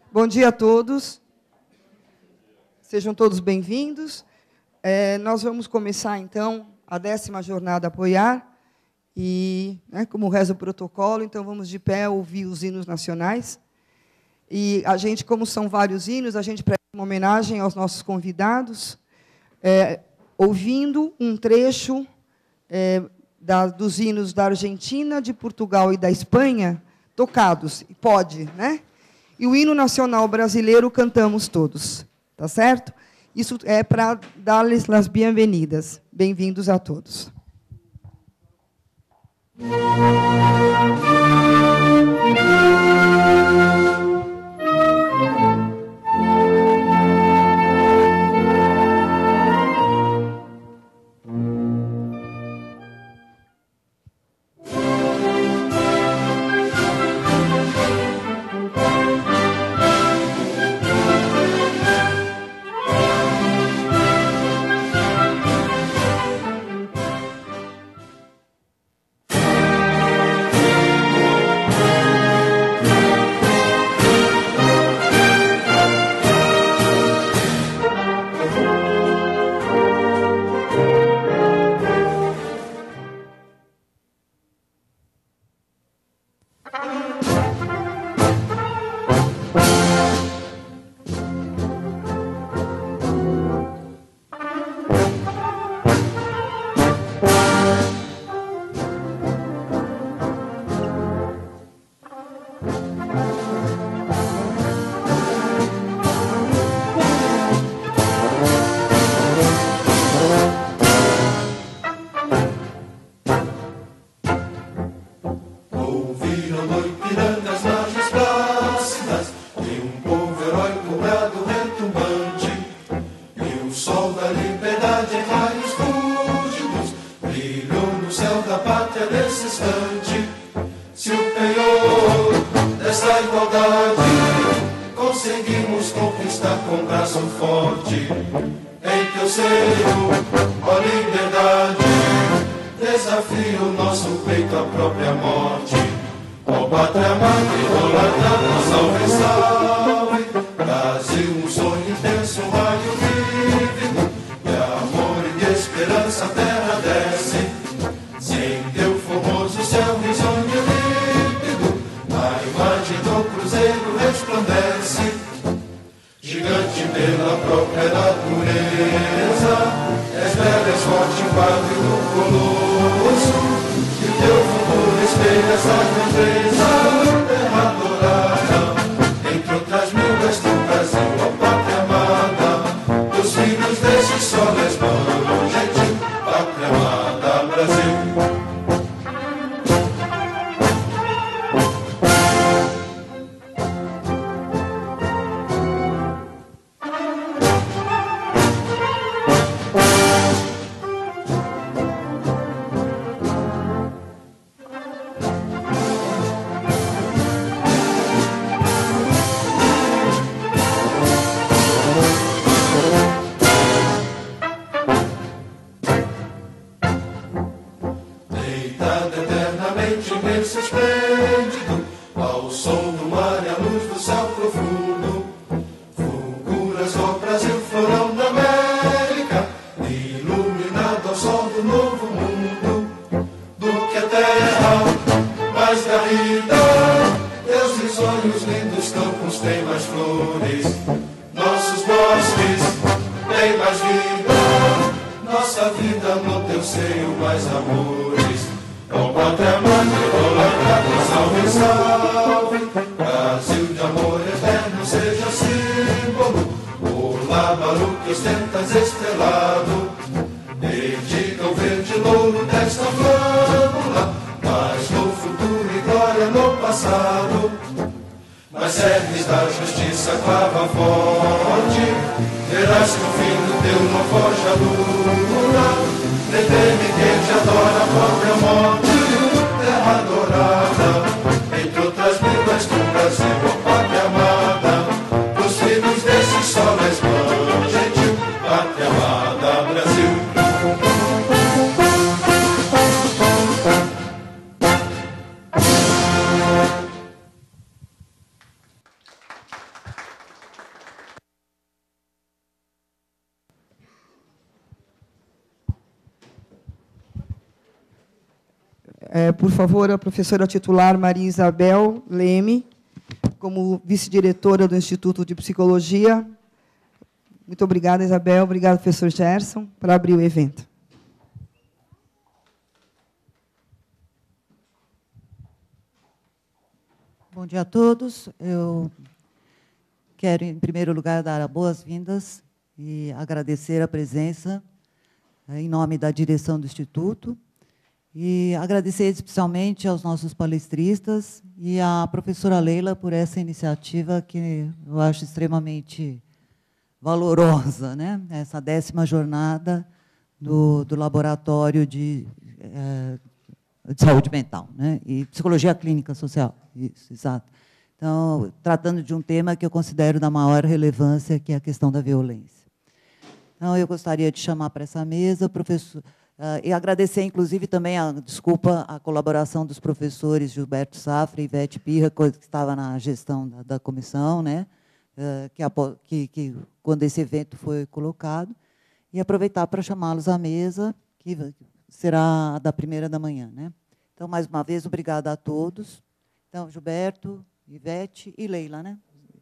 Bom dia a todos. Sejam todos bem-vindos. Nós vamos começar, então, a 10ª Jornada Apoiar. E, como reza o protocolo, então vamos de pé ouvir os hinos nacionais. E a gente, como são vários hinos, a gente presta uma homenagem aos nossos convidados, ouvindo um trecho dos hinos da Argentina, de Portugal e da Espanha, tocados. Pode, né? E o hino nacional brasileiro cantamos todos, tá certo? Isso é para dar-lhes as bem-vindas. Bem-vindos a todos. por favor, a professora titular Maria Isabel Leme, como vice-diretora do Instituto de Psicologia. Muito obrigada, Isabel. Obrigada, professor Gerson, para abrir o evento. Bom dia a todos. Eu quero, em primeiro lugar, dar as boas-vindas e agradecer a presença em nome da direção do Instituto e agradecer especialmente aos nossos palestristas e à professora Leila por essa iniciativa que eu acho extremamente valorosa, né? Essa 10ª jornada do Laboratório de Saúde Mental, né? E Psicologia Clínica Social. Isso, exato. Então, tratando de um tema que eu considero da maior relevância, que é a questão da violência. Então, eu gostaria de chamar para essa mesa, professor, e agradecer, inclusive, também a colaboração dos professores Gilberto Safra e Ivete Pirra, que estava na gestão da comissão, né? Que quando esse evento foi colocado, e aproveitar para chamá-los à mesa, que será a da 1ª da manhã, né? Então, mais uma vez, obrigada a todos. Então, Gilberto, Ivete e Leila, né?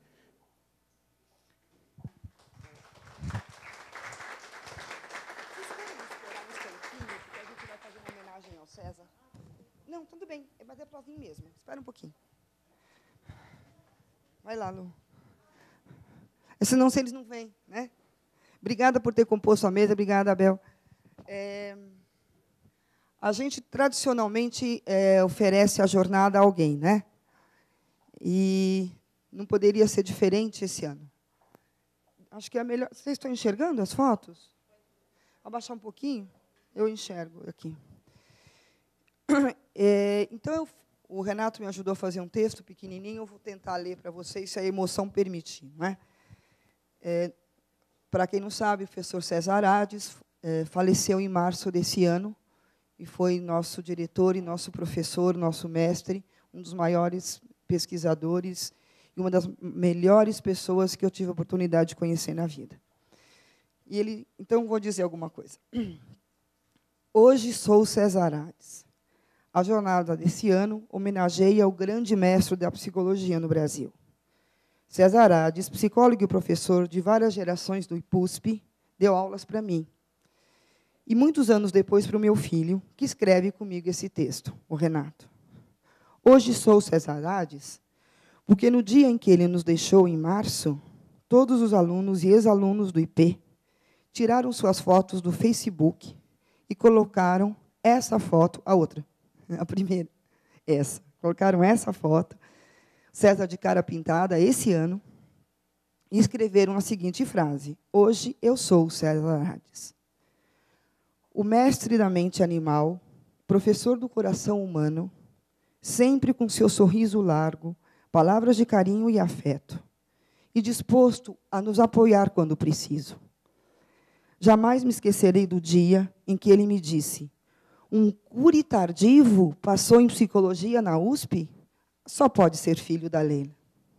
Não, tudo bem, mas é para vir mesmo. Espera um pouquinho. Vai lá, Lu. Senão, se eles não vêm, né? Obrigada por ter composto a mesa, obrigada, Abel. A gente, tradicionalmente, oferece a jornada a alguém, né? E não poderia ser diferente esse ano. Acho que é melhor... Vocês estão enxergando as fotos? Abaixar um pouquinho? Eu enxergo aqui. Então, o Renato me ajudou a fazer um texto pequenininho, eu vou tentar ler para vocês, se a emoção permitir. Não é? Para quem não sabe, o professor César Ades faleceu em março desse ano, e foi nosso diretor e nosso professor, nosso mestre, um dos maiores pesquisadores e uma das melhores pessoas que eu tive a oportunidade de conhecer na vida. E ele, então, vou dizer alguma coisa. Hoje sou César Ades. A jornada desse ano homenageia o grande mestre da psicologia no Brasil. César Ades, psicólogo e professor de várias gerações do IPUSP, deu aulas para mim. E muitos anos depois para o meu filho, que escreve comigo esse texto, o Renato. Hoje sou César Ades, porque no dia em que ele nos deixou, em março, todos os alunos e ex-alunos do IP tiraram suas fotos do Facebook e colocaram essa foto, a outra, a primeira, essa. Colocaram essa foto, César de cara pintada, esse ano, e escreveram a seguinte frase: hoje eu sou César Ades. O mestre da mente animal, professor do coração humano, sempre com seu sorriso largo, palavras de carinho e afeto, e disposto a nos apoiar quando preciso. Jamais me esquecerei do dia em que ele me disse: um curi tardivo passou em psicologia na USP? Só pode ser filho da Leila.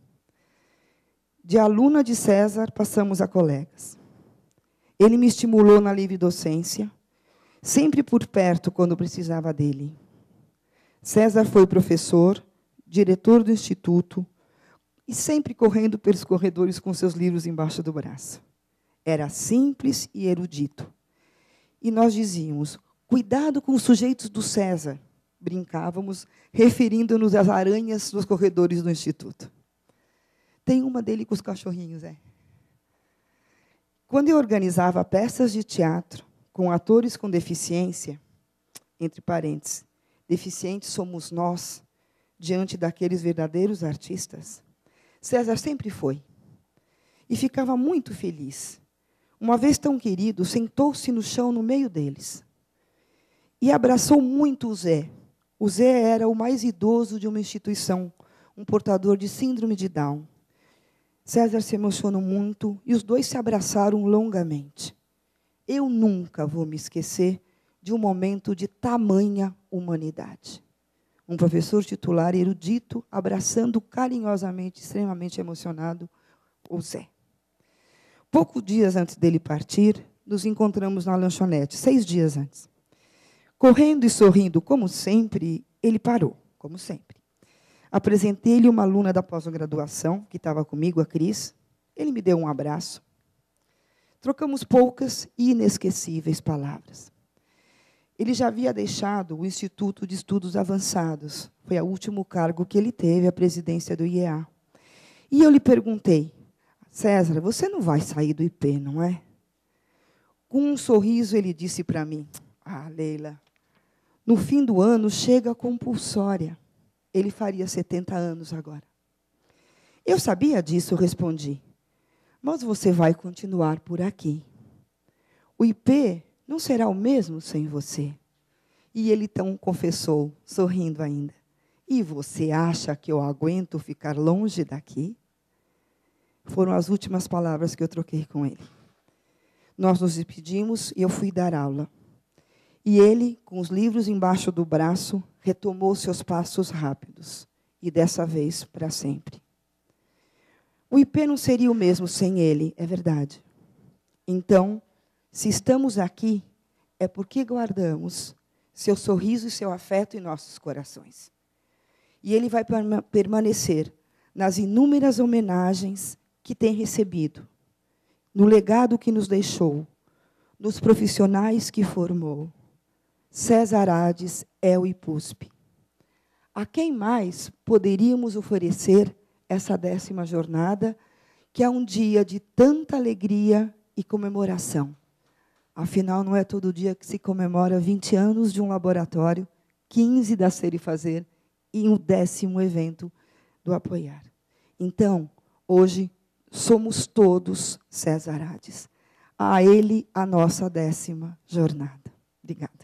De aluna de César, passamos a colegas. Ele me estimulou na livre docência, sempre por perto quando precisava dele. César foi professor, diretor do instituto, e sempre correndo pelos corredores com seus livros embaixo do braço. Era simples e erudito. E nós dizíamos: cuidado com os sujeitos do César. Brincávamos, referindo-nos às aranhas dos corredores do instituto. Tem uma dele com os cachorrinhos, Quando eu organizava peças de teatro com atores com deficiência, entre parênteses, deficientes somos nós, diante daqueles verdadeiros artistas, César sempre foi. E ficava muito feliz. Uma vez tão querido, sentou-se no chão no meio deles. E abraçou muito o Zé. O Zé era o mais idoso de uma instituição, um portador de síndrome de Down. César se emocionou muito e os dois se abraçaram longamente. Eu nunca vou me esquecer de um momento de tamanha humanidade. Um professor titular erudito abraçando carinhosamente, extremamente emocionado, o Zé. Poucos dias antes dele partir, nos encontramos na lanchonete, 6 dias antes. Correndo e sorrindo, como sempre, Ele parou, como sempre. Apresentei-lhe uma aluna da pós-graduação, que estava comigo, a Cris. Ele me deu um abraço. Trocamos poucas e inesquecíveis palavras. Ele já havia deixado o Instituto de Estudos Avançados. Foi o último cargo que ele teve, a presidência do IEA. E eu lhe perguntei, César, você não vai sair do IP, não é? Com um sorriso, ele disse para mim, Leila, no fim do ano chega a compulsória. Ele faria 70 anos agora. Eu sabia disso, respondi. Mas você vai continuar por aqui. O IP não será o mesmo sem você. E ele então confessou, sorrindo ainda. E você acha que eu aguento ficar longe daqui? Foram as últimas palavras que eu troquei com ele. Nós nos despedimos e eu fui dar aula. E ele, com os livros embaixo do braço, retomou seus passos rápidos. E dessa vez, para sempre. O IP não seria o mesmo sem ele, é verdade. Então, se estamos aqui, é porque guardamos seu sorriso e seu afeto em nossos corações. E ele vai permanecer nas inúmeras homenagens que tem recebido, no legado que nos deixou, nos profissionais que formou. César Ades é o IPUSP. A quem mais poderíamos oferecer essa 10ª jornada, que é um dia de tanta alegria e comemoração? Afinal, não é todo dia que se comemora 20 anos de um laboratório, 15 da Ser e Fazer e o 10º evento do Apoiar. Então, hoje, somos todos César Ades. A ele, a nossa 10ª jornada. Obrigada.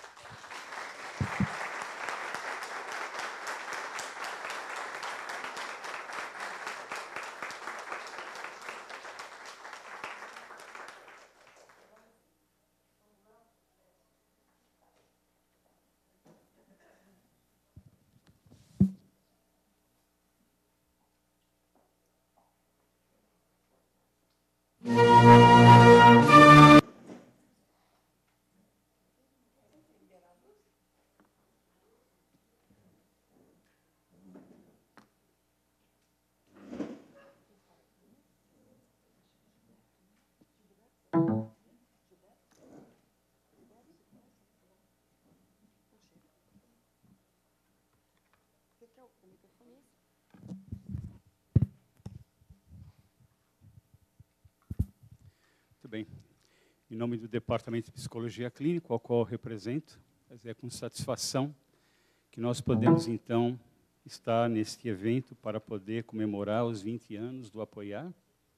Muito bem. Em nome do Departamento de Psicologia Clínica, ao qual eu represento, é com satisfação que nós podemos, então, estar neste evento para poder comemorar os 20 anos do Apoiar.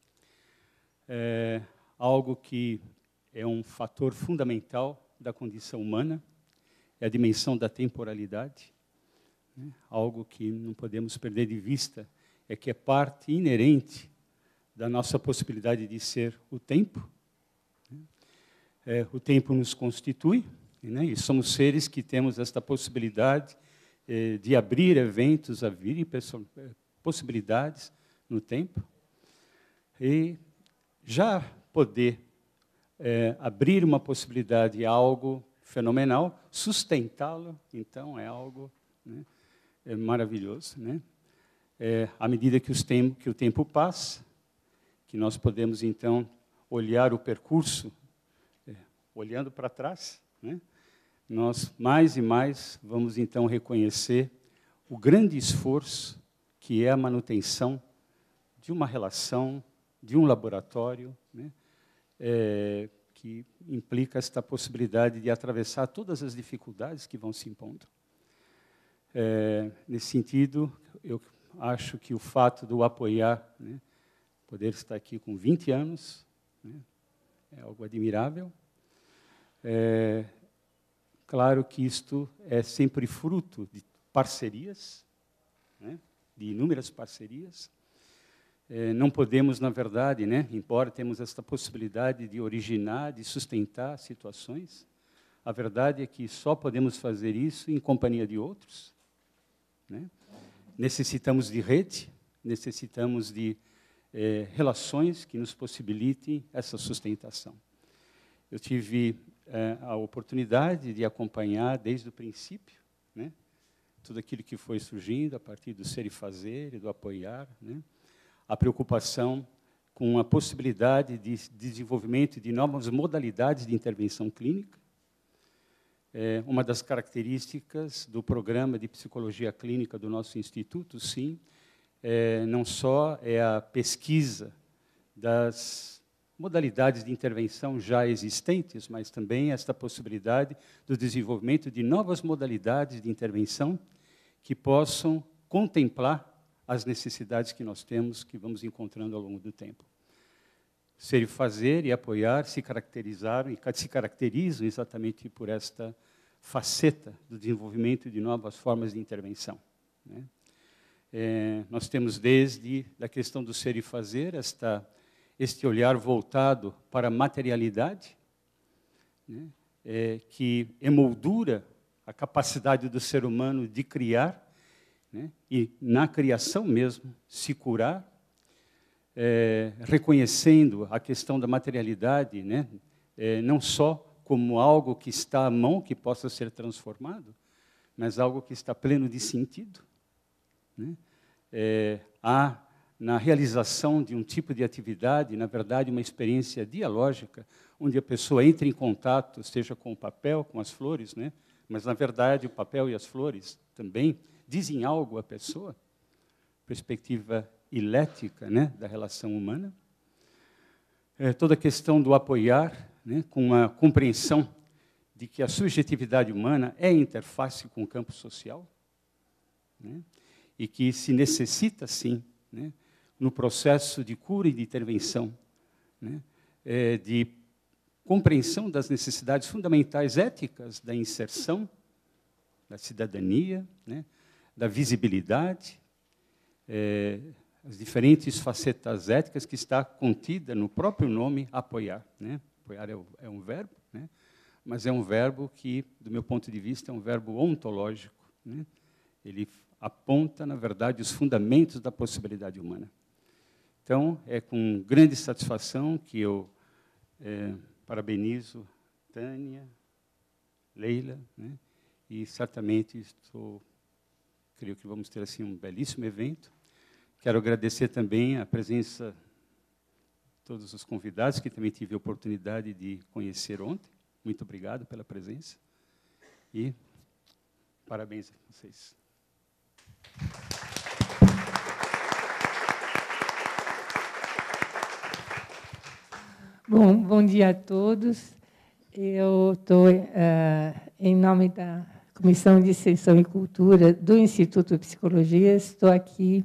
É algo que é um fator fundamental da condição humana, é a dimensão da temporalidade, né? Algo que não podemos perder de vista, é que é parte inerente da nossa possibilidade de ser o tempo. O tempo nos constitui, né? E somos seres que temos esta possibilidade de abrir eventos, abrir possibilidades no tempo. E já poder abrir uma possibilidade é algo fenomenal, sustentá-lo, então, é algo, né, maravilhoso, né? À medida que o tempo passa, que nós podemos, então, olhar o percurso, olhando para trás, né, nós mais e mais vamos, então, reconhecer o grande esforço que é a manutenção de uma relação, de um laboratório, né, que implica esta possibilidade de atravessar todas as dificuldades que vão se impondo. Nesse sentido, eu acho que o fato do Apoiar, né, poder estar aqui com 20 anos, né, é algo admirável. Claro que isto é sempre fruto de parcerias, né, de inúmeras parcerias. Não podemos, na verdade, né, embora temos esta possibilidade de originar, de sustentar situações, a verdade é que só podemos fazer isso em companhia de outros, né? Necessitamos de rede, necessitamos de relações que nos possibilitem essa sustentação. Eu tive a oportunidade de acompanhar desde o princípio, né, tudo aquilo que foi surgindo a partir do ser e fazer e do apoiar, né? A preocupação com a possibilidade de desenvolvimento de novas modalidades de intervenção clínica. Uma das características do programa de psicologia clínica do nosso instituto, sim, não só é a pesquisa das modalidades de intervenção já existentes, mas também esta possibilidade do desenvolvimento de novas modalidades de intervenção que possam contemplar as necessidades que nós temos, que vamos encontrando ao longo do tempo. Ser e fazer e apoiar se caracterizaram e se caracterizam exatamente por esta faceta do desenvolvimento de novas formas de intervenção, né? Nós temos desde a questão do ser e fazer este olhar voltado para a materialidade, né? Que emoldura a capacidade do ser humano de criar, né? E, na criação mesmo, se curar, reconhecendo a questão da materialidade, né? Não só como algo que está à mão, que possa ser transformado, mas algo que está pleno de sentido, né? Há, na realização de um tipo de atividade, na verdade, uma experiência dialógica, onde a pessoa entra em contato, seja com o papel, com as flores, né? Mas, na verdade, o papel e as flores também dizem algo à pessoa, perspectiva ilética, né, da relação humana. Toda a questão do apoiar, né, com a compreensão de que a subjetividade humana é interface com o campo social, né, e que se necessita, sim, né, no processo de cura e de intervenção, né, de compreensão das necessidades fundamentais éticas da inserção, da cidadania, né, da visibilidade, as diferentes facetas éticas que está contida no próprio nome apoiar, né? Apoiar é um verbo, né? Mas é um verbo que, do meu ponto de vista, é um verbo ontológico, né? Ele aponta, na verdade, os fundamentos da possibilidade humana. Então, é com grande satisfação que eu parabenizo Tânia, Leila, né? E certamente creio que vamos ter assim um belíssimo evento. Quero agradecer também a presença de todos os convidados, que também tive a oportunidade de conhecer ontem. Muito obrigado pela presença. E parabéns a vocês. Bom dia a todos. Eu estou, em nome da Comissão de Extensão e Cultura do Instituto de Psicologia, estou aqui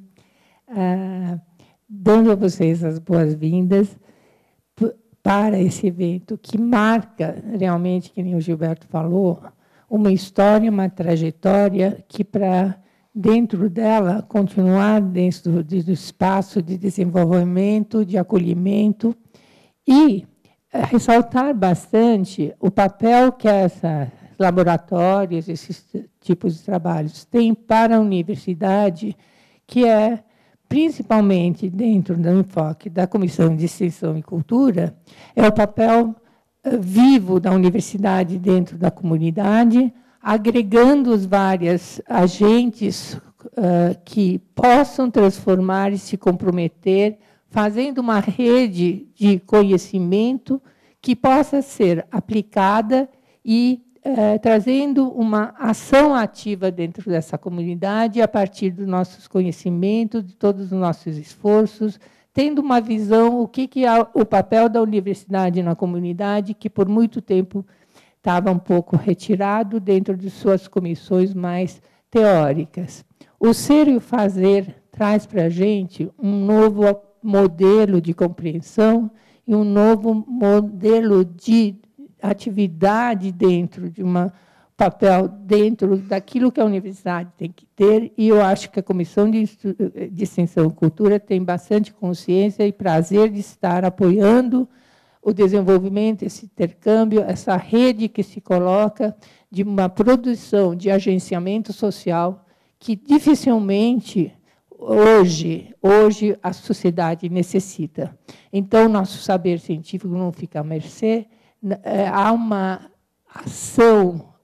dando a vocês as boas-vindas para esse evento que marca realmente, que nem o Gilberto falou, uma história, uma trajetória que, para dentro dela, continuar dentro do espaço de desenvolvimento, de acolhimento, e ressaltar bastante o papel que esses laboratórios, esses tipos de trabalhos têm para a universidade, que é, principalmente dentro do enfoque da Comissão de Extensão e Cultura, é o papel vivo da universidade dentro da comunidade, agregando os vários agentes que possam transformar e se comprometer, fazendo uma rede de conhecimento que possa ser aplicada e trazendo uma ação ativa dentro dessa comunidade a partir dos nossos conhecimentos, de todos os nossos esforços, tendo uma visão o que é o papel da universidade na comunidade, que por muito tempo estava um pouco retirado dentro de suas comissões mais teóricas. O ser e o fazer traz para a gente um novo modelo de compreensão e um novo modelo de atividade dentro de um papel, dentro daquilo que a universidade tem que ter, e eu acho que a Comissão de Extensão e Cultura tem bastante consciência e prazer de estar apoiando o desenvolvimento, esse intercâmbio, essa rede que se coloca de uma produção de agenciamento social que dificilmente hoje a sociedade necessita. Então, nosso saber científico não fica à mercê, há uma ação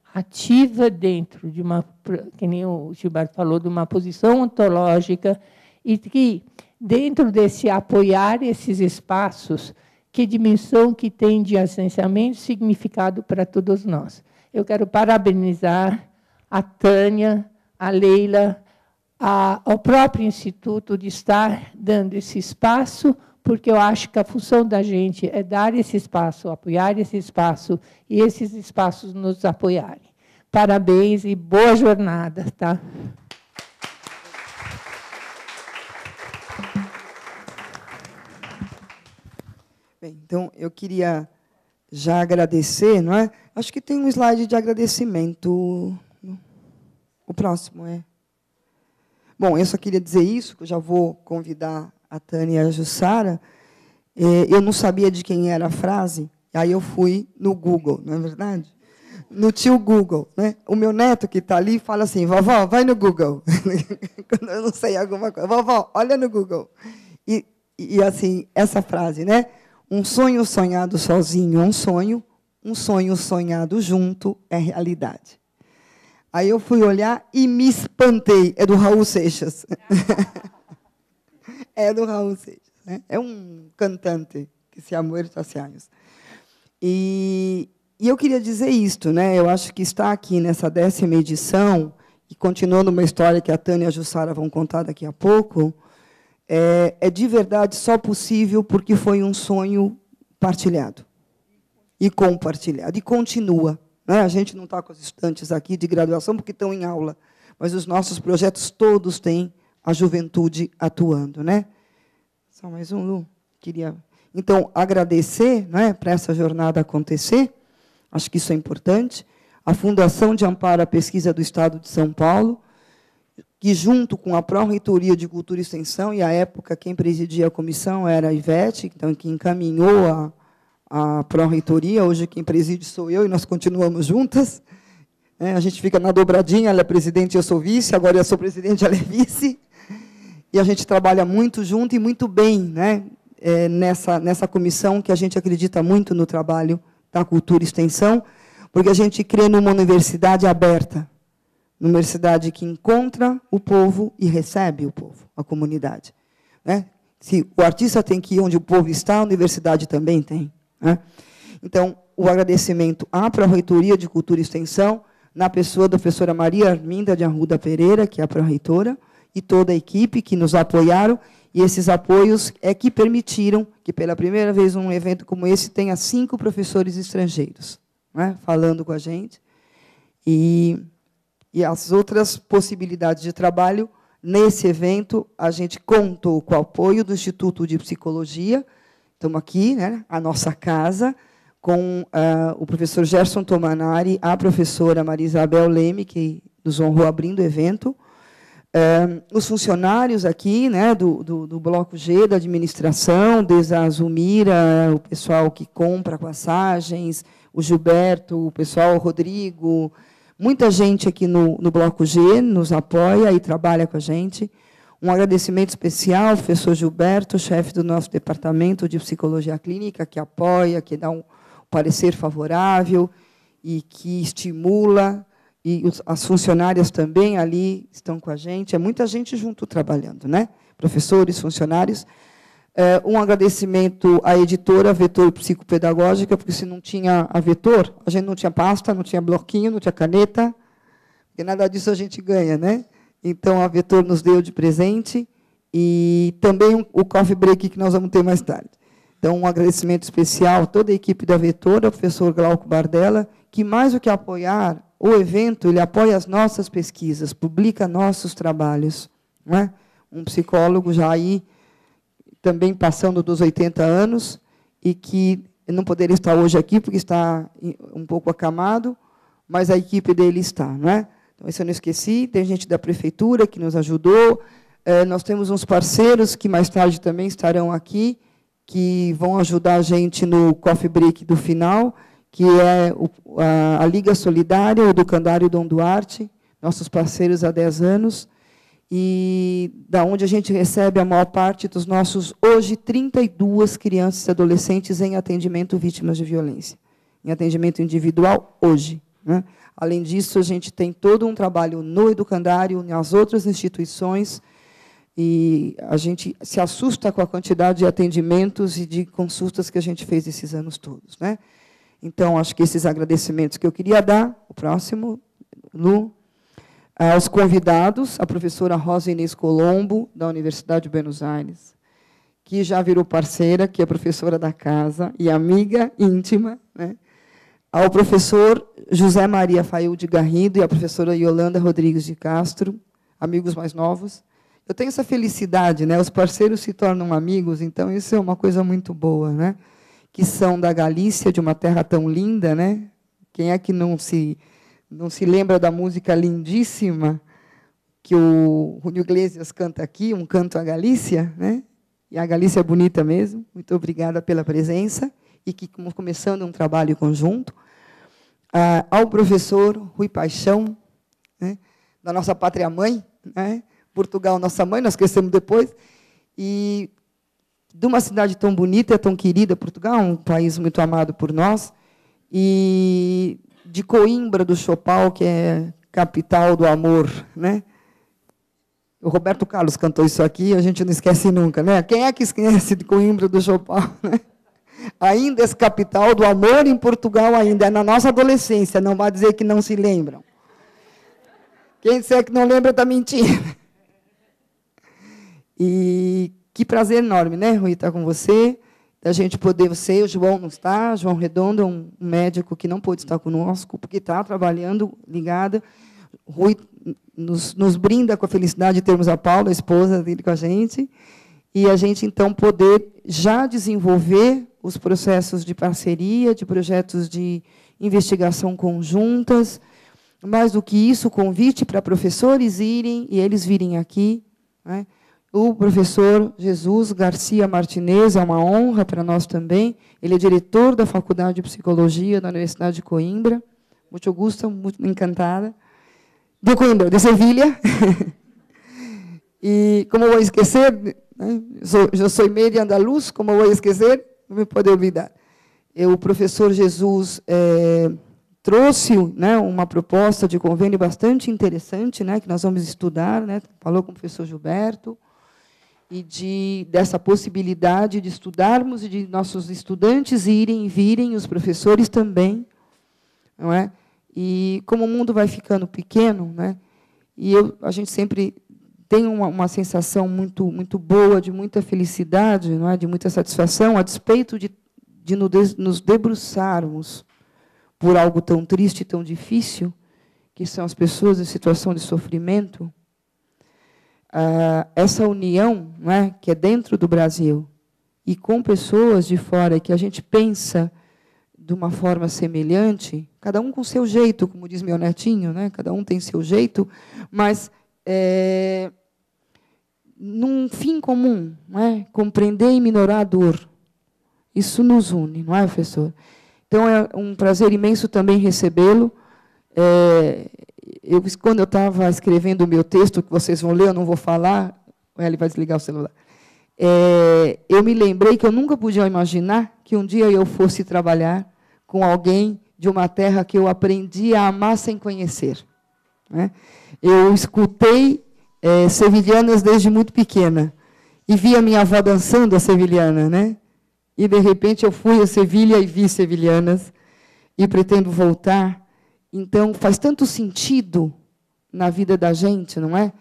ativa dentro de uma, que nem o Gilberto falou, de uma posição ontológica, e que, dentro desse apoiar esses espaços, que dimensão que tem de agenciamento e significado para todos nós. Eu quero parabenizar a Tânia, a Leila, ao próprio Instituto de estar dando esse espaço, porque eu acho que a função da gente é dar esse espaço, apoiar esse espaço, e esses espaços nos apoiarem. Parabéns e boa jornada. Tá? Bem, então, eu queria já agradecer, não é? Acho que tem um slide de agradecimento. O próximo é. Bom, eu só queria dizer isso, que eu já vou convidar a Tânia e a Jussara. Eu não sabia de quem era a frase, aí eu fui no Google, não é verdade? No tio Google, né? O meu neto que está ali fala assim: vovó, vai no Google. Quando eu não sei alguma coisa, vovó, olha no Google. E assim, essa frase, né? Um sonho sonhado sozinho é um sonho sonhado junto é realidade. Aí eu fui olhar e me espantei. É do Raul Seixas. É do Raul Seixas. Né? É um cantante que se há muitos anos. E eu queria dizer isto, né? Eu acho que está aqui nessa 10ª edição, e continuando uma história que a Tânia e a Jussara vão contar daqui a pouco, é de verdade só possível porque foi um sonho partilhado e compartilhado, e continua. Né? A gente não está com as estudantes aqui de graduação porque estão em aula, mas os nossos projetos todos têm a juventude atuando. Né? Só mais um, Lu. Queria, então, agradecer, né, para essa jornada acontecer, acho que isso é importante, a Fundação de Amparo à Pesquisa do Estado de São Paulo, que, junto com a Pró-Reitoria de Cultura e Extensão, e, à época, quem presidia a comissão era a Ivete, então, que encaminhou a Pró-Reitoria, hoje quem preside sou eu, e nós continuamos juntas. A gente fica na dobradinha, ela é presidente e eu sou vice, agora eu sou presidente e ela é vice. E a gente trabalha muito junto e muito bem, né, nessa comissão, que a gente acredita muito no trabalho da cultura e extensão, porque a gente crê numa universidade aberta, uma universidade que encontra o povo e recebe o povo, a comunidade. Né? Se o artista tem que ir onde o povo está, a universidade também tem. Né? Então, o agradecimento à Pró-Reitoria de Cultura e Extensão, na pessoa da professora Maria Arminda de Arruda Pereira, que é a pró-reitora, e toda a equipe que nos apoiaram, e esses apoios é que permitiram que, pela primeira vez, um evento como esse tenha 5 professores estrangeiros, né, falando com a gente. E as outras possibilidades de trabalho, nesse evento, a gente contou com o apoio do Instituto de Psicologia, estamos aqui, né, a nossa casa, com o professor Gerson Tomanari, a professora Maria Isabel Leme, que nos honrou abrindo o evento, os funcionários aqui, né, do Bloco G, da administração, desde a Zumira, o pessoal que compra passagens, o Gilberto, o pessoal, o Rodrigo, muita gente aqui no Bloco G nos apoia e trabalha com a gente. Um agradecimento especial ao professor Gilberto, chefe do nosso departamento de Psicologia Clínica, que apoia, que dá um parecer favorável e que estimula, e as funcionárias também ali estão com a gente. É muita gente junto trabalhando, né? Professores, funcionários. Um agradecimento à editora Vetor Psicopedagógica, porque se não tinha a Vetor, a gente não tinha pasta, não tinha bloquinho, não tinha caneta, porque nada disso a gente ganha, né? Então, a Vetor nos deu de presente, e também o coffee break que nós vamos ter mais tarde. Então, um agradecimento especial a toda a equipe da Vetor, ao professor Glauco Bardella, que, mais do que apoiar o evento, ele apoia as nossas pesquisas, publica nossos trabalhos. Não é? Um psicólogo já aí, também passando dos 80 anos, e que não poderia estar hoje aqui, porque está um pouco acamado, mas a equipe dele está. Não é? Então, isso eu não esqueci. Tem gente da prefeitura que nos ajudou. Nós temos uns parceiros que mais tarde também estarão aqui, que vão ajudar a gente no coffee break do final, que é a Liga Solidária, o Educandário Dom Duarte, nossos parceiros há 10 anos, e da onde a gente recebe a maior parte dos nossos, hoje, 32 crianças e adolescentes em atendimento vítimas de violência, em atendimento individual, hoje. Né? Além disso, a gente tem todo um trabalho no educandário, nas outras instituições, e a gente se assusta com a quantidade de atendimentos e de consultas que a gente fez esses anos todos, né? Então, acho que esses agradecimentos que eu queria dar, o próximo, Lu, aos convidados, a professora Rosa Inês Colombo, da Universidade de Buenos Aires, que já virou parceira, que é professora da casa e amiga íntima, né? Ao professor José Maria Fail de Garrido e à professora Yolanda Rodrigues de Castro, amigos mais novos. Eu tenho essa felicidade, né? Os parceiros se tornam amigos, então isso é uma coisa muito boa, né? Que são da Galícia, de uma terra tão linda, né? Quem é que não se lembra da música lindíssima que o Julio Iglesias canta aqui, um canto à Galícia, né? E a Galícia é bonita mesmo. Muito obrigada pela presença e que estamos começando um trabalho conjunto. Ao professor Rui Paixão, né? Da nossa pátria-mãe, né? Portugal, nossa mãe, nós crescemos depois, e de uma cidade tão bonita, tão querida, Portugal, um país muito amado por nós, e de Coimbra do Chopal, que é capital do amor, né? O Roberto Carlos cantou isso aqui, a gente não esquece nunca, né? Quem é que esquece de Coimbra do Chopal, né? Ainda é capital do amor em Portugal, ainda é na nossa adolescência, não vai dizer que não se lembram. Quem disser que não lembra está mentindo. E que prazer enorme, né, Rui, estar com você, da gente poder, o João não está, João Redondo é um médico que não pôde estar conosco, porque está trabalhando ligado. Rui nos brinda com a felicidade de termos a Paula, a esposa dele, com a gente, e a gente, então, poder já desenvolver os processos de parceria, de projetos de investigação conjuntas. Mais do que isso, convite para professores irem, e eles virem aqui, né? O professor Jesus Garcia Martinez, é uma honra para nós também. Ele é diretor da Faculdade de Psicologia da Universidade de Coimbra. Muito gusto, muito encantada. De Coimbra, de Sevilha. E como vou esquecer, né? Eu sou meio andaluz, como vou esquecer? Não me pode olvidar. O professor Jesus trouxe, né, uma proposta de convênio bastante interessante, né, que nós vamos estudar, né? Falou com o professor Gilberto, e dessa possibilidade de estudarmos e de nossos estudantes irem e virem, os professores também, não é? E como o mundo vai ficando pequeno, né? E a gente sempre tem uma sensação muito boa, de muita felicidade, não é? De muita satisfação, a despeito de nos debruçarmos por algo tão triste e tão difícil, que são as pessoas em situação de sofrimento. Essa união, não é, que é dentro do Brasil e com pessoas de fora que a gente pensa de uma forma semelhante, cada um com seu jeito, como diz meu netinho, né? Cada um tem seu jeito, mas num fim comum, não é? Compreender e minorar a dor. Isso nos une, não é, professor? Então, é um prazer imenso também recebê-lo. Quando eu estava escrevendo o meu texto, que vocês vão ler, eu não vou falar, ele vai desligar o celular, eu me lembrei que eu nunca podia imaginar que um dia eu fosse trabalhar com alguém de uma terra que eu aprendi a amar sem conhecer, né? Eu escutei sevilhanas desde muito pequena, e vi a minha avó dançando a sevilhana, né? E, de repente, eu fui a Sevilha e vi sevilhanas, e pretendo voltar. Então, faz tanto sentido na vida da gente, não é?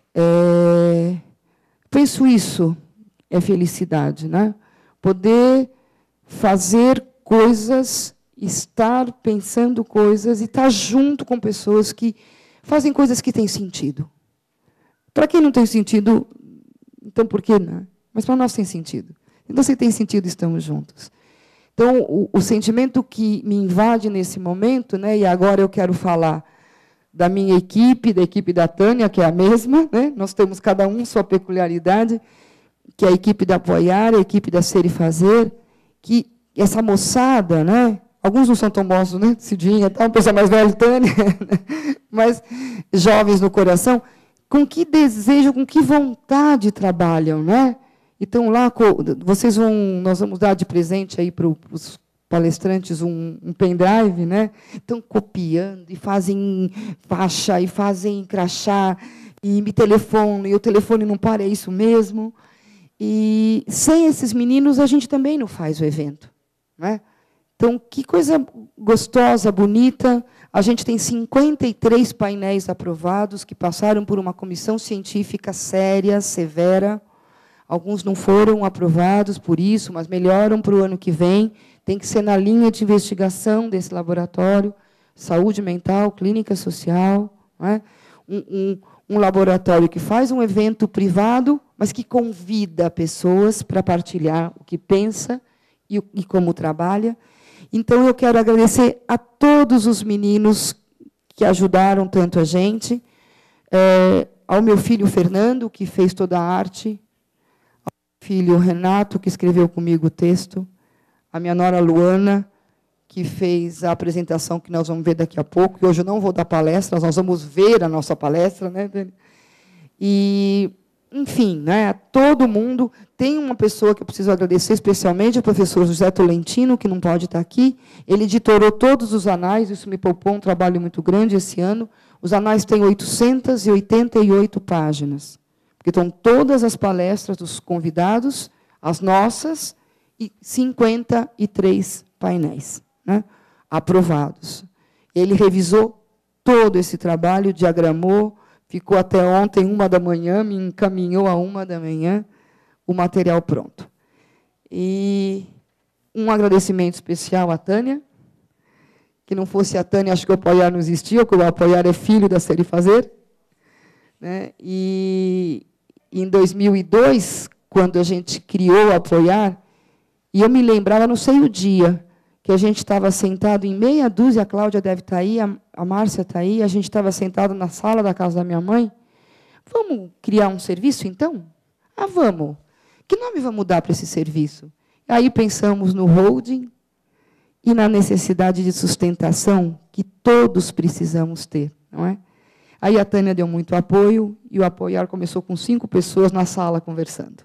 Penso isso, é felicidade, né? Poder fazer coisas, estar pensando coisas e estar junto com pessoas que fazem coisas que têm sentido. Para quem não tem sentido, então por que não? Mas para nós tem sentido. Então, se tem sentido, estamos juntos. Então, o sentimento que me invade nesse momento, né, e agora eu quero falar da minha equipe, da equipe da Tânia, que é a mesma, né, nós temos cada um sua peculiaridade, que é a equipe da Apoiar, a equipe da Ser e Fazer, que essa moçada, né, alguns não são tão moços, né, Cidinha, tá, uma pessoa mais velha, Tânia, mas jovens no coração, com que desejo, com que vontade trabalham, né? Então, lá, nós vamos dar de presente aí para os palestrantes um pendrive, né? Estão copiando, e fazem faixa, e fazem crachá, e me telefonam, e o telefone não para, é isso mesmo. E sem esses meninos, a gente também não faz o evento, né? Então, que coisa gostosa, bonita. A gente tem 53 painéis aprovados, que passaram por uma comissão científica séria, severa. Alguns não foram aprovados por isso, mas melhoram para o ano que vem. Tem que ser na linha de investigação desse laboratório, saúde mental, clínica social, né? Um laboratório que faz um evento privado, mas que convida pessoas para partilhar o que pensa e como trabalha. Então, eu quero agradecer a todos os meninos que ajudaram tanto a gente, ao meu filho Fernando, que fez toda a arte, ao meu filho Renato, que escreveu comigo o texto, a minha nora Luana, que fez a apresentação que nós vamos ver daqui a pouco, que hoje eu não vou dar palestra, nós vamos ver a nossa palestra, né, Dani? E, enfim, né, a todo mundo. Tem uma pessoa que eu preciso agradecer especialmente, o professor José Tolentino, que não pode estar aqui. Ele editorou todos os anais, isso me poupou um trabalho muito grande esse ano. Os anais têm 888 páginas, porque estão todas as palestras dos convidados, as nossas, e 53 painéis, né, aprovados. Ele revisou todo esse trabalho, diagramou, ficou até ontem, 1h, me encaminhou a 1h, o material pronto. E um agradecimento especial à Tânia, que não fosse a Tânia, acho que o Apoiar não existia, porque o Apoiar é filho da Ser e Fazer, né? E em 2002, quando a gente criou o Apoiar, e eu me lembrava, não sei o dia, que a gente estava sentado em meia dúzia, a Cláudia deve estar aí, a Márcia está aí, a gente estava sentado na sala da casa da minha mãe. Vamos criar um serviço, então? Ah, vamos. Que nome vamos dar para esse serviço? Aí pensamos no holding e na necessidade de sustentação que todos precisamos ter, não é? Aí a Tânia deu muito apoio, e o Apoiar começou com 5 pessoas na sala conversando.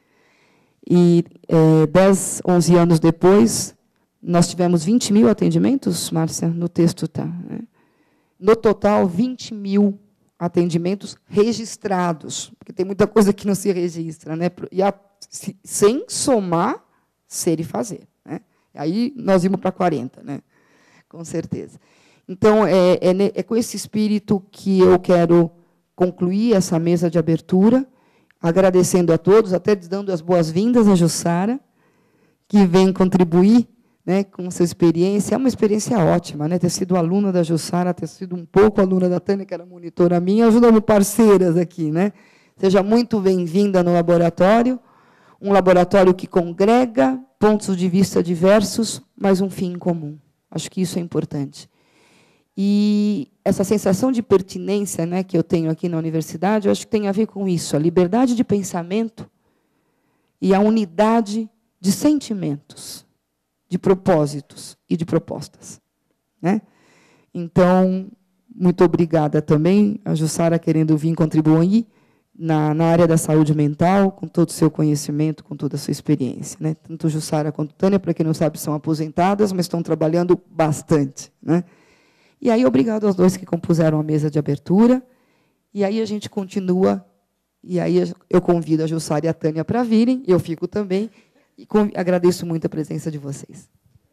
E 10, 11 anos depois, nós tivemos 20.000 atendimentos, Márcia, no texto está, né? No total, 20.000 atendimentos registrados, porque tem muita coisa que não se registra, né? Sem somar Ser e Fazer, né? Aí nós íamos para 40, né? Com certeza. Então, é com esse espírito que eu quero concluir essa mesa de abertura, agradecendo a todos, até dando as boas-vindas à Jussara, que vem contribuir, né, com sua experiência. É uma experiência ótima, né, ter sido aluna da Jussara, ter sido um pouco aluna da Tânia, que era monitora minha, ajudamos parceiras aqui, né? Seja muito bem-vinda no laboratório, um laboratório que congrega pontos de vista diversos, mas um fim em comum. Acho que isso é importante. E essa sensação de pertinência, né, que eu tenho aqui na universidade, eu acho que tem a ver com isso, a liberdade de pensamento e a unidade de sentimentos, de propósitos e de propostas, né? Então, muito obrigada também a Jussara querendo vir contribuir na área da saúde mental, com todo o seu conhecimento, com toda a sua experiência, né? Tanto Jussara quanto Tânia, para quem não sabe, são aposentadas, mas estão trabalhando bastante, né? E aí, obrigado aos dois que compuseram a mesa de abertura. E aí a gente continua, e aí eu convido a Jussara e a Tânia para virem, eu fico também, e agradeço muito a presença de vocês.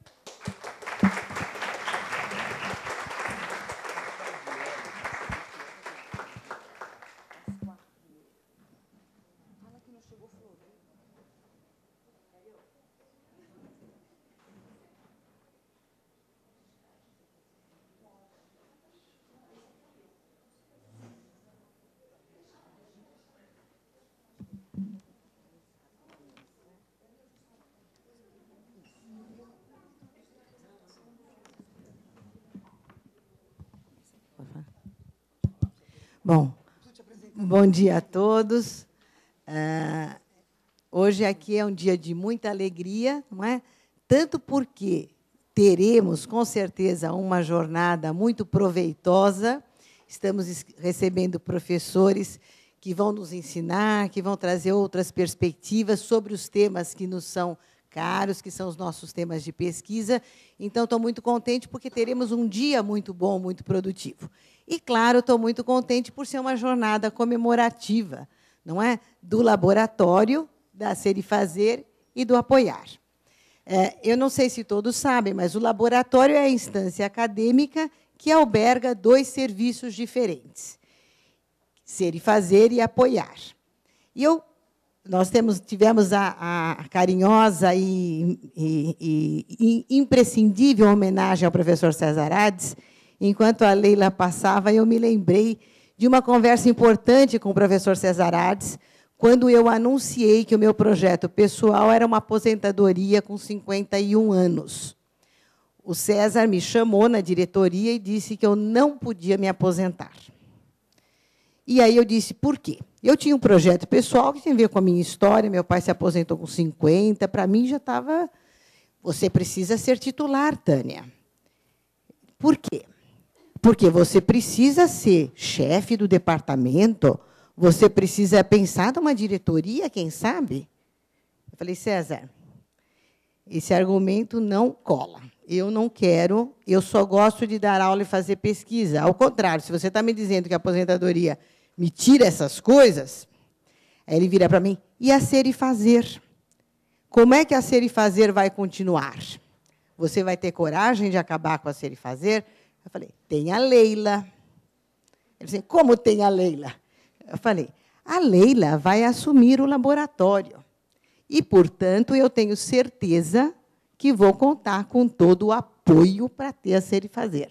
Bom, bom dia a todos. Hoje aqui é um dia de muita alegria, não é? Tanto porque teremos, com certeza, uma jornada muito proveitosa. Estamos recebendo professores que vão nos ensinar, que vão trazer outras perspectivas sobre os temas que nos são caros, que são os nossos temas de pesquisa. Então, estou muito contente porque teremos um dia muito bom, muito produtivo. E, claro, estou muito contente por ser uma jornada comemorativa, não é? Do laboratório, da Ser e Fazer e do Apoiar. Eu não sei se todos sabem, mas o laboratório é a instância acadêmica que alberga 2 serviços diferentes, Ser e Fazer e Apoiar. E nós tivemos a carinhosa e imprescindível homenagem ao professor César Ades. Enquanto a Leila passava, eu me lembrei de uma conversa importante com o professor César Ades, quando eu anunciei que o meu projeto pessoal era uma aposentadoria com 51 anos. O César me chamou na diretoria e disse que eu não podia me aposentar. E aí eu disse, por quê? Eu tinha um projeto pessoal que tem a ver com a minha história, meu pai se aposentou com 50, para mim já estava... Você precisa ser titular, Tânia. Por quê? Porque você precisa ser chefe do departamento, você precisa pensar numa diretoria, quem sabe? Eu falei, César, esse argumento não cola. Eu não quero, eu só gosto de dar aula e fazer pesquisa. Ao contrário, se você está me dizendo que a aposentadoria me tira essas coisas, aí ele vira para mim, e a Ser e Fazer? Como é que a Ser e Fazer vai continuar? Você vai ter coragem de acabar com a Ser e Fazer? Eu falei, tem a Leila. Ele disse, como tem a Leila? Eu falei, a Leila vai assumir o laboratório. E, portanto, eu tenho certeza que vou contar com todo o apoio para ter a Ser e Fazer.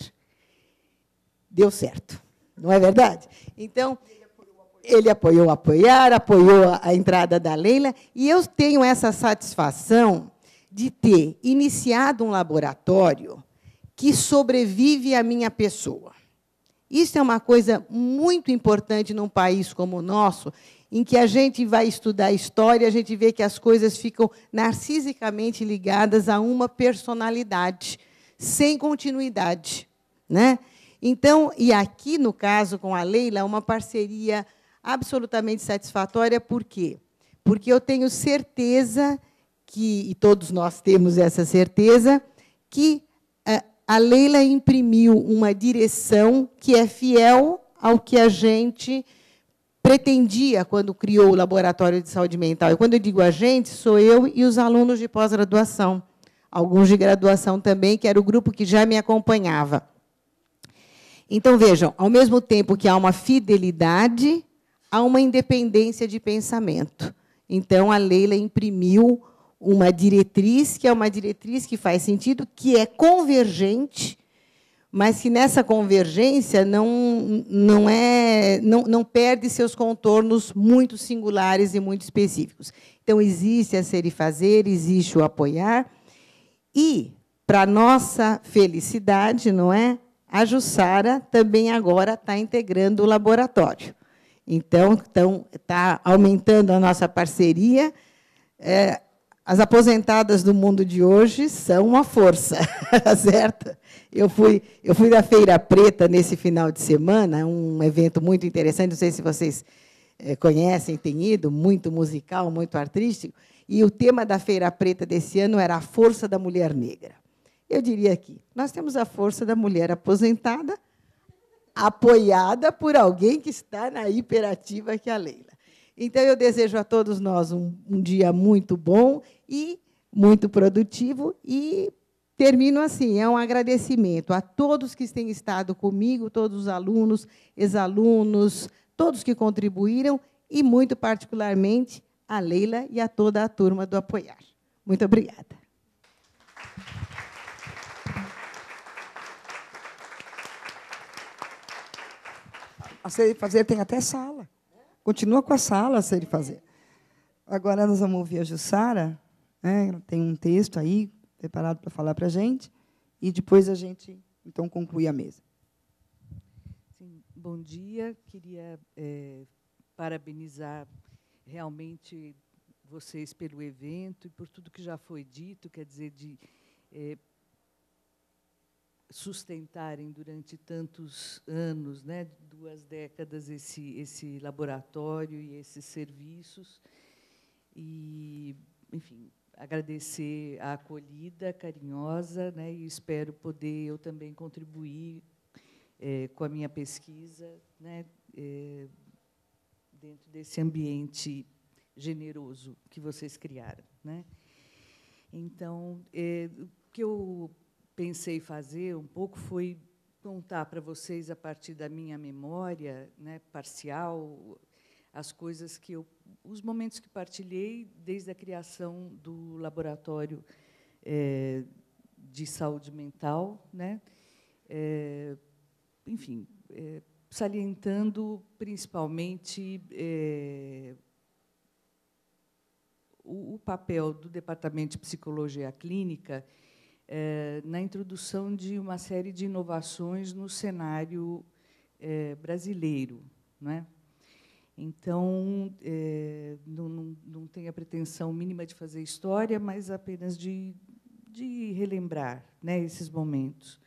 Deu certo, não é verdade? Então, ele apoiou o Apoiar, apoiou a entrada da Leila, e eu tenho essa satisfação de ter iniciado um laboratório que sobrevive à minha pessoa. Isso é uma coisa muito importante num país como o nosso, em que a gente vai estudar história, a gente vê que as coisas ficam narcisicamente ligadas a uma personalidade, sem continuidade, né? Então, e aqui, no caso, com a Leila, é uma parceria absolutamente satisfatória. Por quê? Porque eu tenho certeza que, e todos nós temos essa certeza, que a Leila imprimiu uma direção que é fiel ao que a gente pretendia quando criou o Laboratório de Saúde Mental. E, quando eu digo a gente, sou eu e os alunos de pós-graduação, alguns de graduação também, que era o grupo que já me acompanhava. Então, vejam, ao mesmo tempo que há uma fidelidade, há uma independência de pensamento. Então, a Leila imprimiu uma diretriz, que é uma diretriz que faz sentido, que é convergente, mas que, nessa convergência, não perde seus contornos muito singulares e muito específicos. Então, existe a Ser e Fazer, existe o Apoiar, e, para nossa felicidade, não é? A Jussara também agora está integrando o laboratório. Então, está aumentando a nossa parceria. As aposentadas do mundo de hoje são uma força, certo? Eu fui da Feira Preta nesse final de semana, um evento muito interessante, não sei se vocês conhecem, têm ido, muito musical, muito artístico, e o tema da Feira Preta desse ano era a força da mulher negra. Eu diria aqui, nós temos a força da mulher aposentada, apoiada por alguém que está na hiperativa, que é a Leila. Então, eu desejo a todos nós um dia muito bom e muito produtivo, e termino assim, é um agradecimento a todos que têm estado comigo, todos os alunos, ex-alunos, todos que contribuíram, e, muito particularmente, a Leila e a toda a turma do Apoiar. Muito obrigada. A Ser e Fazer tem até sala. Continua com a sala, a Ser e Fazer. Agora nós vamos ouvir a Jussara, né? Ela tem um texto aí preparado para falar para a gente, e depois a gente, então, conclui a mesa. Sim, bom dia. Queria parabenizar realmente vocês pelo evento e por tudo que já foi dito, quer dizer, de sustentarem durante tantos anos, né, 2 décadas, esse laboratório e esses serviços. E, enfim, agradecer a acolhida carinhosa, né, e espero poder eu também contribuir com a minha pesquisa, né, dentro desse ambiente generoso que vocês criaram, né? Então, o que eu pensei fazer um pouco foi contar para vocês, a partir da minha memória, né, parcial, as coisas que os momentos que partilhei desde a criação do laboratório de saúde mental, né? Enfim, salientando principalmente o papel do Departamento de Psicologia Clínica na introdução de uma série de inovações no cenário brasileiro, né? Então, não tenho a pretensão mínima de fazer história, mas apenas de relembrar, né, esses momentos.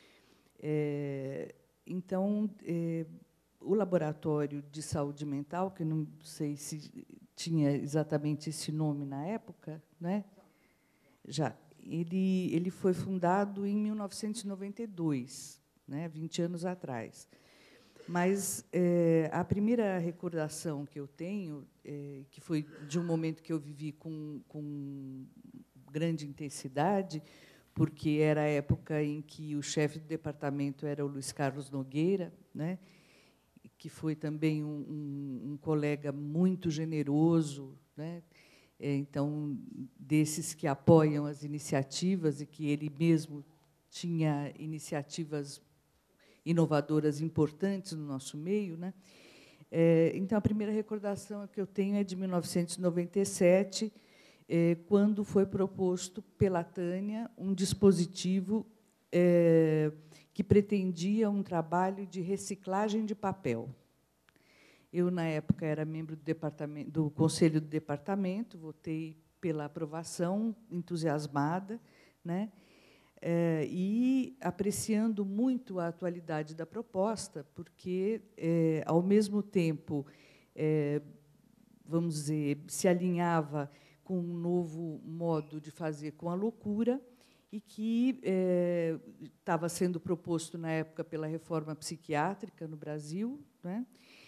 Então, o Laboratório de Saúde Mental, que não sei se tinha exatamente esse nome na época, né? Já. Ele foi fundado em 1992, né, 20 anos atrás. Mas a primeira recordação que eu tenho, que foi de um momento que eu vivi com grande intensidade, porque era a época em que o chefe do departamento era o Luiz Carlos Nogueira, né, que foi também um colega muito generoso, né? Então, desses que apoiam as iniciativas, e que ele mesmo tinha iniciativas inovadoras importantes no nosso meio, né? Então, a primeira recordação que eu tenho é de 1997, quando foi proposto pela Tânia um dispositivo que pretendia um trabalho de reciclagem de papel. Eu, na época, era membro do Conselho do Departamento, votei pela aprovação, entusiasmada, né? E apreciando muito a atualidade da proposta, porque, ao mesmo tempo, vamos dizer, se alinhava com um novo modo de fazer com a loucura, e que estava sendo proposto, na época, pela reforma psiquiátrica no Brasil, né?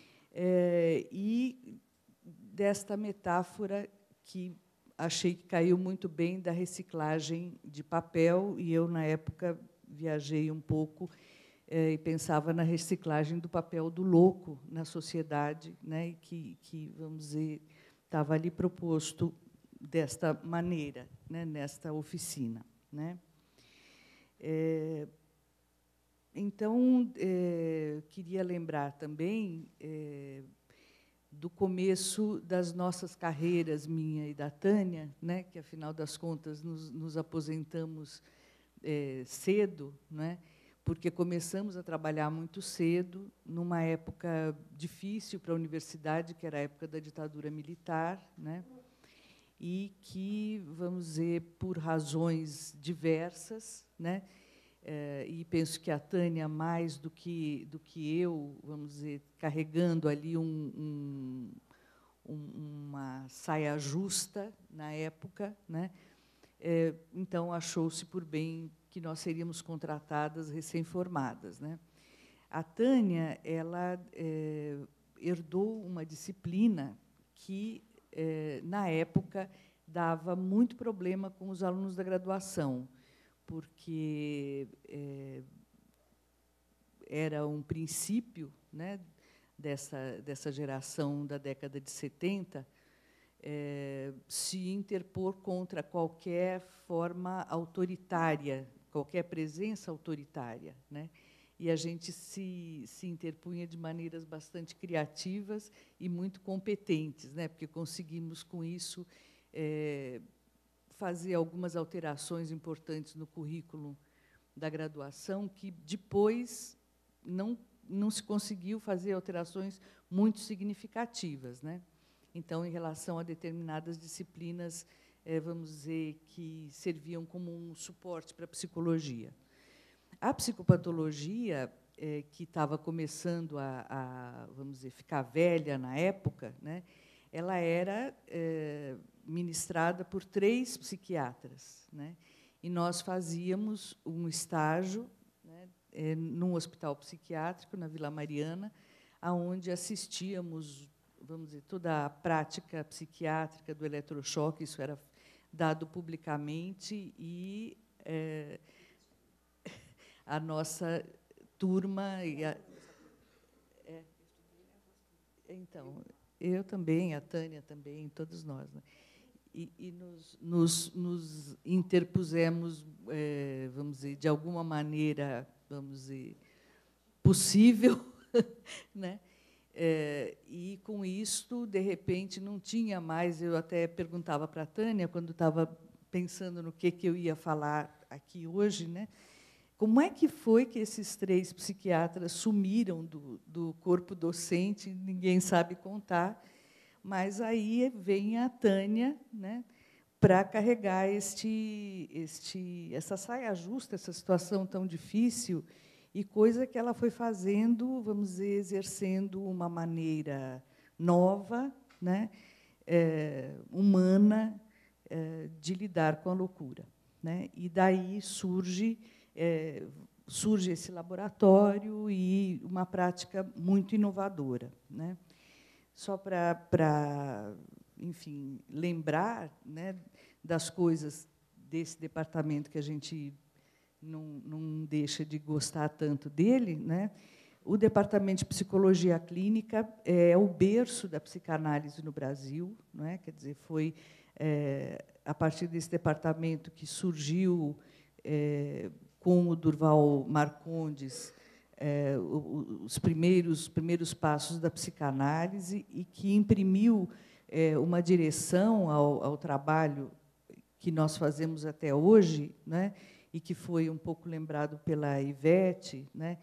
E desta metáfora que achei que caiu muito bem da reciclagem de papel, e eu, na época, viajei um pouco e pensava na reciclagem do papel do louco na sociedade, né, e que, vamos dizer, estava ali proposto desta maneira, né, nesta oficina, né? Então, queria lembrar também do começo das nossas carreiras, minha e da Tânia, né, que, afinal das contas, nos aposentamos cedo, né, porque começamos a trabalhar muito cedo, numa época difícil para a universidade, que era a época da ditadura militar, né, e que, vamos dizer, por razões diversas, né, e penso que a Tânia, mais do que eu, vamos dizer, carregando ali uma saia justa na época, né? Então, achou-se por bem que nós seríamos contratadas recém-formadas, né? A Tânia, ela herdou uma disciplina que, na época, dava muito problema com os alunos da graduação, porque era um princípio, né, dessa geração da década de 70, se interpor contra qualquer forma autoritária, qualquer presença autoritária, né? E a gente se interpunha de maneiras bastante criativas e muito competentes, né? Porque conseguimos, com isso, fazer algumas alterações importantes no currículo da graduação, que depois não se conseguiu fazer alterações muito significativas, né? Então, em relação a determinadas disciplinas, vamos dizer, que serviam como um suporte para a psicologia. A psicopatologia, que estava começando vamos dizer, ficar velha na época, né? Ela era ministrada por 3 psiquiatras, né? E nós fazíamos um estágio, né, num hospital psiquiátrico na Vila Mariana, aonde assistíamos, vamos dizer, toda a prática psiquiátrica do eletrochoque. Isso era dado publicamente, e a nossa turma então, eu também, a Tânia também, todos nós, né? E nos interpusemos, vamos dizer, de alguma maneira, vamos dizer, possível, né? E, com isto, de repente, não tinha mais... Eu até perguntava para a Tânia, quando estava pensando no que eu ia falar aqui hoje, né? Como é que foi que esses 3 psiquiatras sumiram do corpo docente? Ninguém sabe contar. Mas aí vem a Tânia, né, para carregar essa saia justa, essa situação tão difícil, e coisa que ela foi fazendo, vamos dizer, exercendo uma maneira nova, né, humana, de lidar com a loucura, né? E daí surge esse laboratório e uma prática muito inovadora, né? Só para, enfim, lembrar, né, das coisas desse departamento que a gente não deixa de gostar tanto dele, né? O Departamento de Psicologia Clínica é o berço da psicanálise no Brasil, não é? Quer dizer, foi a partir desse departamento que surgiu, com o Durval Marcondes, os primeiros passos da psicanálise, e que imprimiu uma direção ao trabalho que nós fazemos até hoje, né, e que foi um pouco lembrado pela Ivete, né,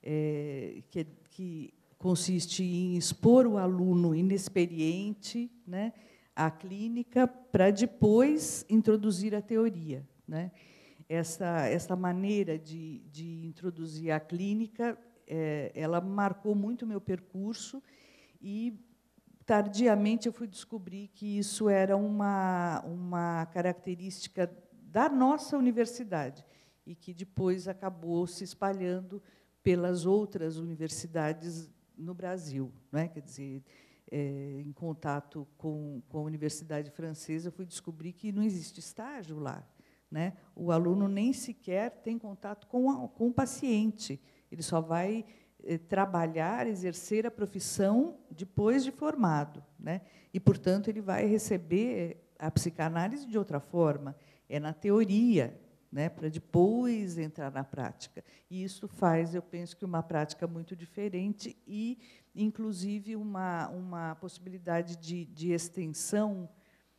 que consiste em expor o aluno inexperiente, né, à clínica, para depois introduzir a teoria, né? Essa maneira de introduzir a clínica, ela marcou muito o meu percurso, e, tardiamente, eu fui descobrir que isso era uma característica da nossa universidade, e que depois acabou se espalhando pelas outras universidades no Brasil, não é? Quer dizer, em contato com a Universidade Francesa, eu fui descobrir que não existe estágio lá, né? O aluno nem sequer tem contato com o paciente. Ele só vai trabalhar, exercer a profissão depois de formado, né? E, portanto, ele vai receber a psicanálise de outra forma, na teoria, né, para depois entrar na prática. E isso faz, eu penso, que uma prática muito diferente e, inclusive, uma possibilidade de extensão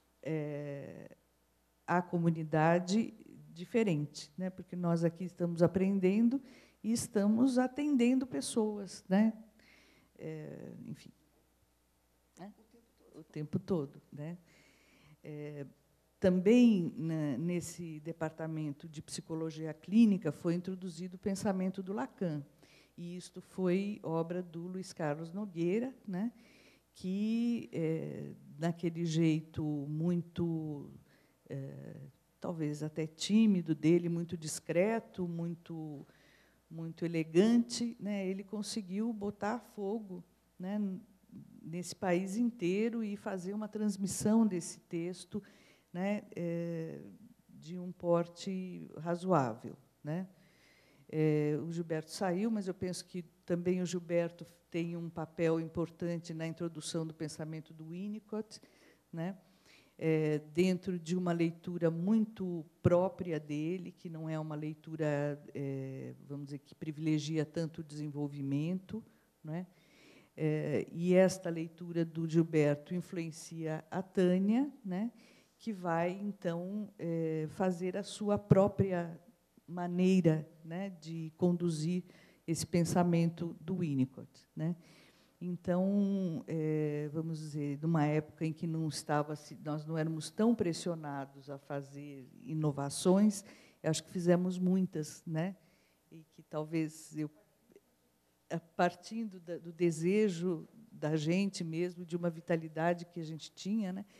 à comunidade diferente, né? Porque nós aqui estamos aprendendo e estamos atendendo pessoas, né? Enfim, né? O tempo todo, né? Também, nesse departamento de psicologia clínica, foi introduzido o pensamento do Lacan, e isto foi obra do Luiz Carlos Nogueira, né? Que, naquele jeito muito talvez até tímido dele, muito discreto, muito elegante, né, ele conseguiu botar fogo, né, nesse país inteiro e fazer uma transmissão desse texto, né, de um porte razoável, né. O Gilberto saiu, mas eu penso que também o Gilberto tem um papel importante na introdução do pensamento do Winnicott, né, dentro de uma leitura muito própria dele, que não é uma leitura, vamos dizer, que privilegia tanto o desenvolvimento, né? E esta leitura do Gilberto influencia a Tânia, né, que vai, então, fazer a sua própria maneira, né, de conduzir esse pensamento do Winnicott, né? Então, vamos dizer, numa época em que nós não éramos tão pressionados a fazer inovações, eu acho que fizemos muitas, né? E que talvez partindo do desejo da gente mesmo, de uma vitalidade que a gente tinha, né?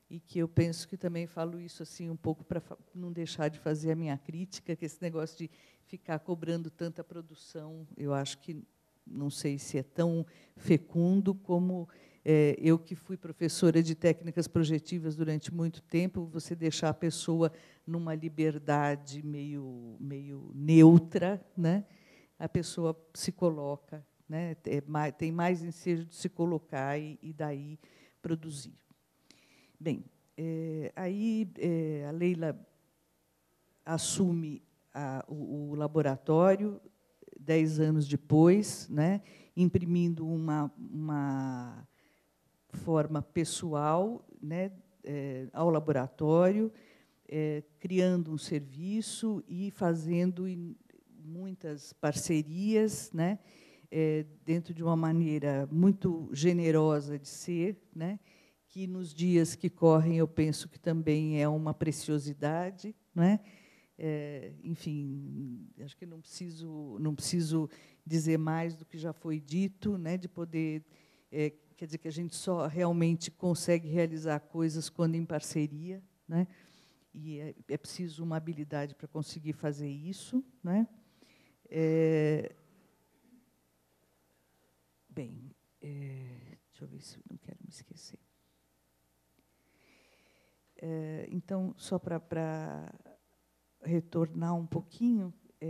e que eu penso que também falo isso assim um pouco para não deixar de fazer a minha crítica, que esse negócio de ficar cobrando tanta produção, eu acho que não sei se é tão fecundo como eu, que fui professora de técnicas projetivas durante muito tempo, você deixar a pessoa numa liberdade meio neutra, né? A pessoa se coloca, né? Tem mais ensejo de se colocar e daí produzir. Bem, aí a Leila assume o laboratório 10 anos depois, né, imprimindo uma forma pessoal, né, ao laboratório, criando um serviço e fazendo muitas parcerias, né, dentro de uma maneira muito generosa de ser, né, que nos dias que correm eu penso que também é uma preciosidade, né? Enfim, acho que não preciso dizer mais do que já foi dito, né? De poder, quer dizer que a gente só realmente consegue realizar coisas quando em parceria, né? E é preciso uma habilidade para conseguir fazer isso, né? Bem, deixa eu ver se eu não quero me esquecer. Então, só para retornar um pouquinho,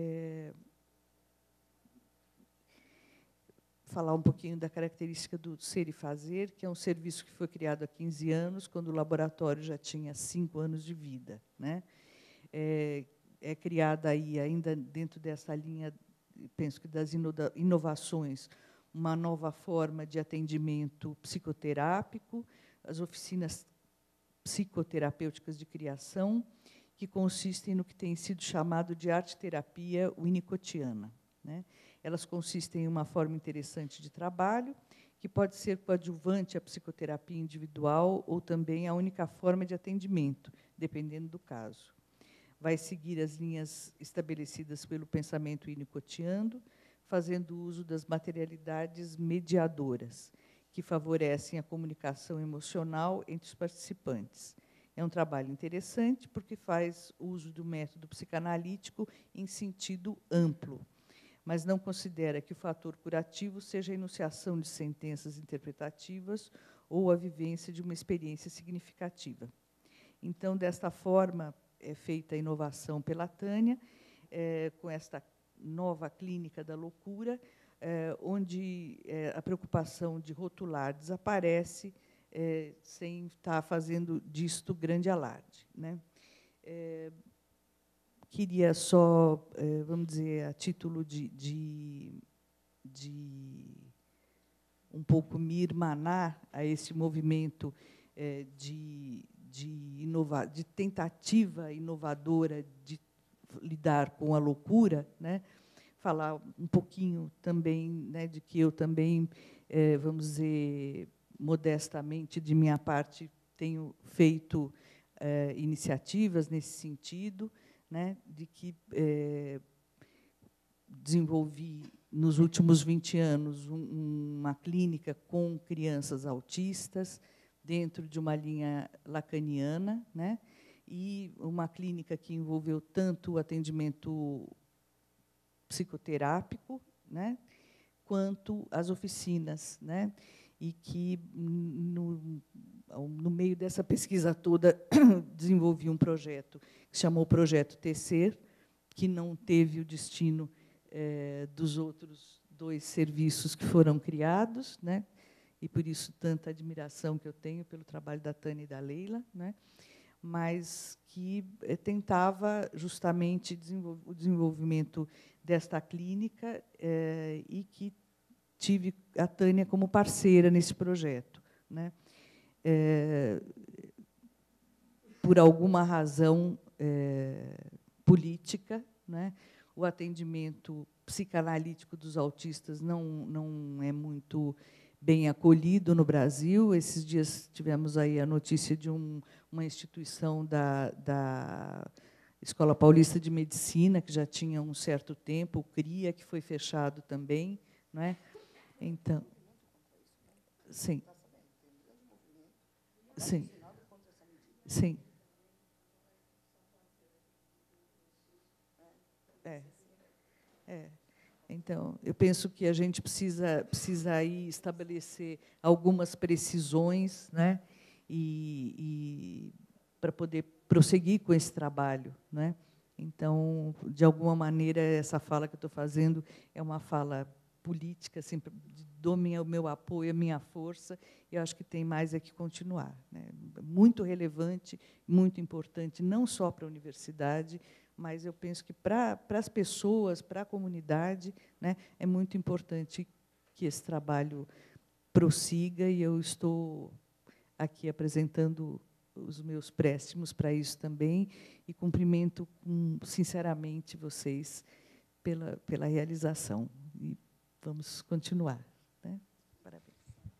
falar um pouquinho da característica do Ser e Fazer, que é um serviço que foi criado há 15 anos, quando o laboratório já tinha 5 anos de vida, né? É criada aí, ainda dentro dessa linha, penso que das inovações, uma nova forma de atendimento psicoterápico, as oficinas psicoterapêuticas de criação, que consistem no que tem sido chamado de arte-terapia winnicottiana, né? Elas consistem em uma forma interessante de trabalho, que pode ser coadjuvante à psicoterapia individual ou também a única forma de atendimento, dependendo do caso. Vai seguir as linhas estabelecidas pelo pensamento winnicottiano, fazendo uso das materialidades mediadoras, que favorecem a comunicação emocional entre os participantes. É um trabalho interessante porque faz uso do método psicanalítico em sentido amplo, mas não considera que o fator curativo seja a enunciação de sentenças interpretativas ou a vivência de uma experiência significativa. Então, desta forma, é feita a inovação pela Tânia, com esta nova clínica da loucura, onde a preocupação de rotular desaparece, sem estar fazendo disto grande alarde, né? Queria só, vamos dizer, a título de um pouco me irmanar a esse movimento de tentativa inovadora de lidar com a loucura, né? Falar um pouquinho também, né, de que eu também, vamos dizer, modestamente, de minha parte, tenho feito iniciativas nesse sentido, né, de que desenvolvi, nos últimos 20 anos, uma clínica com crianças autistas, dentro de uma linha lacaniana, né, e uma clínica que envolveu tanto o atendimento psicoterápico, né, quanto as oficinas, né, e que, no meio dessa pesquisa toda, desenvolvi um projeto que se chamou Projeto Tecer, que não teve o destino dos outros 2 serviços que foram criados, né, e, por isso, tanta admiração que eu tenho pelo trabalho da Tânia e da Leila, né, mas que tentava justamente o desenvolvimento desta clínica e que tive a Tânia como parceira nesse projeto, né. Por alguma razão política, né, o atendimento psicanalítico dos autistas não é muito bem acolhido no Brasil. Esses dias tivemos aí a notícia de uma instituição da Escola Paulista de Medicina, que já tinha um certo tempo, o CRIA, que foi fechado também, não é? Então, sim. Sim. Sim. Então, eu penso que a gente precisa aí estabelecer algumas precisões, né, e para poder prosseguir com esse trabalho, né? Então, de alguma maneira, essa fala que eu estou fazendo é uma fala política, assim, dou o meu apoio, a minha força, e eu acho que tem mais é que continuar, né? Muito relevante, muito importante, não só para a universidade, mas eu penso que para as pessoas, para a comunidade, né, é muito importante que esse trabalho prossiga, e eu estou aqui apresentando os meus préstimos para isso também, e cumprimento sinceramente vocês pela realização. E vamos continuar, né? Parabéns.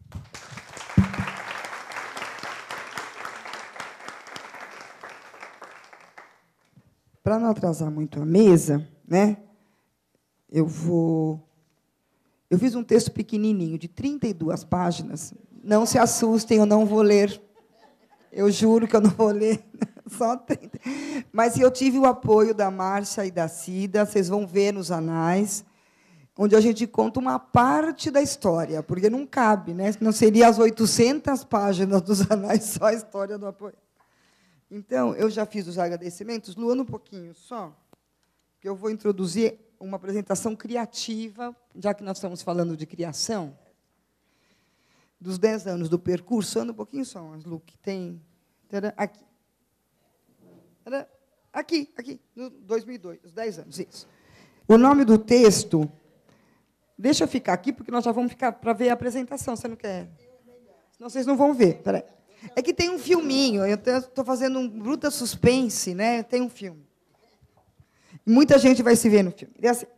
Para não atrasar muito a mesa, né, eu fiz um texto pequenininho, de 32 páginas. Não se assustem, eu não vou ler. Eu juro que eu não vou ler, só 30. Mas eu tive o apoio da Márcia e da Cida, vocês vão ver nos anais, onde a gente conta uma parte da história, porque não cabe, né? Não seria as 800 páginas dos anais, só a história do apoio. Então, eu já fiz os agradecimentos. Luana, um pouquinho só, que eu vou introduzir uma apresentação criativa, já que nós estamos falando de criação, dos 10 anos do percurso. Anda um pouquinho só, mas, Lu, que tem... Aqui. Aqui, no 2002, os 10 anos, isso. O nome do texto... Deixa eu ficar aqui, porque nós já vamos ficar para ver a apresentação. Você não quer? Senão vocês não vão ver. Peraí. É que tem um filminho, eu estou fazendo um bruta suspense, né? Tem um filme. Muita gente vai se ver no filme. E assim,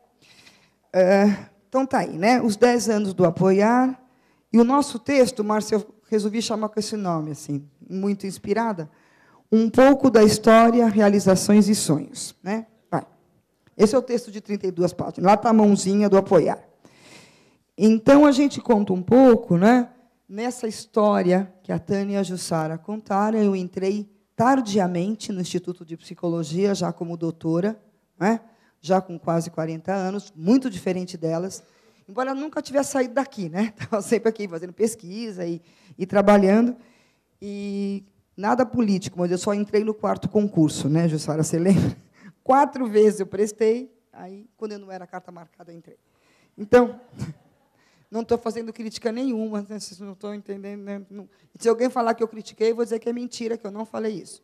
então, está aí, né? Os 10 anos do Apoiar. E o nosso texto, Márcia, eu resolvi chamar com esse nome, assim, muito inspirada, Um pouco da história, realizações e sonhos. Né? Vai. Esse é o texto de 32 páginas. Lá está a mãozinha do Apoiar. Então, a gente conta um pouco, né? Nessa história que a Tânia e a Jussara contaram. Eu entrei tardiamente no Instituto de Psicologia, já como doutora, né? Já com quase 40 anos, muito diferente delas, embora eu nunca tivesse saído daqui, né? Estava sempre aqui fazendo pesquisa e trabalhando. E nada político, mas eu só entrei no 4º concurso, né, Jussara, você lembra? 4 vezes eu prestei, aí, quando eu não era carta marcada, eu entrei. Então... Não estou fazendo crítica nenhuma, né? Vocês não estão entendendo. Né? Se alguém falar que eu critiquei, eu vou dizer que é mentira, que eu não falei isso.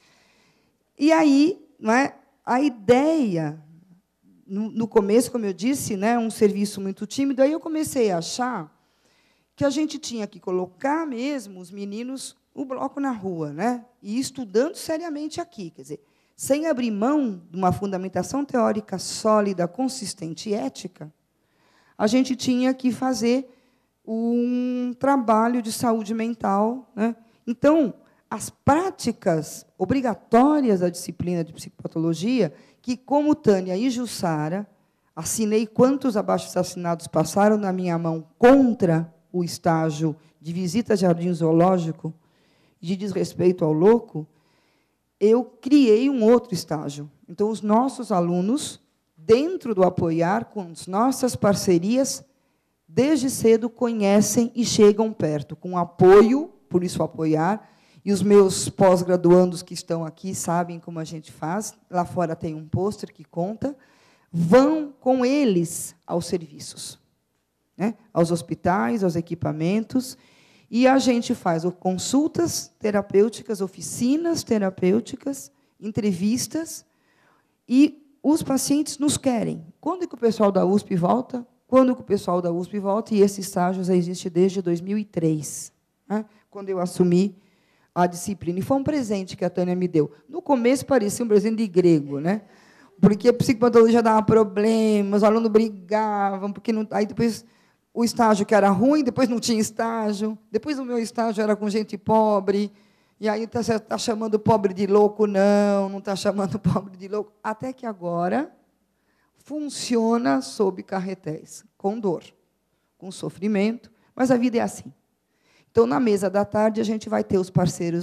E aí, não é, a ideia, no começo, como eu disse, né, um serviço muito tímido, aí eu comecei a achar que a gente tinha que colocar mesmo os meninos, o bloco na rua, né, e estudando seriamente aqui, quer dizer, sem abrir mão de uma fundamentação teórica sólida, consistente e ética, a gente tinha que fazer um trabalho de saúde mental, né? Então, as práticas obrigatórias da disciplina de psicopatologia, que, como Tânia e Jussara, assinei quantos abaixo-assinados passaram na minha mão contra o estágio de visita a jardim zoológico, de desrespeito ao louco, eu criei um outro estágio. Então, os nossos alunos, dentro do Apoiar, com as nossas parcerias, desde cedo conhecem e chegam perto, com apoio, por isso Apoiar, e os meus pós-graduandos que estão aqui sabem como a gente faz, lá fora tem um pôster que conta, vão com eles aos serviços, né? Aos hospitais, aos equipamentos, e a gente faz consultas terapêuticas, oficinas terapêuticas, entrevistas, e os pacientes nos querem. Quando é que o pessoal da USP volta? Quando que o pessoal da USP volta? E esse estágio já existe desde 2003, né? Quando eu assumi a disciplina. E foi um presente que a Tânia me deu. No começo, parecia um presente de grego, né? Porque a psicopatologia dava problemas, os alunos brigavam, porque não, aí depois o estágio que era ruim, depois não tinha estágio, depois o meu estágio era com gente pobre, e aí está chamando pobre de louco, não está chamando pobre de louco, até que agora funciona sob carretéis, com dor, com sofrimento, mas a vida é assim. Então, na mesa da tarde, a gente vai ter os parceiros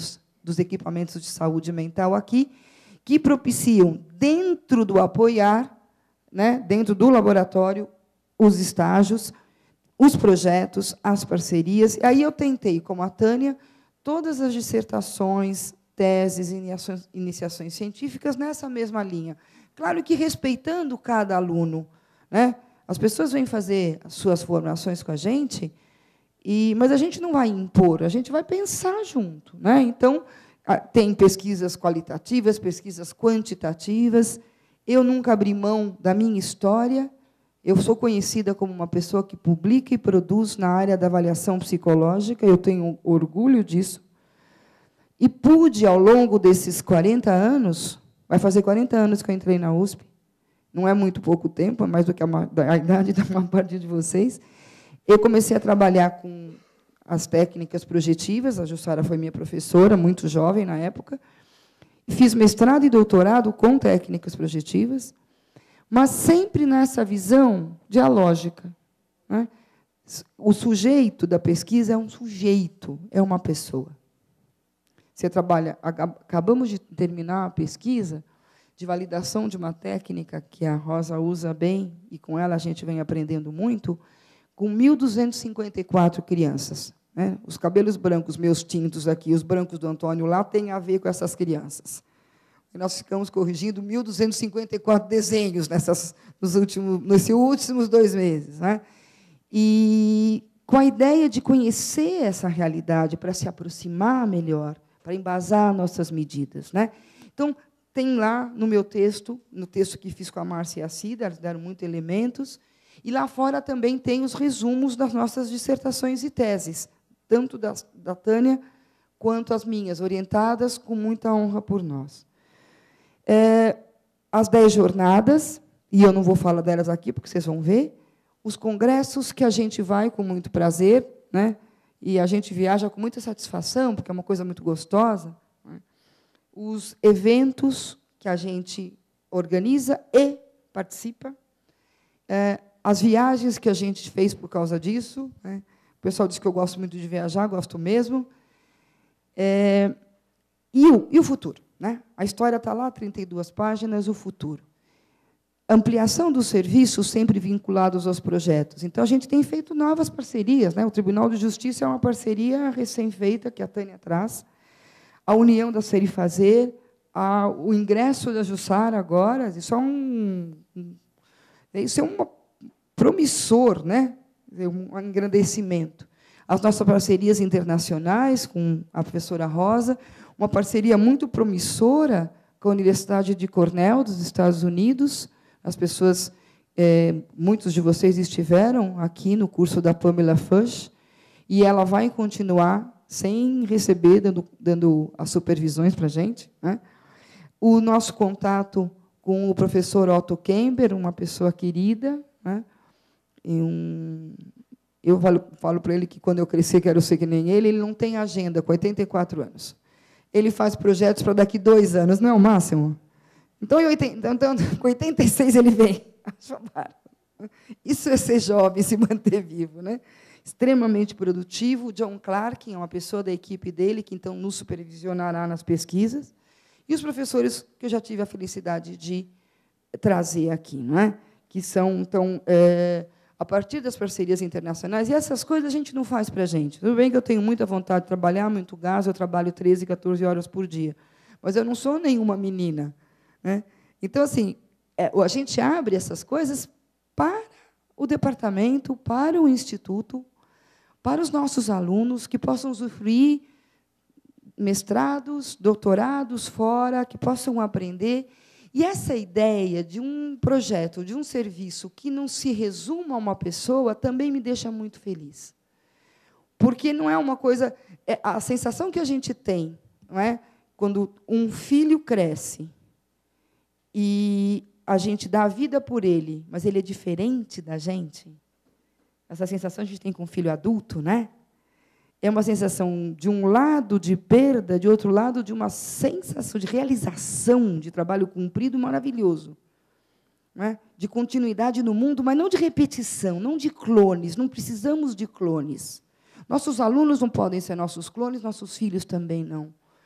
dos equipamentos de saúde mental aqui, que propiciam, dentro do apoiar, né, dentro do laboratório, os estágios, os projetos, as parcerias. Aí eu tentei, como a Tânia, todas as dissertações, teses, iniciações científicas nessa mesma linha. Claro que respeitando cada aluno, né? As pessoas vêm fazer as suas formações com a gente, mas a gente não vai impor, a gente vai pensar junto, né? Então, tem pesquisas qualitativas, pesquisas quantitativas. Eu nunca abri mão da minha história. Eu sou conhecida como uma pessoa que publica e produz na área da avaliação psicológica, eu tenho orgulho disso. E pude, ao longo desses 40 anos, vai fazer 40 anos que eu entrei na USP, não é muito pouco tempo, é mais do que a idade da maior parte de vocês, eu comecei a trabalhar com as técnicas projetivas, a Jussara foi minha professora, muito jovem na época, fiz mestrado e doutorado com técnicas projetivas, mas sempre nessa visão dialógica, né? O sujeito da pesquisa é um sujeito, é uma pessoa. Você trabalha, acabamos de terminar a pesquisa de validação de uma técnica que a Rosa usa bem, e com ela a gente vem aprendendo muito, com 1.254 crianças. Né? Os cabelos brancos, meus tintos aqui, os brancos do Antônio lá, têm a ver com essas crianças. E nós ficamos corrigindo 1.254 desenhos nesses últimos 2 meses. Né? E com a ideia de conhecer essa realidade, para se aproximar melhor, para embasar nossas medidas. Né? Então, tem lá no meu texto, no texto que fiz com a Márcia e a Cida, eles deram muitos elementos, e lá fora também tem os resumos das nossas dissertações e teses, tanto da Tânia quanto as minhas, orientadas com muita honra por nós. As 10 jornadas, e eu não vou falar delas aqui, porque vocês vão ver, os congressos que a gente vai com muito prazer, né? E a gente viaja com muita satisfação, porque é uma coisa muito gostosa, né? Os eventos que a gente organiza e participa, as viagens que a gente fez por causa disso, né? O pessoal diz que eu gosto muito de viajar, gosto mesmo. E o futuro, né? A história está lá, 32 páginas, o futuro. Ampliação dos serviços sempre vinculados aos projetos. Então, a gente tem feito novas parcerias. Né? O Tribunal de Justiça é uma parceria recém-feita, que a Tânia traz. A união da Ser e Fazer, o ingresso da Jussara agora, isso é um promissor, né? Um engrandecimento. As nossas parcerias internacionais com a professora Rosa, uma parceria muito promissora com a Universidade de Cornell, dos Estados Unidos. As pessoas, muitos de vocês estiveram aqui no curso da Pamela Fuchs, e ela vai continuar sem receber, dando as supervisões para a gente. Né? O nosso contato com o professor Otto Kemper, uma pessoa querida. Né? Eu falo para ele que, quando eu crescer, quero ser que nem ele. Ele não tem agenda, com 84 anos. Ele faz projetos para daqui 2 anos, não é o máximo? Então, com 86, ele vem. Isso é ser jovem, se manter vivo. Né? Extremamente produtivo. O John Clark é uma pessoa da equipe dele, que, então, nos supervisionará nas pesquisas. E os professores que eu já tive a felicidade de trazer aqui, não é? Que são, então, a partir das parcerias internacionais, e essas coisas a gente não faz para a gente. Tudo bem que eu tenho muita vontade de trabalhar, muito gás, eu trabalho 13, 14 horas por dia, mas eu não sou nenhuma menina. Né? Então, assim, a gente abre essas coisas para o departamento, para o instituto, para os nossos alunos, que possam usufruir mestrados, doutorados fora, que possam aprender. E essa ideia de um projeto, de um serviço que não se resuma a uma pessoa, também me deixa muito feliz. Porque não é uma coisa... a sensação que a gente tem, não é? Quando um filho cresce e a gente dá a vida por ele, mas ele é diferente da gente, essa sensação a gente tem com um filho adulto, né? É uma sensação, de um lado, de perda, de outro lado, de uma sensação de realização, de trabalho cumprido maravilhoso. Né? De continuidade no mundo, mas não de repetição, não de clones. Não precisamos de clones. Nossos alunos não podem ser nossos clones, nossos filhos também não.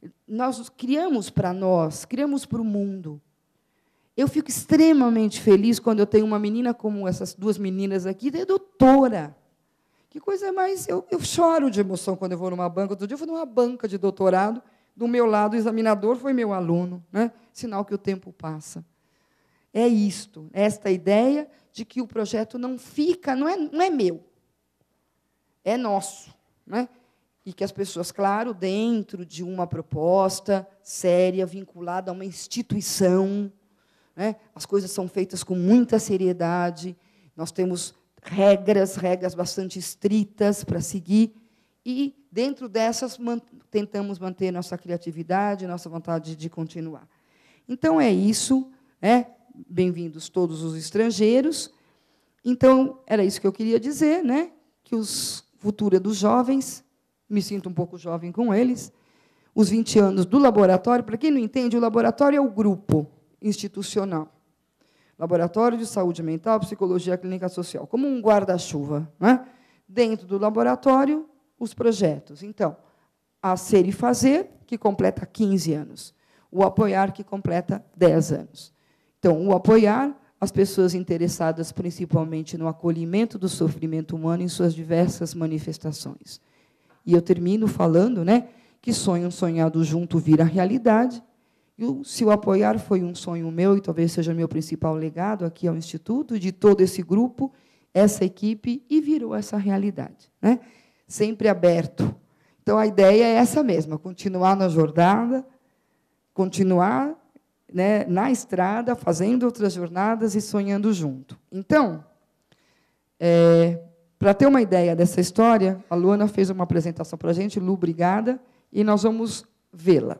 Nós criamos para nós, criamos para o mundo. Eu fico extremamente feliz quando eu tenho uma menina como essas duas meninas aqui, é doutora. Que coisa mais... Eu choro de emoção quando eu vou numa banca. Outro dia eu fui numa banca de doutorado, do meu lado o examinador foi meu aluno, né? Sinal que o tempo passa. É isto, esta ideia de que o projeto não fica, não é meu, é nosso, né? E que as pessoas, claro, dentro de uma proposta séria, vinculada a uma instituição, né? As coisas são feitas com muita seriedade, nós temos regras bastante estritas para seguir, e, dentro dessas, tentamos manter nossa criatividade, nossa vontade de continuar. Então, é isso, né? Bem-vindos todos os estrangeiros. Então, era isso que eu queria dizer, né? Que o futuro é dos jovens, me sinto um pouco jovem com eles, os 20 anos do laboratório. Para quem não entende, o laboratório é o grupo institucional. Laboratório de Saúde Mental, Psicologia Clínica Social, como um guarda-chuva, né? Dentro do laboratório, os projetos. Então, a Ser e Fazer, que completa 15 anos. O Apoiar, que completa 10 anos. Então, o apoiar as pessoas interessadas principalmente no acolhimento do sofrimento humano em suas diversas manifestações. E eu termino falando, né, que sonho sonhado junto vira realidade. E se o apoiar foi um sonho meu, e talvez seja meu principal legado aqui ao Instituto, de todo esse grupo, essa equipe, e virou essa realidade, né? Sempre aberto. Então, a ideia é essa mesma, continuar na jornada, continuar, né, na estrada, fazendo outras jornadas e sonhando junto. Então, para ter uma ideia dessa história, a Luana fez uma apresentação para a gente. Lu, obrigada, e nós vamos vê-la.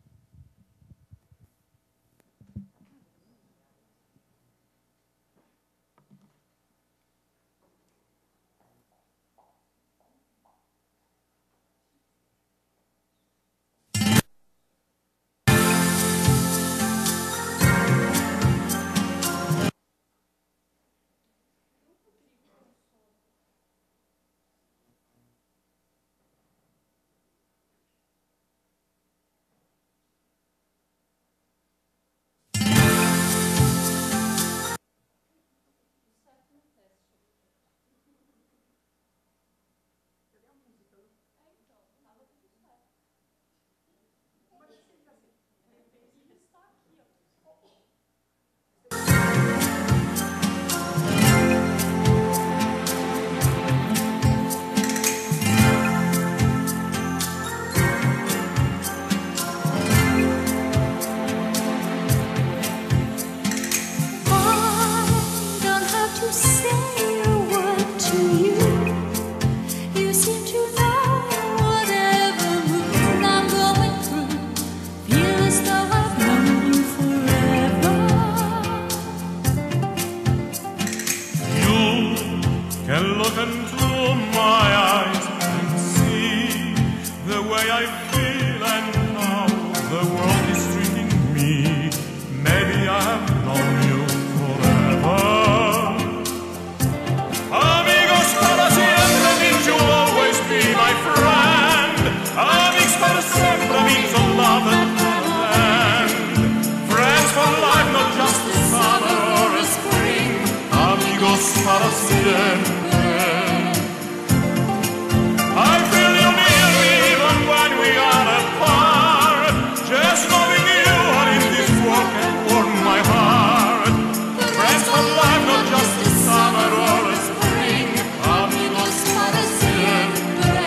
Para siempre. I feel you near me even when we are apart. Just knowing you are in this world can warm my heart. Friends for life, not just a summer or a spring. Amigos para siempre.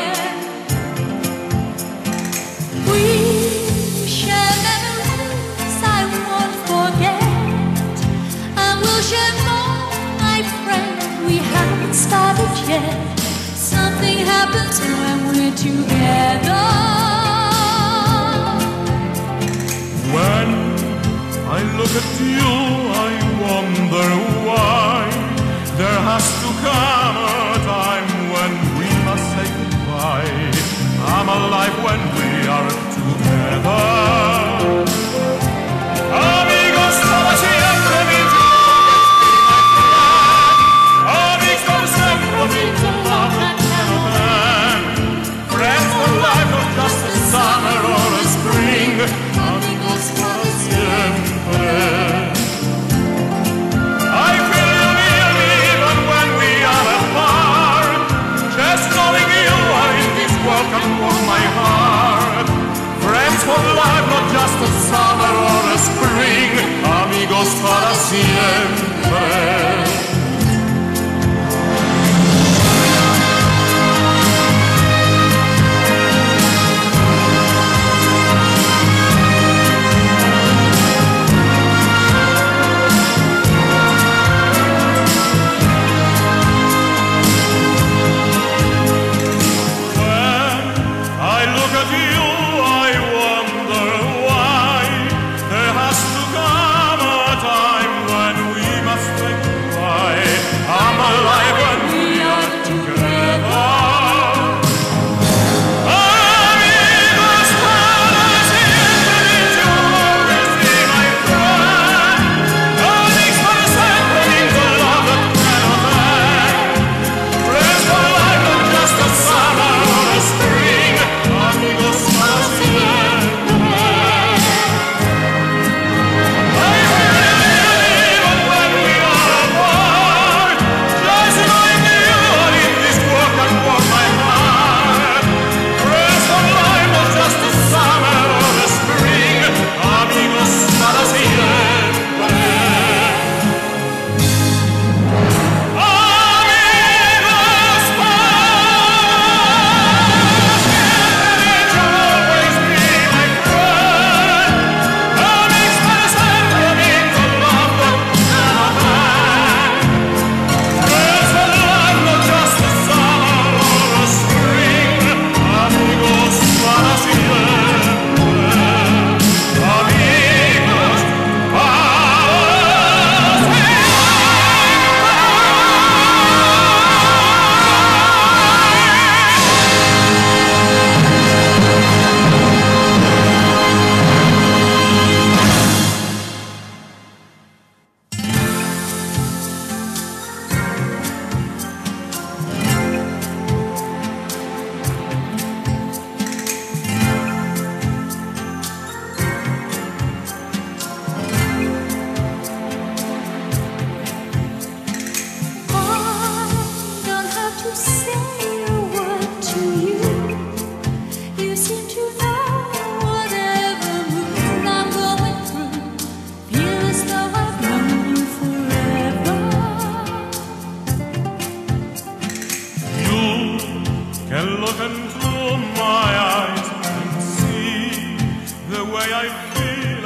We share memories I won't forget, and we'll share more. We haven't started yet. Something happens when we're together. When I look at you, I wonder why there has to come a time when we must say goodbye. I'm alive when we are together. Amigos para siempre, means you always be my friend. Amigos para siempre means a love that never ends. Friends for life, not just a summer or a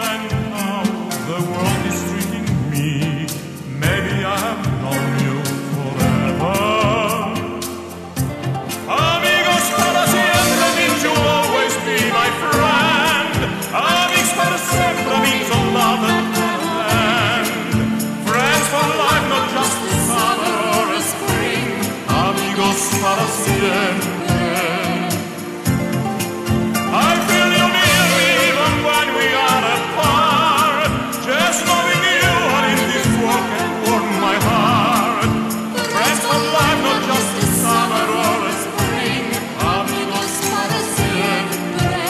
and how the world is treating me. Maybe I have known you forever. Amigos para siempre means you'll always be my friend. Amigos para siempre means a love and land. Friends for life, not just a summer or a spring. Amigos para siempre. I feel you near me even when we are apart. Just knowing you are in this walk and warm my heart. Friends for life, not just a summer or a spring. Amigos para siempre.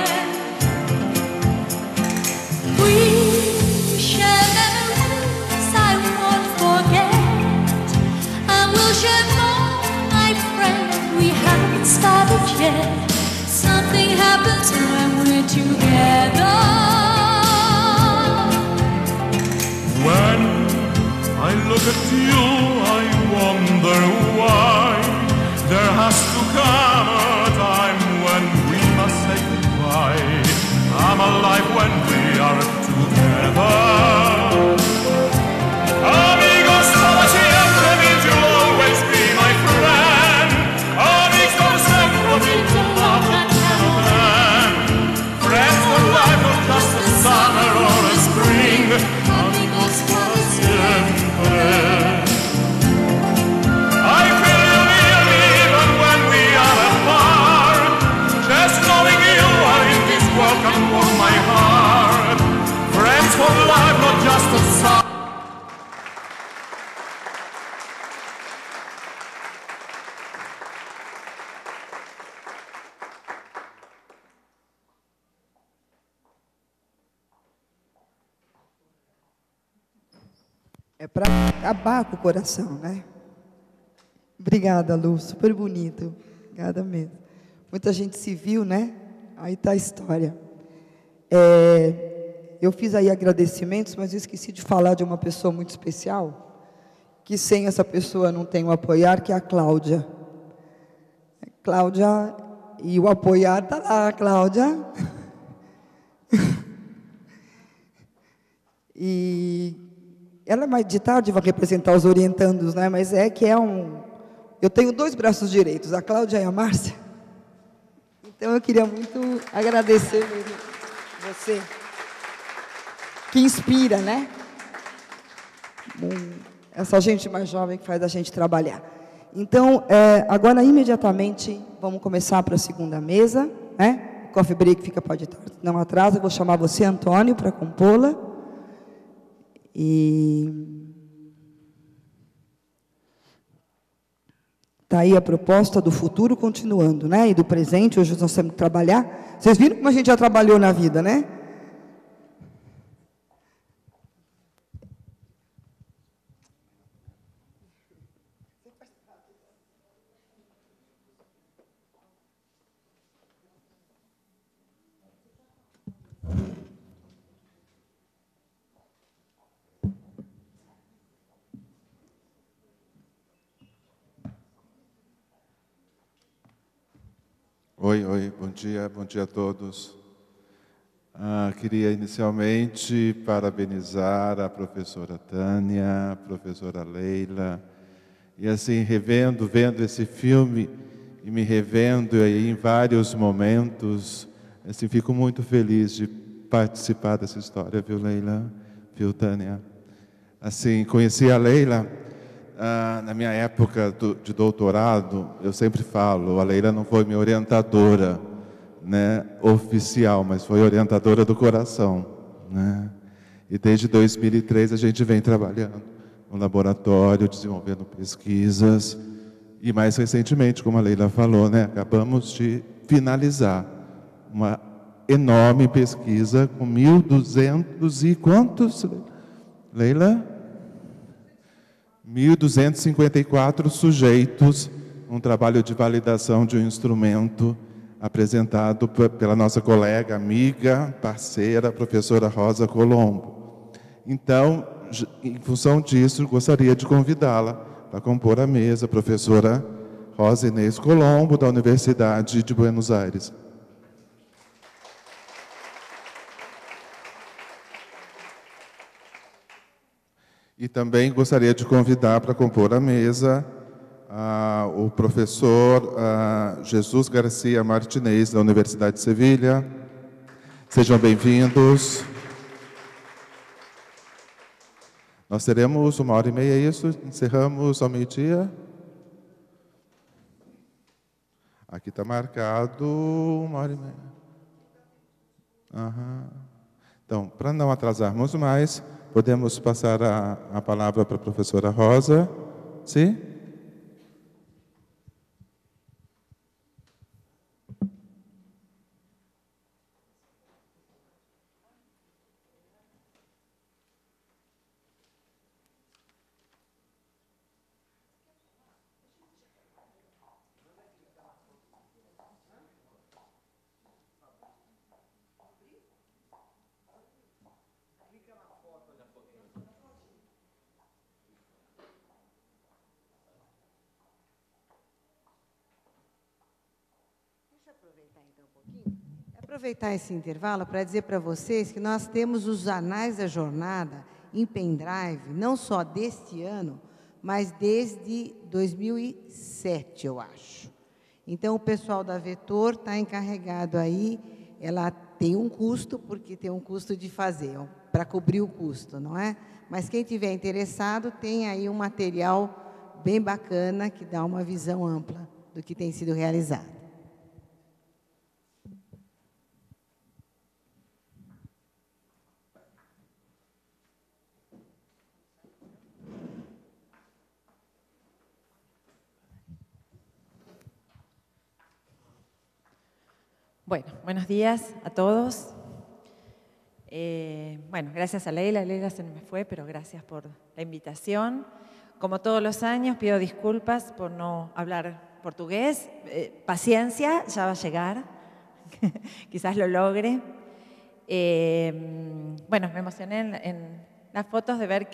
We share memories I won't forget, and we'll share more, my friend. We haven't started yet. Something happens when we're together. When I look at you, I wonder why. There has to come a time when we must say goodbye. I'm alive when we are together. Amigos para siempre means you'll always be my friend. Amigos para siempre means a love and land. Friends for life, not just a summer or a spring. Amigos para siempre. I feel you near me even when we are apart. Just knowing you are in this world can warm my heart. Friends for life, not just a summer. É para acabar com o coração, né? Obrigada, Lu, super bonito. Obrigada mesmo. Muita gente se viu, né? Aí está a história. Eu fiz aí agradecimentos, mas eu esqueci de falar de uma pessoa muito especial, que sem essa pessoa não tem o apoiar, que é a Cláudia. Cláudia, e o apoiar está lá, Cláudia. E ela mais de tarde vai representar os orientandos, né? Mas eu tenho dois braços direitos, a Cláudia e a Márcia. Então eu queria muito agradecer mesmo você, que inspira, né? Essa gente mais jovem que faz a gente trabalhar. Então, agora imediatamente vamos começar para a segunda mesa, né? O coffee break fica para de tarde, não atrasa. Eu vou chamar você, Antônio, para compô-la. E está aí a proposta do futuro continuando, né? E do presente, hoje nós temos que trabalhar. Vocês viram como a gente já trabalhou na vida, né? Oi, bom dia a todos. Queria inicialmente parabenizar a professora Tânia, a professora Leila, e assim, vendo esse filme e me revendo aí em vários momentos, assim, fico muito feliz de participar dessa história, viu, Leila? Viu, Tânia? Assim, conheci a Leila na minha época de doutorado. Eu sempre falo, a Leila não foi minha orientadora, né, oficial, mas foi orientadora do coração, né? E desde 2003 a gente vem trabalhando no laboratório, desenvolvendo pesquisas, e mais recentemente, como a Leila falou, né, acabamos de finalizar uma enorme pesquisa com 1.200 e quantos, Leila? 1.254 sujeitos, um trabalho de validação de um instrumento apresentado pela nossa colega, amiga, parceira, professora Rosa Colombo. Então, em função disso, gostaria de convidá-la para compor a mesa, a professora Rosa Inês Colombo, da Universidade de Buenos Aires. E também gostaria de convidar para compor a mesa o professor Jesus Garcia Martinez, da Universidade de Sevilha. Sejam bem-vindos. Nós teremos 1h30, é isso? Encerramos ao meio-dia? Aqui está marcado 1h30. Então, para não atrasarmos mais, podemos passar a palavra para a professora Rosa. Sim? Aproveitar esse intervalo para dizer para vocês que nós temos os anais da jornada em pendrive, não só deste ano, mas desde 2007, eu acho. Então, o pessoal da Vetor está encarregado aí, ela tem um custo, porque tem um custo de fazer, para cobrir o custo, não é? Mas quem tiver interessado, tem aí um material bem bacana, que dá uma visão ampla do que tem sido realizado. Bueno, buenos días a todos. Bueno, gracias a Leila. Leila se me fue, pero gracias por la invitación. Como todos los años, pido disculpas por no hablar portugués. Paciencia, ya va a llegar. Quizás lo logre. Bueno, me emocioné en las fotos de ver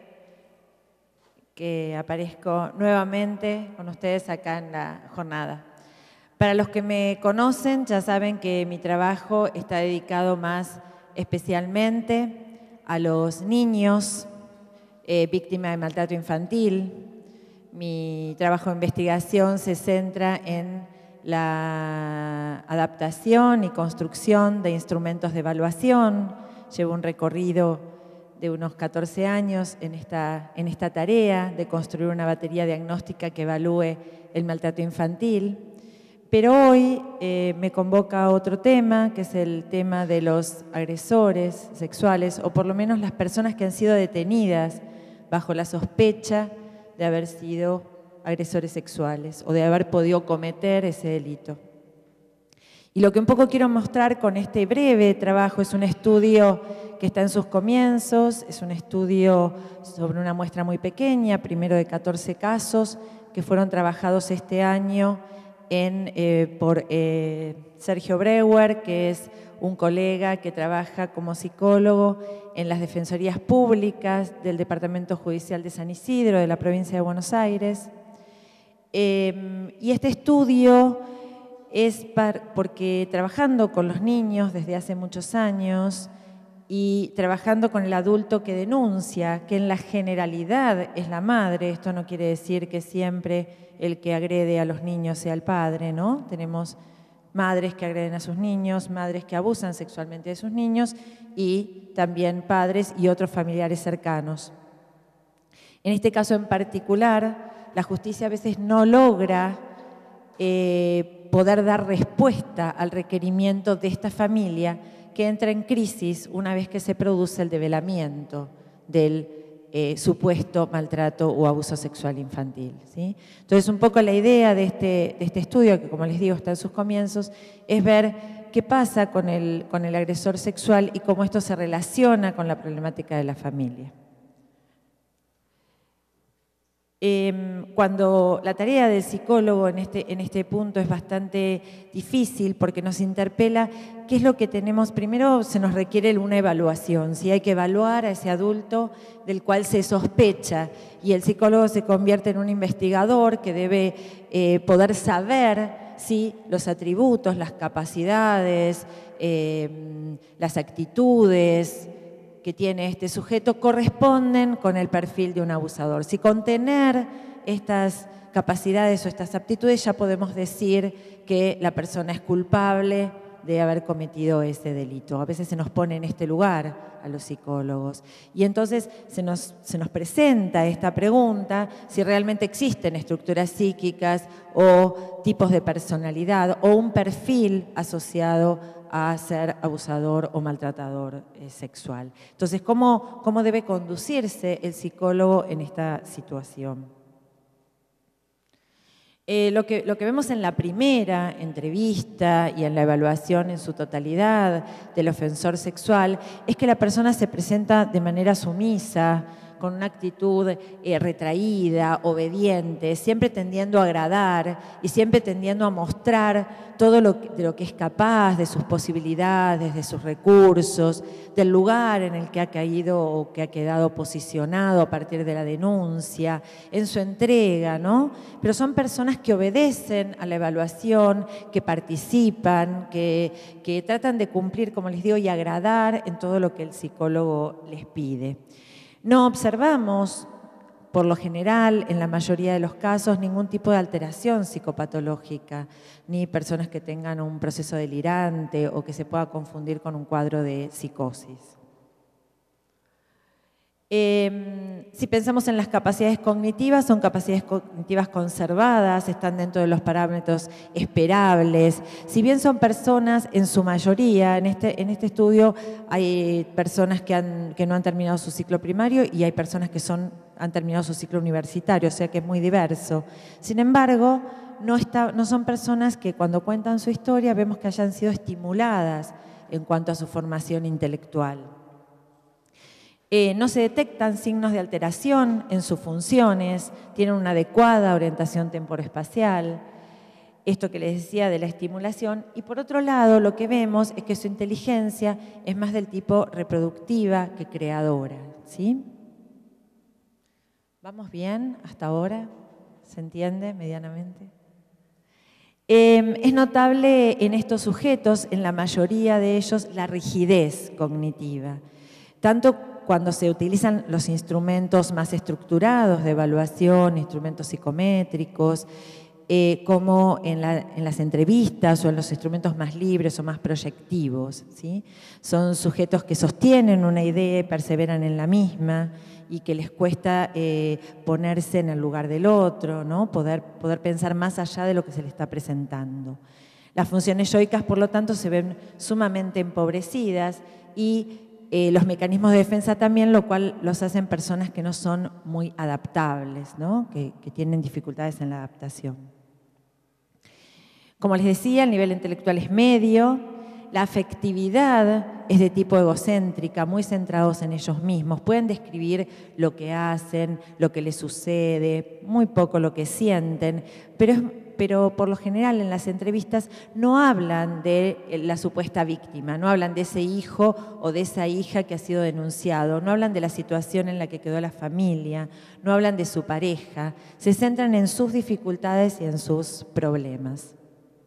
que aparezco nuevamente con ustedes acá en la jornada. Para los que me conocen, ya saben que mi trabajo está dedicado más especialmente a los niños víctimas de maltrato infantil. Mi trabajo de investigación se centra en la adaptación y construcción de instrumentos de evaluación. Llevo un recorrido de unos 14 años en esta tarea de construir una batería diagnóstica que evalúe el maltrato infantil. Pero hoy me convoca otro tema, que es el tema de los agresores sexuales, o por lo menos las personas que han sido detenidas bajo la sospecha de haber sido agresores sexuales o de haber podido cometer ese delito. Y lo que un poco quiero mostrar con este breve trabajo es un estudio que está en sus comienzos, es un estudio sobre una muestra muy pequeña, primero de 14 casos, que fueron trabajados este año por Sergio Breuer, que es un colega que trabaja como psicólogo en las defensorías públicas del Departamento Judicial de San Isidro, de la provincia de Buenos Aires. Y este estudio es porque trabajando con los niños desde hace muchos años y trabajando con el adulto que denuncia, que en la generalidad es la madre, esto no quiere decir que siempre el que agrede a los niños sea el padre, ¿no? Tenemos madres que agreden a sus niños, madres que abusan sexualmente de sus niños y también padres y otros familiares cercanos. En este caso en particular, la justicia a veces no logra poder dar respuesta al requerimiento de esta familia que entra en crisis una vez que se produce el develamiento del supuesto maltrato o abuso sexual infantil, ¿sí? Entonces, un poco la idea de este estudio, que como les digo está en sus comienzos, es ver qué pasa con el agresor sexual y cómo esto se relaciona con la problemática de la familia. Cuando la tarea del psicólogo en este punto es bastante difícil porque nos interpela qué es lo que tenemos. Primero se nos requiere una evaluación, ¿sí? Hay que evaluar a ese adulto del cual se sospecha y el psicólogo se convierte en un investigador que debe poder saber si los atributos, las capacidades, las actitudes que tiene este sujeto corresponden con el perfil de un abusador. Si con tener estas capacidades o estas aptitudes ya podemos decir que la persona es culpable de haber cometido ese delito. A veces se nos pone en este lugar a los psicólogos. Y entonces se nos presenta esta pregunta si realmente existen estructuras psíquicas o tipos de personalidad o un perfil asociado a ser abusador o maltratador sexual. Entonces, ¿cómo debe conducirse el psicólogo en esta situación? Lo que vemos en la primera entrevista y en la evaluación en su totalidad del ofensor sexual es que la persona se presenta de manera sumisa, con una actitud retraída, obediente, siempre tendiendo a agradar y siempre tendiendo a mostrar todo de lo que es capaz, de sus posibilidades, de sus recursos, del lugar en el que ha caído o que ha quedado posicionado a partir de la denuncia, en su entrega, ¿no? Pero son personas que obedecen a la evaluación, que participan, que tratan de cumplir, como les digo, y agradar en todo lo que el psicólogo les pide. No observamos, por lo general, en la mayoría de los casos, ningún tipo de alteración psicopatológica, ni personas que tengan un proceso delirante o que se pueda confundir con un cuadro de psicosis. Si pensamos en las capacidades cognitivas, son capacidades cognitivas conservadas, están dentro de los parámetros esperables. Si bien son personas, en su mayoría, en este estudio hay personas que no han terminado su ciclo primario y hay personas que han terminado su ciclo universitario, o sea que es muy diverso. Sin embargo, no son personas que cuando cuentan su historia vemos que hayan sido estimuladas en cuanto a su formación intelectual. No se detectan signos de alteración en sus funciones, tienen una adecuada orientación temporoespacial, esto que les decía de la estimulación, y por otro lado lo que vemos es que su inteligencia es más del tipo reproductiva que creadora, ¿sí? ¿Vamos bien hasta ahora? ¿Se entiende medianamente? Es notable en estos sujetos, en la mayoría de ellos, la rigidez cognitiva, tanto cuando se utilizan los instrumentos más estructurados de evaluación, instrumentos psicométricos, como en las entrevistas o en los instrumentos más libres o más proyectivos, ¿sí? Son sujetos que sostienen una idea y perseveran en la misma y que les cuesta ponerse en el lugar del otro, ¿no? Poder pensar más allá de lo que se les está presentando. Las funciones yoicas, por lo tanto, se ven sumamente empobrecidas y los mecanismos de defensa también, lo cual los hacen personas que no son muy adaptables, ¿no? que tienen dificultades en la adaptación. Como les decía, el nivel intelectual es medio, la afectividad es de tipo egocéntrica, muy centrados en ellos mismos. Pueden describir lo que hacen, lo que les sucede, muy poco lo que sienten, pero por lo general en las entrevistas no hablan de la supuesta víctima, no hablan de ese hijo o de esa hija que ha sido denunciado, no hablan de la situación en la que quedó la familia, no hablan de su pareja, se centran en sus dificultades y en sus problemas.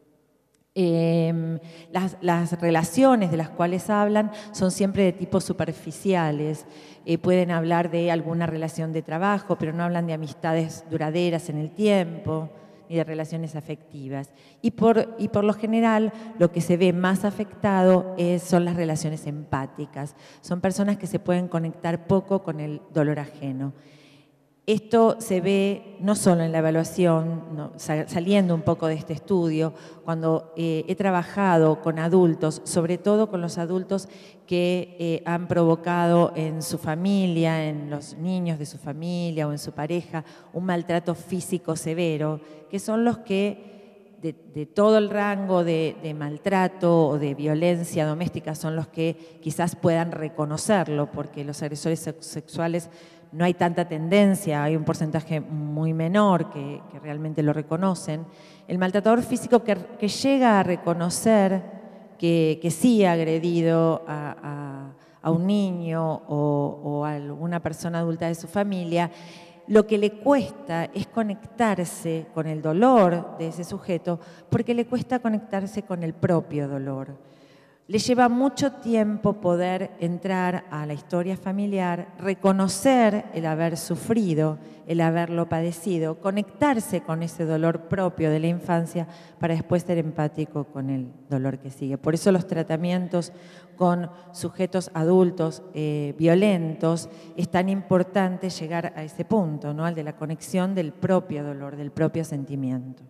Las relaciones de las cuales hablan son siempre de tipo superficiales. Pueden hablar de alguna relación de trabajo, pero no hablan de amistades duraderas en el tiempo, ni de relaciones afectivas. Y por lo general, lo que se ve más afectado son las relaciones empáticas. Son personas que se pueden conectar poco con el dolor ajeno. Esto se ve no solo en la evaluación, saliendo un poco de este estudio, cuando he trabajado con adultos, sobre todo con los adultos que han provocado en su familia, en los niños de su familia o en su pareja, un maltrato físico severo, que son los que de todo el rango de maltrato o de violencia doméstica son los que quizás puedan reconocerlo, porque los agresores sexuales no hay tanta tendencia, hay un porcentaje muy menor que realmente lo reconocen. El maltratador físico que llega a reconocer que sí ha agredido a un niño o a alguna persona adulta de su familia, lo que le cuesta es conectarse con el dolor de ese sujeto porque le cuesta conectarse con el propio dolor. le lleva mucho tiempo poder entrar a la historia familiar, reconocer el haber sufrido, el haberlo padecido, conectarse con ese dolor propio de la infancia para después ser empático con el dolor que sigue. Por eso los tratamientos con sujetos adultos violentos es tan importante llegar a ese punto, ¿no? Al de la conexión del propio dolor, del propio sentimiento.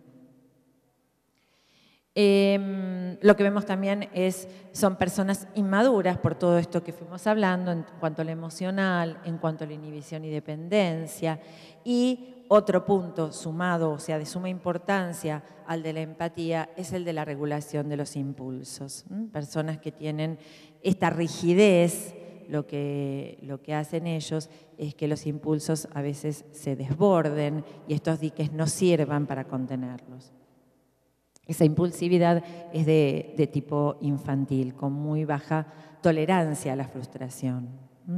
Lo que vemos también son personas inmaduras por todo esto que fuimos hablando en cuanto a lo emocional, en cuanto a la inhibición y dependencia. Y otro punto sumado, o sea, de suma importancia al de la empatía, es el de la regulación de los impulsos. Personas que tienen esta rigidez, lo que hacen ellos es que los impulsos a veces se desborden y estos diques no sirvan para contenerlos. Esa impulsividad es de tipo infantil, con muy baja tolerancia a la frustración.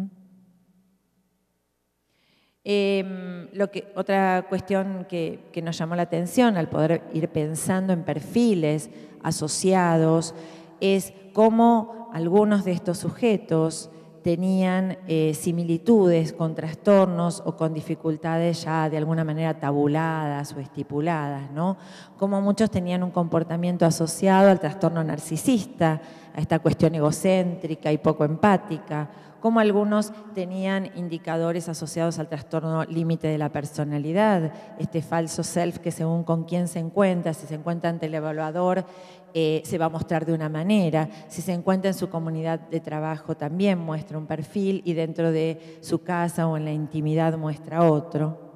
Otra cuestión que nos llamó la atención al poder ir pensando en perfiles asociados es cómo algunos de estos sujetos tenían similitudes con trastornos o con dificultades ya de alguna manera tabuladas o estipuladas, ¿no? Como muchos tenían un comportamiento asociado al trastorno narcisista, a esta cuestión egocéntrica y poco empática, como algunos tenían indicadores asociados al trastorno límite de la personalidad, este falso self que según con quién se encuentra, si se encuentra ante el evaluador, se va a mostrar de una manera, si se encuentra en su comunidad de trabajo también muestra un perfil y dentro de su casa o en la intimidad muestra otro.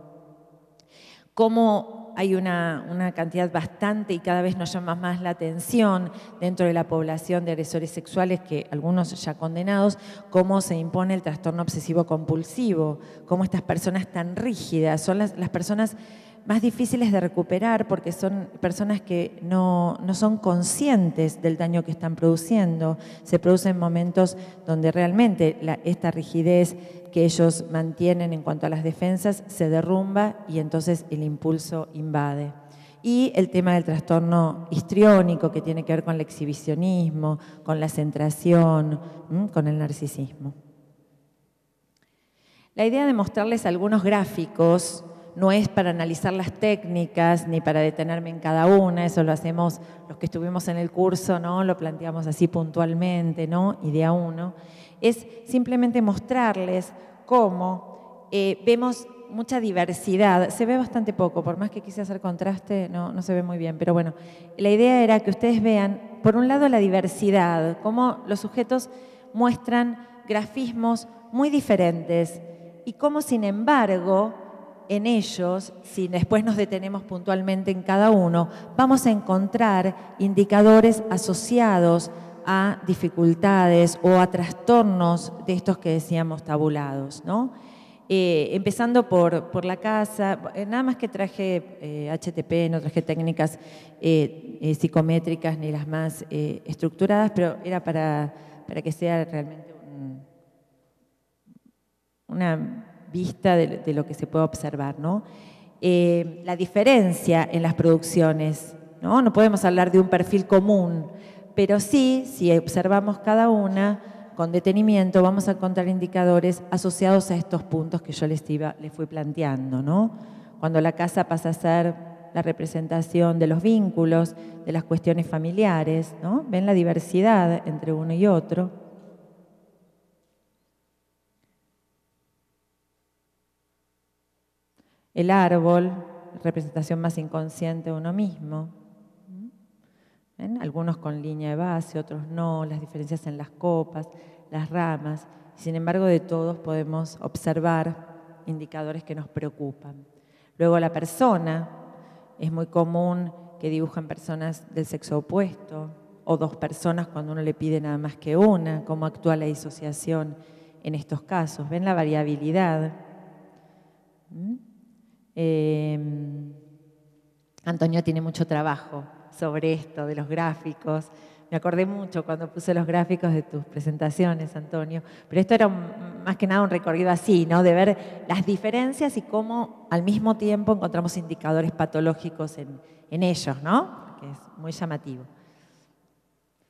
Cómo hay una cantidad bastante y cada vez nos llama más la atención dentro de la población de agresores sexuales, que algunos ya condenados, cómo se impone el trastorno obsesivo compulsivo, cómo estas personas tan rígidas son las personas más difíciles de recuperar porque son personas que no son conscientes del daño que están produciendo. Se producen momentos donde realmente esta rigidez que ellos mantienen en cuanto a las defensas se derrumba y entonces el impulso invade. Y el tema del trastorno histriónico que tiene que ver con el exhibicionismo, con la centración, con el narcisismo. La idea de mostrarles algunos gráficos no es para analizar las técnicas ni para detenerme en cada una, eso lo hacemos los que estuvimos en el curso, ¿no? Lo planteamos así puntualmente, ¿no? Y de a uno. Es simplemente mostrarles cómo vemos mucha diversidad. Se ve bastante poco, por más que quise hacer contraste, no se ve muy bien. Pero bueno, la idea era que ustedes vean, por un lado, la diversidad, cómo los sujetos muestran grafismos muy diferentes y cómo, sin embargo, en ellos, si después nos detenemos puntualmente en cada uno, vamos a encontrar indicadores asociados a dificultades o a trastornos de estos que decíamos tabulados, ¿no? Empezando por la casa, nada más que traje HTP, no traje técnicas psicométricas ni las más estructuradas, pero era para que sea realmente una vista de lo que se puede observar, ¿no? La diferencia en las producciones, ¿no? No podemos hablar de un perfil común, pero sí, si observamos cada una con detenimiento, vamos a encontrar indicadores asociados a estos puntos que yo les fui planteando, ¿no? Cuando la casa pasa a ser la representación de los vínculos, de las cuestiones familiares, ¿no? Ven la diversidad entre uno y otro. El árbol, representación más inconsciente de uno mismo. ¿Ven? Algunos con línea de base, otros no, las diferencias en las copas, las ramas. Sin embargo, de todos podemos observar indicadores que nos preocupan. Luego la persona, es muy común que dibujan personas del sexo opuesto o dos personas cuando uno le pide nada más que una, cómo actúa la disociación en estos casos. ¿Ven la variabilidad? Antonio tiene mucho trabajo sobre esto, de los gráficos. Me acordé mucho cuando puse los gráficos de tus presentaciones, Antonio. Pero esto era más que nada un recorrido así, ¿no? De ver las diferencias y cómo al mismo tiempo encontramos indicadores patológicos en ellos, ¿no? Que es muy llamativo.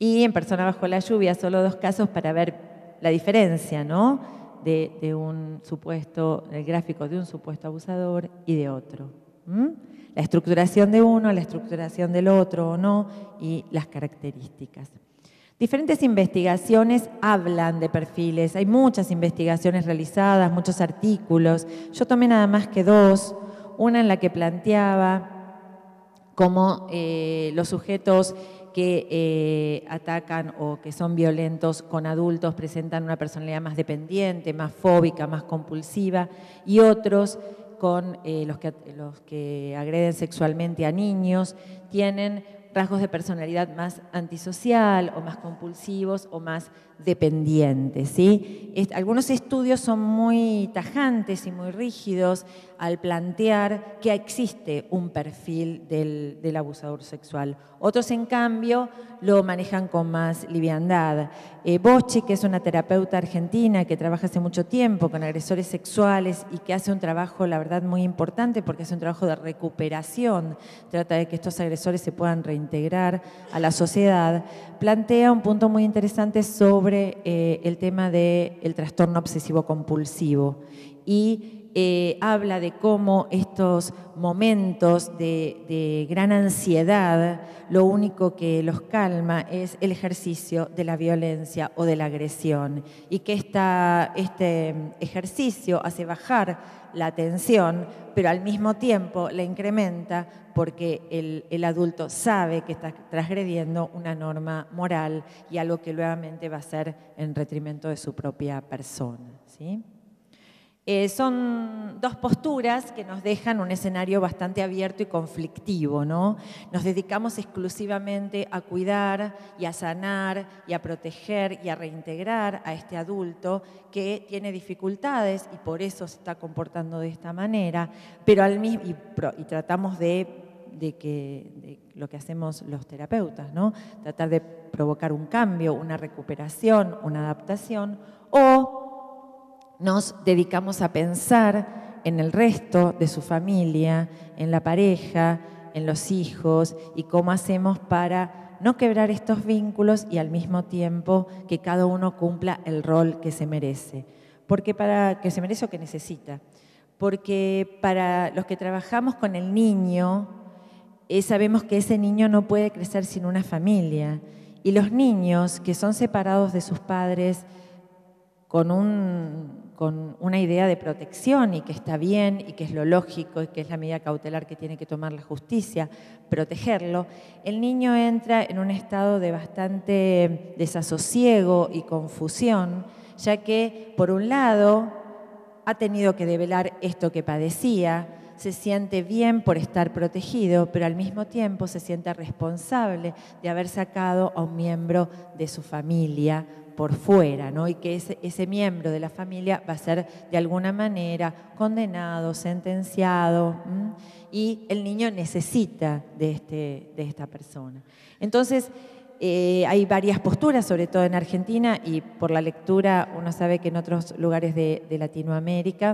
Y en Persona bajo la lluvia, solo 2 casos para ver la diferencia, ¿no? De un supuesto, el gráfico de un supuesto abusador y de otro. La estructuración de uno, la estructuración del otro o no, y las características. Diferentes investigaciones hablan de perfiles, hay muchas investigaciones realizadas, muchos artículos. Yo tomé nada más que 2, una en la que planteaba cómo los sujetos que atacan o que son violentos con adultos presentan una personalidad más dependiente, más fóbica, más compulsiva, y otros con los que agreden sexualmente a niños tienen rasgos de personalidad más antisocial o más compulsivos o más dependientes, ¿sí? Algunos estudios son muy tajantes y muy rígidos al plantear que existe un perfil del abusador sexual. Otros, en cambio, lo manejan con más liviandad. Boschi, que es una terapeuta argentina que trabaja hace mucho tiempo con agresores sexuales y que hace un trabajo, la verdad, muy importante porque hace un trabajo de recuperación, trata de que estos agresores se puedan reintegrar a la sociedad, plantea un punto muy interesante sobre el tema del trastorno obsesivo-compulsivo y habla de cómo estos momentos de gran ansiedad, lo único que los calma es el ejercicio de la violencia o de la agresión y que este ejercicio hace bajar la tensión, pero al mismo tiempo la incrementa porque el adulto sabe que está transgrediendo una norma moral y algo que nuevamente va a ser en detrimento de su propia persona, ¿sí? Son 2 posturas que nos dejan un escenario bastante abierto y conflictivo, ¿no? Nos dedicamos exclusivamente a cuidar y a sanar y a proteger y a reintegrar a este adulto que tiene dificultades y por eso se está comportando de esta manera, pero y tratamos de lo que hacemos los terapeutas, ¿no? Tratar de provocar un cambio, una recuperación, una adaptación, o nos dedicamos a pensar en el resto de su familia, en la pareja, en los hijos y cómo hacemos para no quebrar estos vínculos y al mismo tiempo que cada uno cumpla el rol que se merece. Porque que se merece o que necesita. Porque para los que trabajamos con el niño, sabemos que ese niño no puede crecer sin una familia. Y los niños que son separados de sus padres con una idea de protección y que está bien y que es lo lógico y que es la medida cautelar que tiene que tomar la justicia, protegerlo, el niño entra en un estado de bastante desasosiego y confusión, ya que, por un lado, ha tenido que develar esto que padecía, se siente bien por estar protegido, pero al mismo tiempo se siente responsable de haber sacado a un miembro de su familia por fuera, ¿no? Y que ese miembro de la familia va a ser de alguna manera condenado, sentenciado, y el niño necesita de esta persona. Entonces, hay varias posturas, sobre todo en Argentina, y por la lectura uno sabe que en otros lugares de Latinoamérica,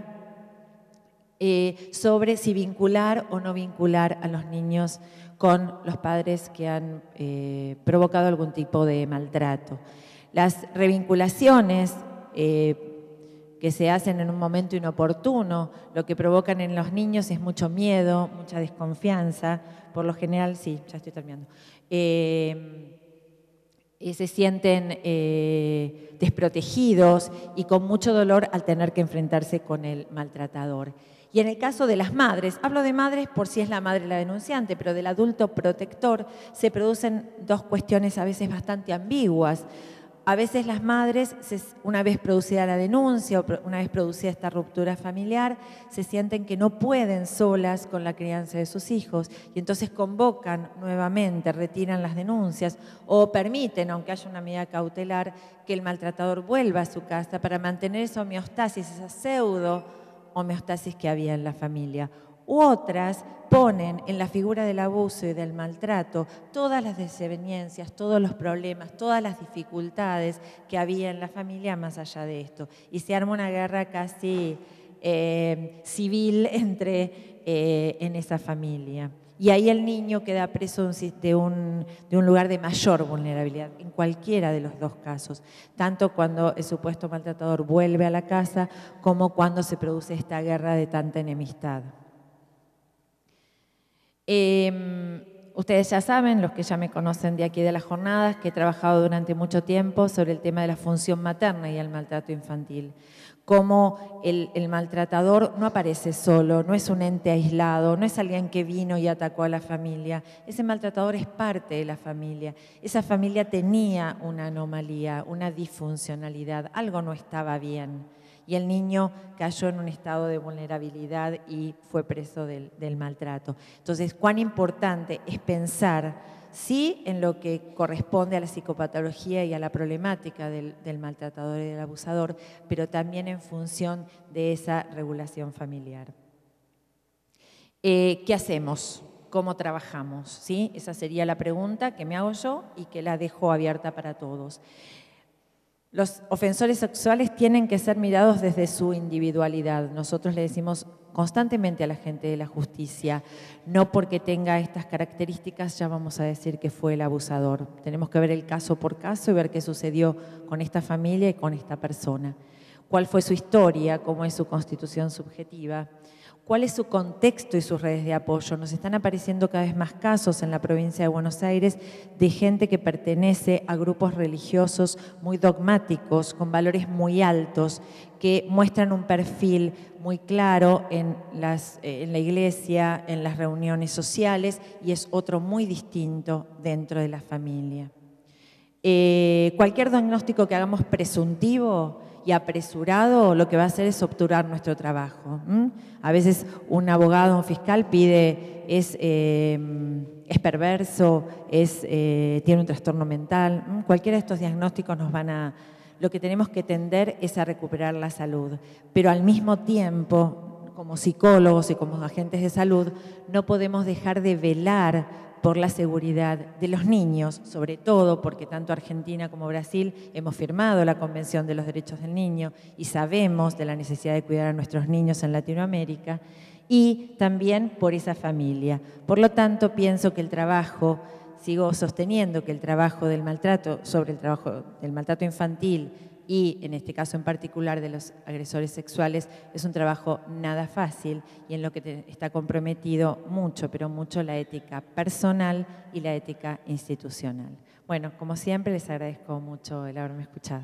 sobre si vincular o no vincular a los niños con los padres que han provocado algún tipo de maltrato. Las revinculaciones que se hacen en un momento inoportuno, lo que provocan en los niños es mucho miedo, mucha desconfianza, por lo general, sí, ya estoy terminando, se sienten desprotegidos y con mucho dolor al tener que enfrentarse con el maltratador. Y en el caso de las madres, hablo de madres por si es la madre la denunciante, pero del adulto protector se producen 2 cuestiones a veces bastante ambiguas. A veces las madres, una vez producida la denuncia o una vez producida esta ruptura familiar, se sienten que no pueden solas con la crianza de sus hijos y entonces convocan nuevamente, retiran las denuncias o permiten, aunque haya una medida cautelar, que el maltratador vuelva a su casa para mantener esa homeostasis, esa pseudo homeostasis que había en la familia. U otras ponen en la figura del abuso y del maltrato todas las desavenencias, todos los problemas, todas las dificultades que había en la familia más allá de esto. Y se arma una guerra casi civil en esa familia. Y ahí el niño queda preso de un lugar de mayor vulnerabilidad, en cualquiera de los dos casos, tanto cuando el supuesto maltratador vuelve a la casa como cuando se produce esta guerra de tanta enemistad. Ustedes ya saben, los que ya me conocen de aquí de las jornadas, que he trabajado durante mucho tiempo sobre el tema de la función materna y el maltrato infantil. Cómo el maltratador no aparece solo, no es un ente aislado, no es alguien que vino y atacó a la familia. Ese maltratador es parte de la familia. Esa familia tenía una anomalía, una disfuncionalidad, algo no estaba bien. Y el niño cayó en un estado de vulnerabilidad y fue preso del maltrato. Entonces, cuán importante es pensar sí en lo que corresponde a la psicopatología y a la problemática del maltratador y del abusador, pero también en función de esa regulación familiar. ¿Qué hacemos? ¿Cómo trabajamos? ¿Sí? Esa sería la pregunta que me hago yo y que la dejo abierta para todos. Los ofensores sexuales tienen que ser mirados desde su individualidad. Nosotros le decimos constantemente a la gente de la justicia, no porque tenga estas características ya vamos a decir que fue el abusador. Tenemos que ver el caso por caso y ver qué sucedió con esta familia y con esta persona. ¿Cuál fue su historia? ¿Cómo es su constitución subjetiva? ¿Cuál es su contexto y sus redes de apoyo? Nos están apareciendo cada vez más casos en la provincia de Buenos Aires de gente que pertenece a grupos religiosos muy dogmáticos, con valores muy altos, que muestran un perfil muy claro en la iglesia, en las reuniones sociales, y es otro muy distinto dentro de la familia. Cualquier diagnóstico que hagamos presuntivo y apresurado, lo que va a hacer es obturar nuestro trabajo. A veces un abogado, un fiscal pide, es perverso, tiene un trastorno mental. Cualquiera de estos diagnósticos nos van a... Lo que tenemos que tender es a recuperar la salud, pero al mismo tiempo, como psicólogos y como agentes de salud, no podemos dejar de velar por la seguridad de los niños, sobre todo porque tanto Argentina como Brasil hemos firmado la Convención de los Derechos del Niño y sabemos de la necesidad de cuidar a nuestros niños en Latinoamérica, y también por esa familia. Por lo tanto, pienso que el trabajo, sigo sosteniendo que el trabajo del maltrato, sobre el trabajo del maltrato infantil y en este caso en particular de los agresores sexuales, es un trabajo nada fácil y en lo que está comprometido mucho, pero mucho la ética personal y la ética institucional. Bueno, como siempre, les agradezco mucho el haberme escuchado.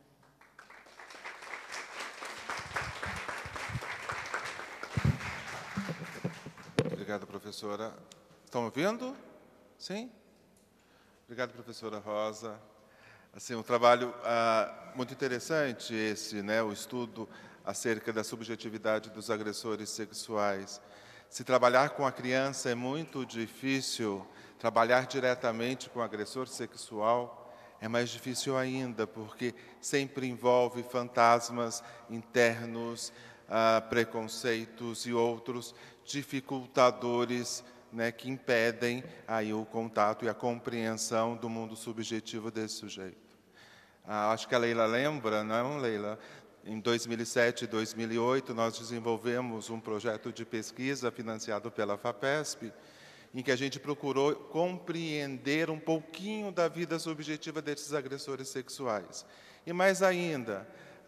Obrigado, professora. Estão ouvindo? Sim? Obrigado, professora Rosa. Assim, um trabalho muito interessante esse, né, o estudo acerca da subjetividade dos agressores sexuais. Se trabalhar com a criança é muito difícil, trabalhar diretamente com o agressor sexual é mais difícil ainda, porque sempre envolve fantasmas internos, preconceitos e outros dificultadores, né, que impedem aí o contato e a compreensão do mundo subjetivo desse sujeito. Acho que a Leila lembra, não, Leila? Em 2007 e 2008, nós desenvolvemos um projeto de pesquisa financiado pela FAPESP, em que a gente procurou compreender um pouquinho da vida subjetiva desses agressores sexuais. E mais ainda,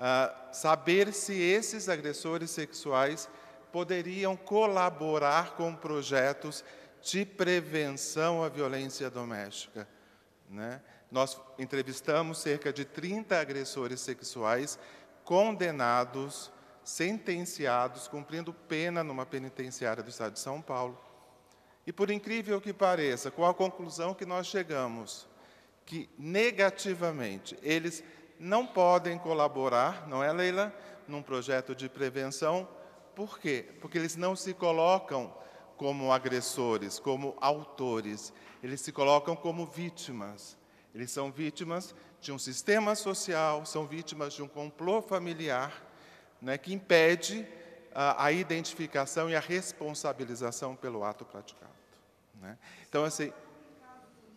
saber se esses agressores sexuais poderiam colaborar com projetos de prevenção à violência doméstica, né? Nós entrevistamos cerca de 30 agressores sexuais condenados, sentenciados, cumprindo pena numa penitenciária do Estado de São Paulo. E, por incrível que pareça, qual a conclusão que nós chegamos? Que, negativamente, eles não podem colaborar, não é, Leila, num projeto de prevenção. Por quê? Porque eles não se colocam como agressores, como autores. Eles se colocam como vítimas. Eles são vítimas de um sistema social, são vítimas de um complô familiar, né, que impede a identificação e a responsabilização pelo ato praticado, né? Então, assim...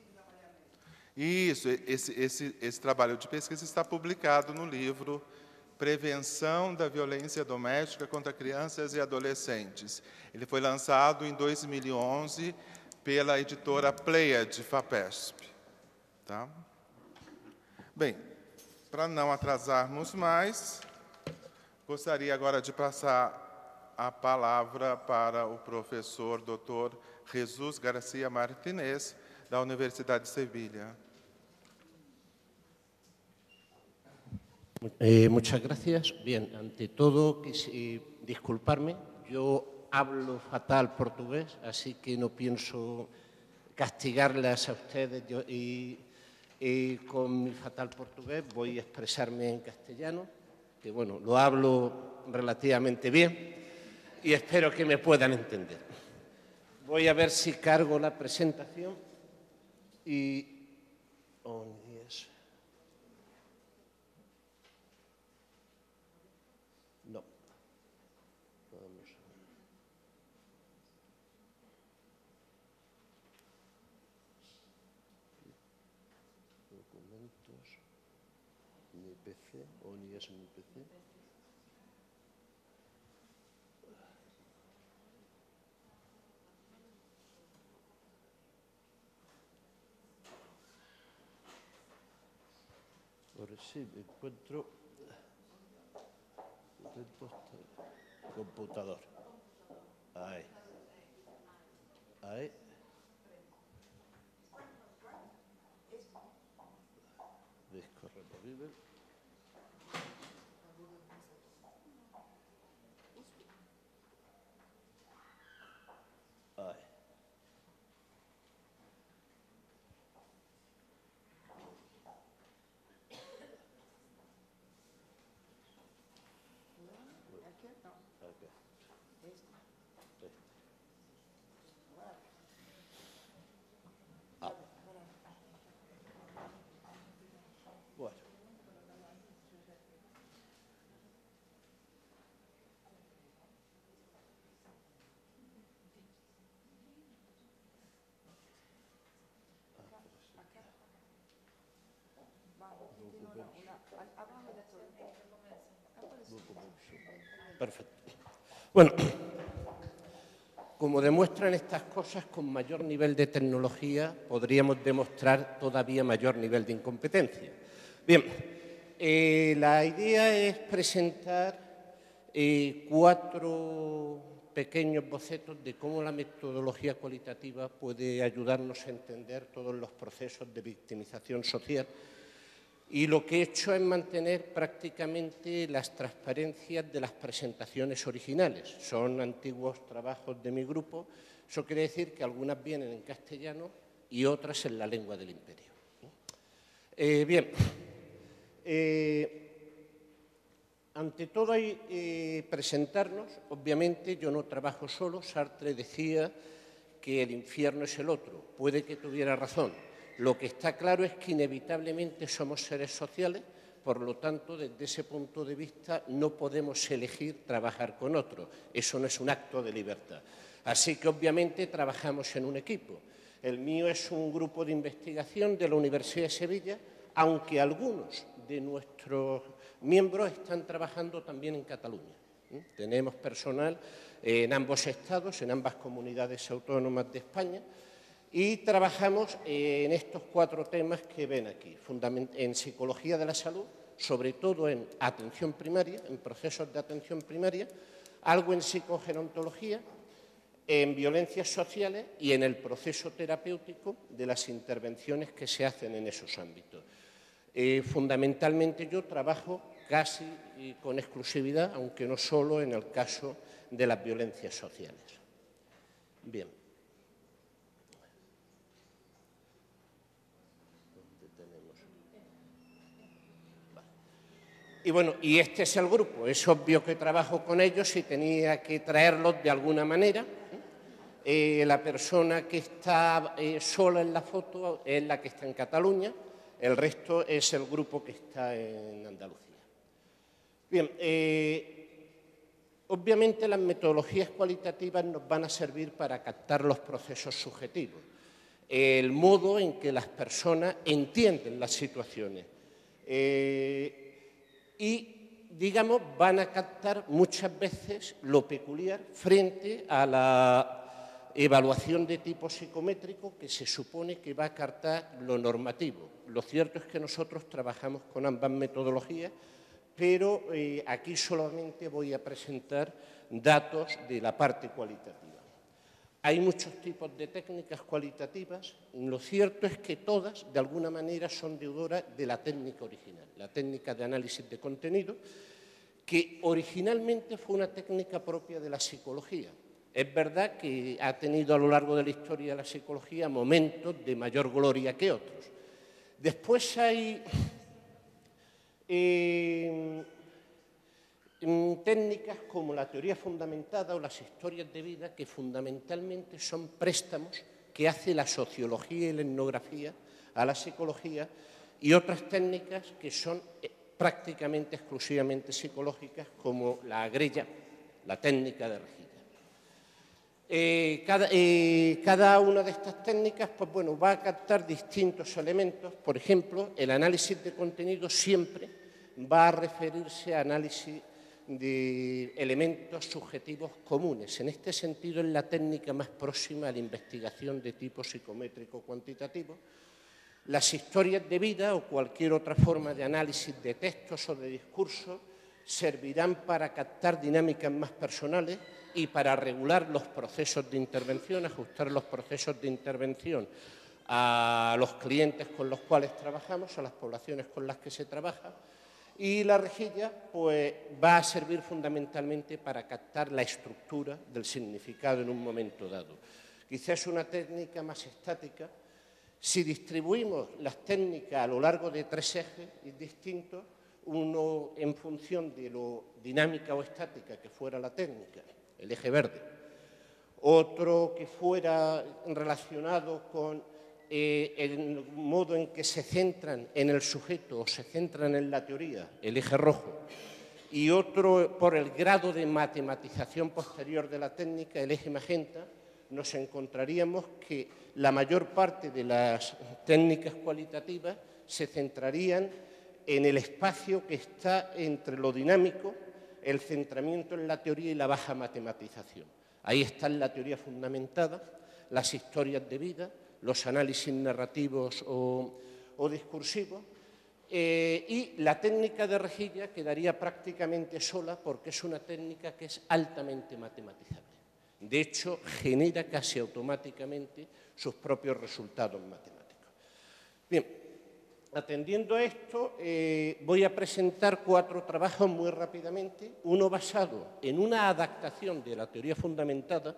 Isso, esse trabalho de pesquisa está publicado no livro Prevenção da Violência Doméstica contra Crianças e Adolescentes. Ele foi lançado em 2011 pela editora Pleiad, FAPESP. Tá? Bem, para não atrasarmos mais, gostaria agora de passar a palavra para o professor Dr. Jesús García Martínez, da Universidad de Sevilla. Muchas gracias. Bien, ante todo, disculparme, yo hablo fatal portugués, así que no pienso castigarlas a ustedes y con mi fatal portugués voy a expresarme en castellano, que bueno, lo hablo relativamente bien y espero que me puedan entender. Voy a ver si cargo la presentación y... No. Vamos a ver. Documentos. Mi PC, o ni es mi PC. Ahora sí, encuentro el computador. Ahí. Ahí. Disco removible. Ahí. Bueno. Perfecto. Bueno, como demuestran estas cosas, con mayor nivel de tecnología podríamos demostrar todavía mayor nivel de incompetencia. Bien, la idea es presentar 4 pequeños bocetos de cómo la metodología cualitativa puede ayudarnos a entender todos los procesos de victimización social. Y lo que he hecho es mantener prácticamente las transparencias de las presentaciones originales. Son antiguos trabajos de mi grupo. Eso quiere decir que algunas vienen en castellano y otras en la lengua del imperio. Bien, ante todo hay presentarnos. Obviamente yo no trabajo solo. Sartre decía que el infierno es el otro. Puede que tuviera razón. Lo que está claro es que inevitablemente somos seres sociales, por lo tanto, desde ese punto de vista no podemos elegir trabajar con otro. Eso no es un acto de libertad. Así que, obviamente, trabajamos en un equipo. El mío es un grupo de investigación de la Universidad de Sevilla, aunque algunos de nuestros miembros están trabajando también en Cataluña. Tenemos personal en ambos estados, en ambas comunidades autónomas de España, y trabajamos en estos 4 temas que ven aquí, en psicología de la salud, sobre todo en atención primaria, en procesos de atención primaria, algo en psicogerontología, en violencias sociales y en el proceso terapéutico de las intervenciones que se hacen en esos ámbitos. Fundamentalmente yo trabajo casi con exclusividad, aunque no solo en el caso de las violencias sociales. Bien. Y bueno, y este es el grupo. Es obvio que trabajo con ellos y tenía que traerlos de alguna manera. La persona que está sola en la foto es la que está en Cataluña. El resto es el grupo que está en Andalucía. Bien, obviamente las metodologías cualitativas nos van a servir para captar los procesos subjetivos, el modo en que las personas entienden las situaciones. Y digamos, van a captar muchas veces lo peculiar frente a la evaluación de tipo psicométrico que se supone que va a captar lo normativo. Lo cierto es que nosotros trabajamos con ambas metodologías, pero aquí solamente voy a presentar datos de la parte cualitativa. Hay muchos tipos de técnicas cualitativas. Lo cierto es que todas, de alguna manera, son deudoras de la técnica original, la técnica de análisis de contenido, que originalmente fue una técnica propia de la psicología. Es verdad que ha tenido a lo largo de la historia de la psicología momentos de mayor gloria que otros. Después hay técnicas como la teoría fundamentada o las historias de vida, que fundamentalmente son préstamos que hace la sociología y la etnografía a la psicología, y otras técnicas que son prácticamente exclusivamente psicológicas, como la agrella, la técnica de rejilla. Cada una de estas técnicas, pues bueno, va a captar distintos elementos. Por ejemplo, el análisis de contenido siempre va a referirse a análisis de elementos subjetivos comunes. En este sentido, es la técnica más próxima a la investigación de tipo psicométrico cuantitativo. Las historias de vida o cualquier otra forma de análisis de textos o de discursos servirán para captar dinámicas más personales y para regular los procesos de intervención, ajustar los procesos de intervención a los clientes con los cuales trabajamos, a las poblaciones con las que se trabaja. Y la rejilla pues, va a servir fundamentalmente para captar la estructura del significado en un momento dado. Quizás es una técnica más estática. Si distribuimos las técnicas a lo largo de 3 ejes distintos, uno en función de lo dinámica o estática que fuera la técnica, el eje verde, otro que fuera relacionado con el modo en que se centran en el sujeto o se centran en la teoría, el eje rojo, y otro por el grado de matematización posterior de la técnica, el eje magenta, nos encontraríamos que la mayor parte de las técnicas cualitativas se centrarían en el espacio que está entre lo dinámico, el centramiento en la teoría y la baja matematización. Ahí están la teoría fundamentada, las historias de vida, los análisis narrativos o discursivos, y la técnica de rejilla quedaría prácticamente sola porque es una técnica que es altamente matematizable. De hecho, genera casi automáticamente sus propios resultados matemáticos. Bien, atendiendo a esto, voy a presentar 4 trabajos muy rápidamente, uno basado en una adaptación de la teoría fundamentada.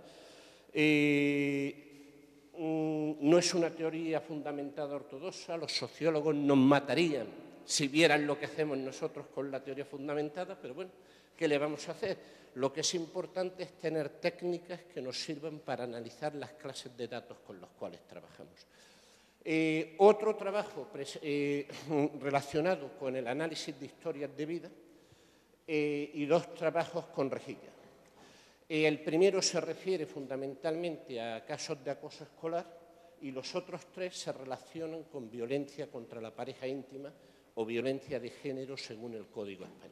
No es una teoría fundamentada ortodoxa, los sociólogos nos matarían si vieran lo que hacemos nosotros con la teoría fundamentada, pero bueno, ¿qué le vamos a hacer? Lo que es importante es tener técnicas que nos sirvan para analizar las clases de datos con los cuales trabajamos. Otro trabajo relacionado con el análisis de historias de vida y 2 trabajos con rejilla. El primero se refiere fundamentalmente a casos de acoso escolar y los otros 3 se relacionan con violencia contra la pareja íntima o violencia de género según el Código Español.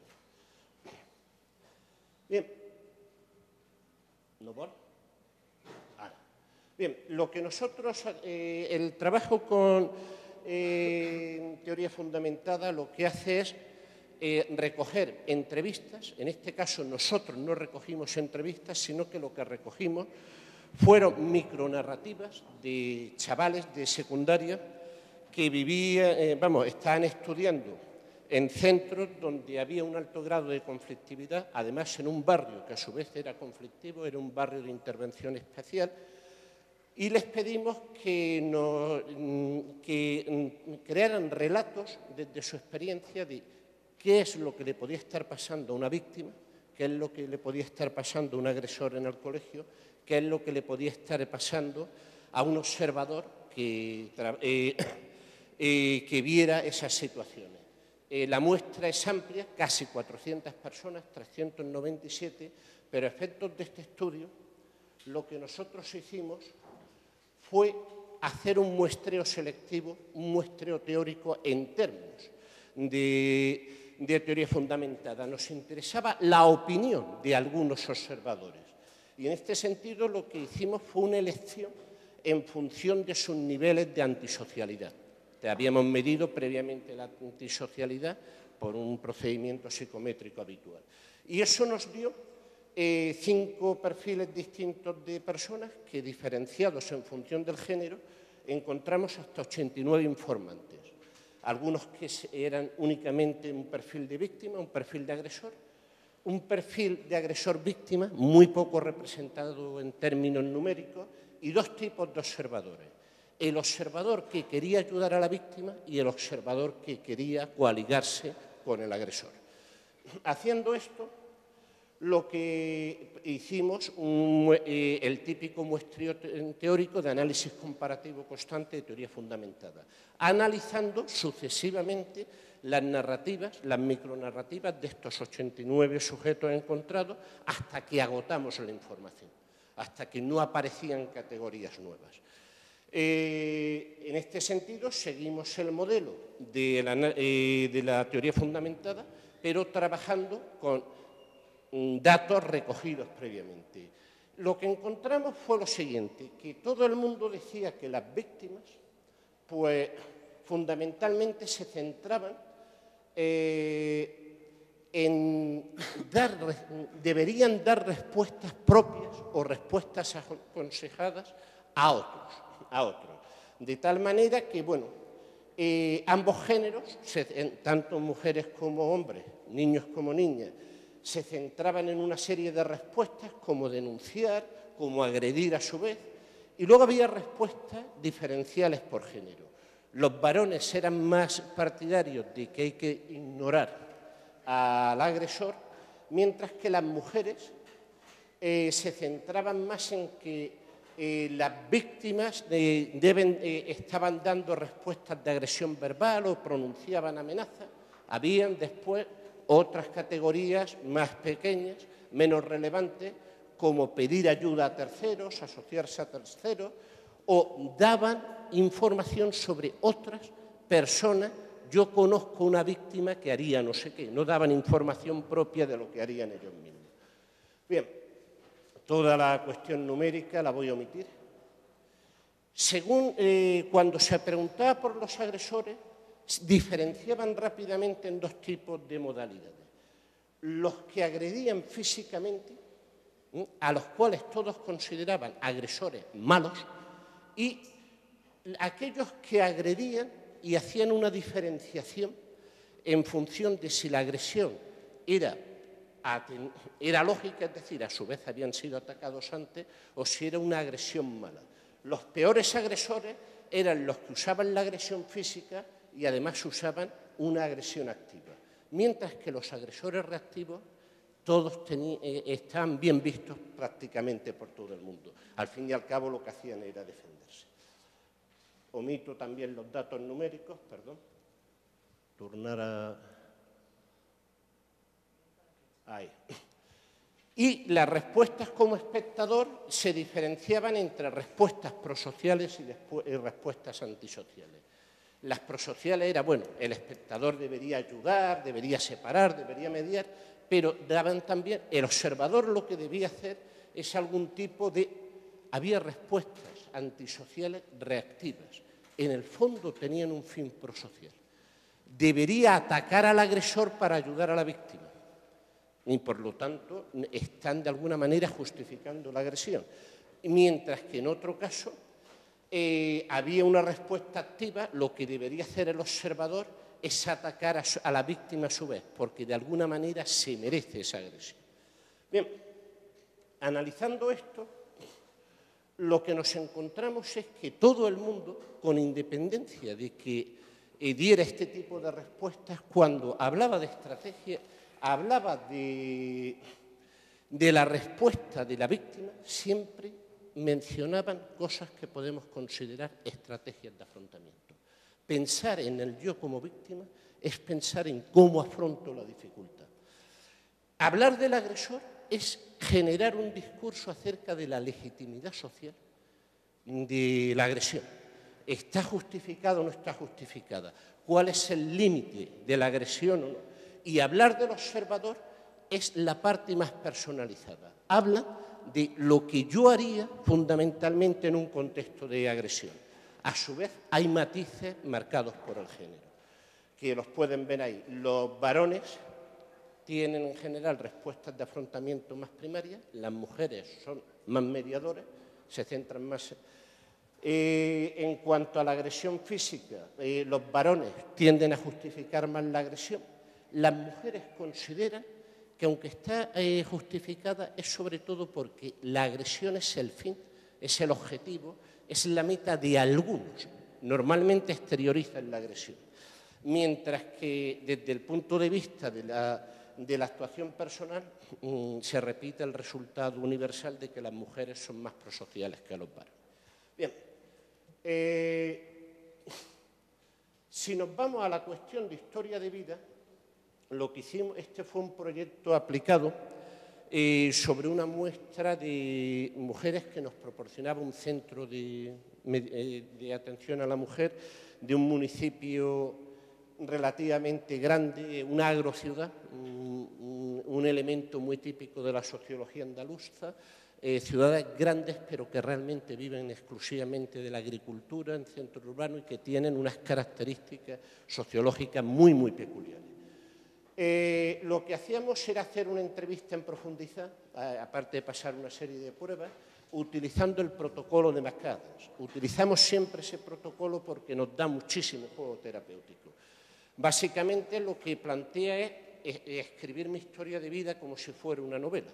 Bien. ¿No voy? Bien, lo que nosotros, el trabajo con teoría fundamentada lo que hace es recoger entrevistas. En este caso nosotros no recogimos entrevistas, sino que lo que recogimos fueron micronarrativas de chavales de secundaria que estaban estudiando en centros donde había un alto grado de conflictividad, además en un barrio que a su vez era conflictivo, era un barrio de intervención especial, y les pedimos que crearan relatos desde su experiencia de qué es lo que le podía estar pasando a una víctima, qué es lo que le podía estar pasando a un agresor en el colegio, qué es lo que le podía estar pasando a un observador que viera esas situaciones. La muestra es amplia, casi 400 personas, 397, pero a efectos de este estudio, lo que nosotros hicimos fue hacer un muestreo selectivo, un muestreo teórico en términos de de teoría fundamentada, nos interesaba la opinión de algunos observadores. Y en este sentido lo que hicimos fue una elección en función de sus niveles de antisocialidad. Habíamos medido previamente la antisocialidad por un procedimiento psicométrico habitual. Y eso nos dio 5 perfiles distintos de personas que, diferenciados en función del género, encontramos hasta 89 informantes. Algunos que eran únicamente un perfil de víctima, un perfil de agresor, un perfil de agresor-víctima muy poco representado en términos numéricos y 2 tipos de observadores. El observador que quería ayudar a la víctima y el observador que quería coaligarse con el agresor. Haciendo esto, lo que hicimos, el típico muestreo teórico de análisis comparativo constante de teoría fundamentada, analizando sucesivamente las narrativas, las micronarrativas de estos 89 sujetos encontrados hasta que agotamos la información, hasta que no aparecían categorías nuevas. En este sentido, seguimos el modelo de la teoría fundamentada, pero trabajando con datos recogidos previamente. Lo que encontramos fue lo siguiente, que todo el mundo decía que las víctimas, pues fundamentalmente se centraban deberían dar respuestas propias o respuestas aconsejadas a otros. De tal manera que, bueno, ambos géneros, tanto mujeres como hombres, niños como niñas, se centraban en una serie de respuestas como denunciar, como agredir a su vez, y luego había respuestas diferenciales por género. Los varones eran más partidarios de que hay que ignorar al agresor, mientras que las mujeres se centraban más en que las víctimas estaban dando respuestas de agresión verbal o pronunciaban amenazas. Habían después otras categorías más pequeñas, menos relevantes, como pedir ayuda a terceros, asociarse a terceros, o daban información sobre otras personas. Yo conozco una víctima que haría no sé qué, no daban información propia de lo que harían ellos mismos. Bien, toda la cuestión numérica la voy a omitir. Según cuando se preguntaba por los agresores, diferenciaban rápidamente en 2 tipos de modalidades. Los que agredían físicamente, a los cuales todos consideraban agresores malos, y aquellos que agredían y hacían una diferenciación en función de si la agresión era lógica, es decir, a su vez habían sido atacados antes, o si era una agresión mala. Los peores agresores eran los que usaban la agresión física y además usaban una agresión activa, mientras que los agresores reactivos todos estaban bien vistos prácticamente por todo el mundo. Al fin y al cabo lo que hacían era defenderse. Omito también los datos numéricos, perdón. Turnar a... Ahí. Y las respuestas como espectador se diferenciaban entre respuestas prosociales y respuestas antisociales. Las prosociales era, bueno, el espectador debería ayudar, debería separar, debería mediar, pero daban también, el observador lo que debía hacer es algún tipo de... Había respuestas antisociales reactivas. En el fondo tenían un fin prosocial. Debería atacar al agresor para ayudar a la víctima. Y por lo tanto están de alguna manera justificando la agresión. Mientras que en otro caso había una respuesta activa, lo que debería hacer el observador es atacar a la víctima a su vez, porque de alguna manera se merece esa agresión. Bien, analizando esto, lo que nos encontramos es que todo el mundo, con independencia de que diera este tipo de respuestas, cuando hablaba de estrategia, hablaba de la respuesta de la víctima, siempre mencionaban cosas que podemos considerar estrategias de afrontamiento. Pensar en el yo como víctima es pensar en cómo afronto la dificultad. Hablar del agresor es generar un discurso acerca de la legitimidad social de la agresión. ¿Está justificada o no está justificada? ¿Cuál es el límite de la agresión o no? Y hablar del observador es la parte más personalizada. Habla de lo que yo haría fundamentalmente en un contexto de agresión. A su vez, hay matices marcados por el género, que los pueden ver ahí. Los varones tienen en general respuestas de afrontamiento más primarias, las mujeres son más mediadoras, se centran más. En cuanto a la agresión física, los varones tienden a justificar más la agresión. Las mujeres consideran que aunque está justificada es sobre todo porque la agresión es el fin, es el objetivo, es la meta de algunos. Normalmente exteriorizan la agresión. Mientras que desde el punto de vista de la actuación personal se repite el resultado universal de que las mujeres son más prosociales que los varones. Bien, si nos vamos a la cuestión de historia de vida, lo que hicimos, este fue un proyecto aplicado sobre una muestra de mujeres que nos proporcionaba un centro de atención a la mujer de un municipio relativamente grande, una agrociudad, un elemento muy típico de la sociología andaluza, ciudades grandes pero que realmente viven exclusivamente de la agricultura en centro urbano y que tienen unas características sociológicas muy, muy peculiares. Lo que hacíamos era hacer una entrevista en profundidad, aparte de pasar una serie de pruebas, utilizando el protocolo de McAdams. Utilizamos siempre ese protocolo porque nos da muchísimo juego terapéutico. Básicamente lo que plantea es escribir mi historia de vida como si fuera una novela.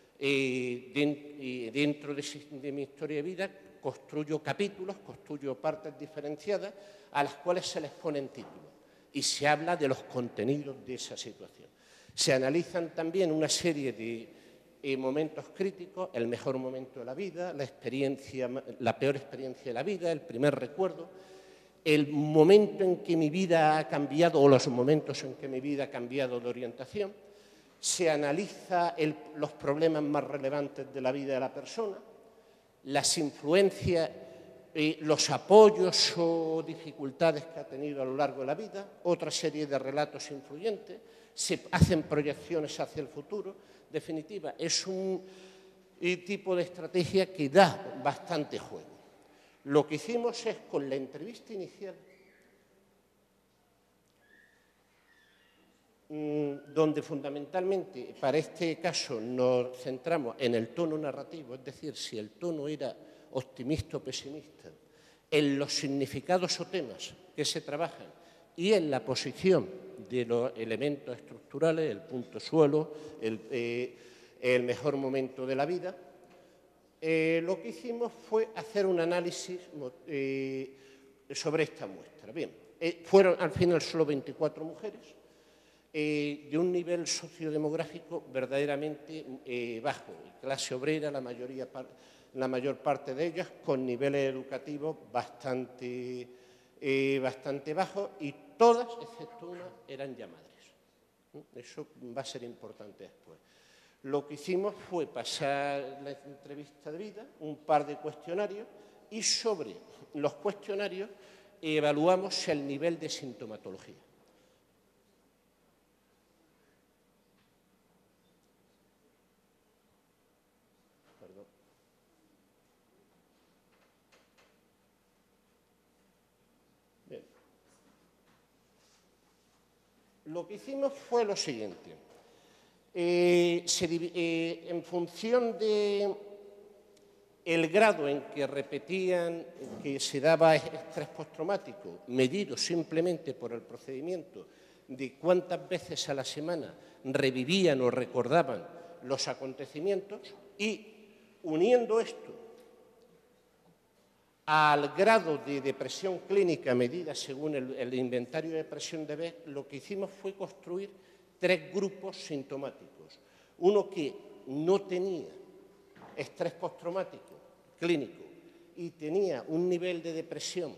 Dentro de mi historia de vida construyo capítulos, construyo partes diferenciadas a las cuales se les ponen títulos y se habla de los contenidos de esa situación. Se analizan también una serie de momentos críticos, el mejor momento de la vida, la peor experiencia de la vida, el primer recuerdo, el momento en que mi vida ha cambiado o los momentos en que mi vida ha cambiado de orientación. Se analiza los problemas más relevantes de la vida de la persona, las influencias, los apoyos o dificultades que ha tenido a lo largo de la vida, otra serie de relatos influyentes, se hacen proyecciones hacia el futuro. En definitiva, es un tipo de estrategia que da bastante juego. Lo que hicimos es, con la entrevista inicial, donde fundamentalmente para este caso nos centramos en el tono narrativo, es decir, si el tono era optimista o pesimista, en los significados o temas que se trabajan y en la posición de los elementos estructurales, el punto suelo, el mejor momento de la vida. Lo que hicimos fue hacer un análisis sobre esta muestra. Bien, fueron al final solo 24 mujeres, de un nivel sociodemográfico verdaderamente bajo, clase obrera, la mayor parte de ellas con niveles educativos bastante bajos, y todas, excepto una, eran ya madres. Eso va a ser importante después. Lo que hicimos fue pasar la entrevista de vida, un par de cuestionarios, y sobre los cuestionarios evaluamos el nivel de sintomatología. Bien. Lo que hicimos fue lo siguiente. En función del grado en que repetían que se daba estrés postraumático, medido simplemente por el procedimiento de cuántas veces a la semana revivían o recordaban los acontecimientos, y uniendo esto al grado de depresión clínica medida según el inventario de depresión de Beck, lo que hicimos fue construir 3 grupos sintomáticos. Uno que no tenía estrés postraumático clínico y tenía un nivel de depresión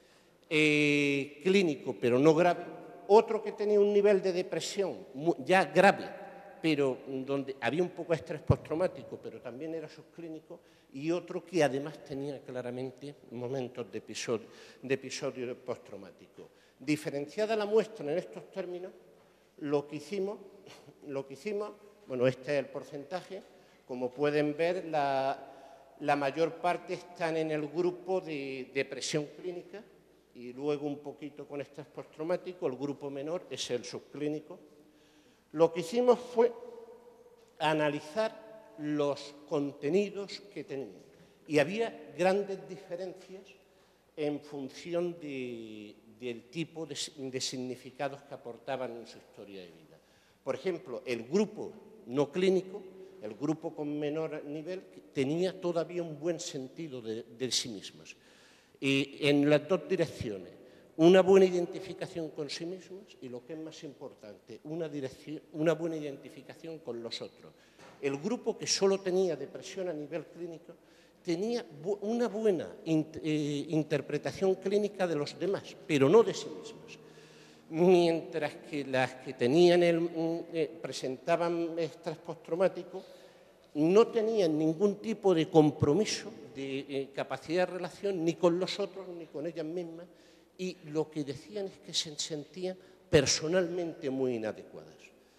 clínico pero no grave. Otro que tenía un nivel de depresión ya grave, pero donde había un poco de estrés postraumático, pero también era subclínico. Y otro que además tenía claramente momentos de episodio postraumático. Diferenciada la muestra en estos términos, lo que hicimos, bueno, este es el porcentaje. Como pueden ver, la mayor parte están en el grupo de depresión clínica y luego un poquito con estrés postraumático. El grupo menor es el subclínico. Lo que hicimos fue analizar los contenidos que tenían y había grandes diferencias en función del tipo de significados que aportaban en su historia de vida. Por ejemplo, el grupo no clínico, el grupo con menor nivel, tenía todavía un buen sentido de sí mismos. Y en las dos direcciones, una buena identificación con sí mismos y, lo que es más importante, una buena identificación con los otros. El grupo que solo tenía depresión a nivel clínico tenía una buena interpretación clínica de los demás, pero no de sí mismos. Mientras que las que presentaban estrés postraumático no tenían ningún tipo de compromiso, de capacidad de relación, ni con los otros, ni con ellas mismas, y lo que decían es que se sentían personalmente muy inadecuadas.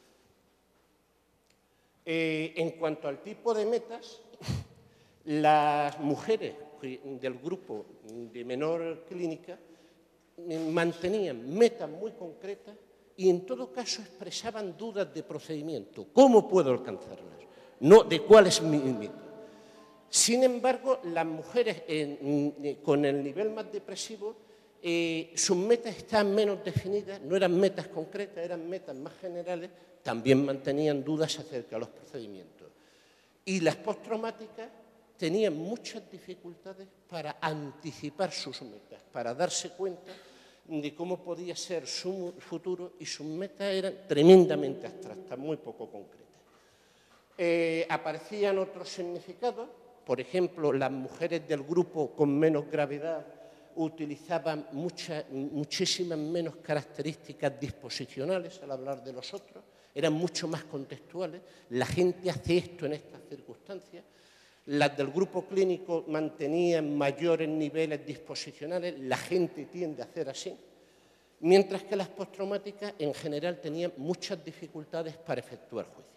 En cuanto al tipo de metas, las mujeres del grupo de menor clínica mantenían metas muy concretas y en todo caso expresaban dudas de procedimiento. ¿Cómo puedo alcanzarlas? No de cuál es mi meta. Sin embargo, las mujeres con el nivel más depresivo, sus metas estaban menos definidas, no eran metas concretas, eran metas más generales, también mantenían dudas acerca de los procedimientos. Y las postraumáticas tenían muchas dificultades para anticipar sus metas, para darse cuenta de cómo podía ser su futuro, y sus metas eran tremendamente abstractas, muy poco concretas. Aparecían otros significados. Por ejemplo, las mujeres del grupo con menos gravedad utilizaban muchísimas menos características disposicionales al hablar de los otros, eran mucho más contextuales. La gente hace esto en estas circunstancias. Las del grupo clínico mantenían mayores niveles disposicionales, la gente tiende a hacer así, mientras que las postraumáticas en general tenían muchas dificultades para efectuar juicios.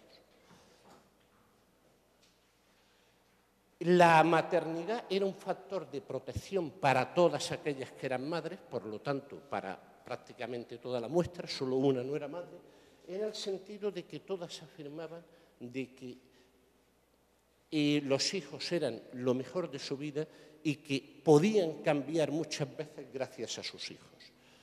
La maternidad era un factor de protección para todas aquellas que eran madres, por lo tanto, para prácticamente toda la muestra, solo una no era madre, en el sentido de que todas afirmaban de que los hijos eran lo mejor de su vida y que podían cambiar muchas veces gracias a sus hijos.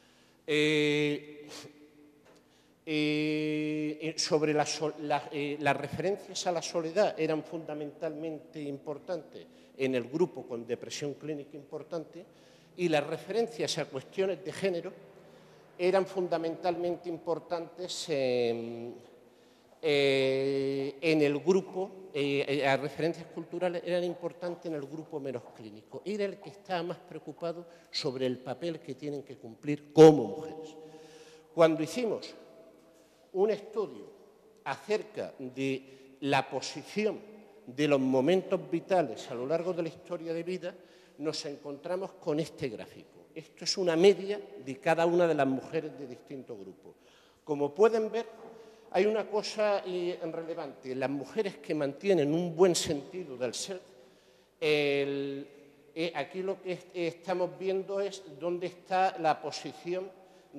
Sobre las referencias a la soledad eran fundamentalmente importantes en el grupo con depresión clínica importante, y las referencias a cuestiones de género eran fundamentalmente importantes en el grupo, las referencias culturales eran importantes en el grupo menos clínico. Era el que estaba más preocupado sobre el papel que tienen que cumplir como mujeres. Cuando hicimos un estudio acerca de la posición de los momentos vitales a lo largo de la historia de vida, nos encontramos con este gráfico. Esto es una media de cada una de las mujeres de distintos grupos. Como pueden ver, hay una cosa relevante. Las mujeres que mantienen un buen sentido del ser, aquí lo que estamos viendo es dónde está la posición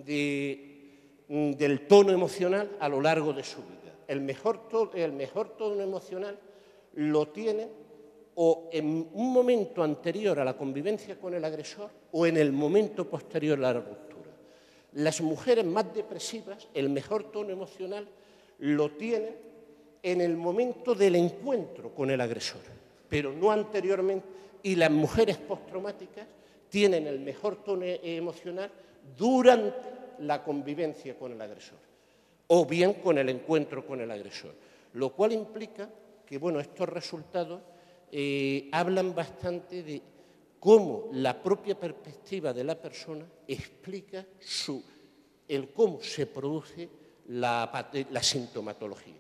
del tono emocional a lo largo de su vida. El mejor tono emocional lo tienen o en un momento anterior a la convivencia con el agresor o en el momento posterior a la ruptura. Las mujeres más depresivas, el mejor tono emocional lo tienen en el momento del encuentro con el agresor, pero no anteriormente. Y las mujeres postraumáticas tienen el mejor tono emocional durante la convivencia con el agresor, o bien con el encuentro con el agresor, lo cual implica que, bueno, estos resultados hablan bastante de cómo la propia perspectiva de la persona explica el cómo se produce la sintomatología.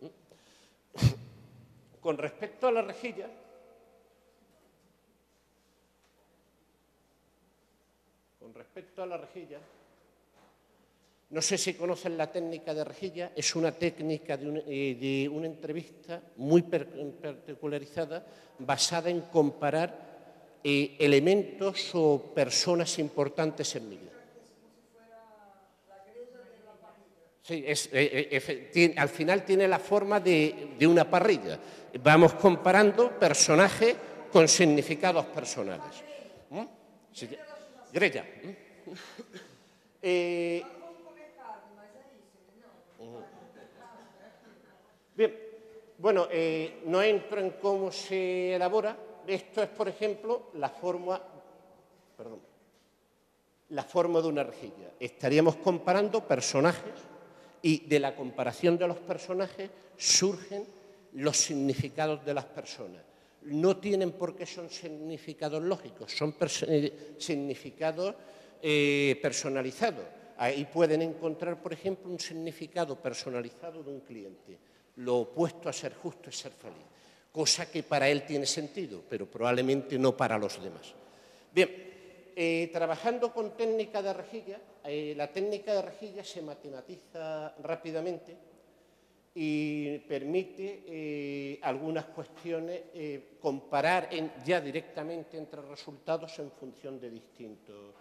Con respecto a la rejilla, No sé si conocen la técnica de rejilla, es una técnica de una entrevista muy particularizada basada en comparar elementos o personas importantes en mi vida. Sí, al final tiene la forma de una parrilla. Vamos comparando personajes con significados personales. Sí, Grella. Bien, bueno, no entro en cómo se elabora. Esto es, por ejemplo, la forma de una rejilla. Estaríamos comparando personajes y de la comparación de los personajes surgen los significados de las personas. No tienen por qué son significados lógicos, son significados personalizados. Ahí pueden encontrar, por ejemplo, un significado personalizado de un cliente. Lo opuesto a ser justo es ser feliz, cosa que para él tiene sentido, pero probablemente no para los demás. Bien, trabajando con técnica de rejilla, la técnica de rejilla se matematiza rápidamente y permite algunas cuestiones comparar ya directamente entre resultados en función de distintos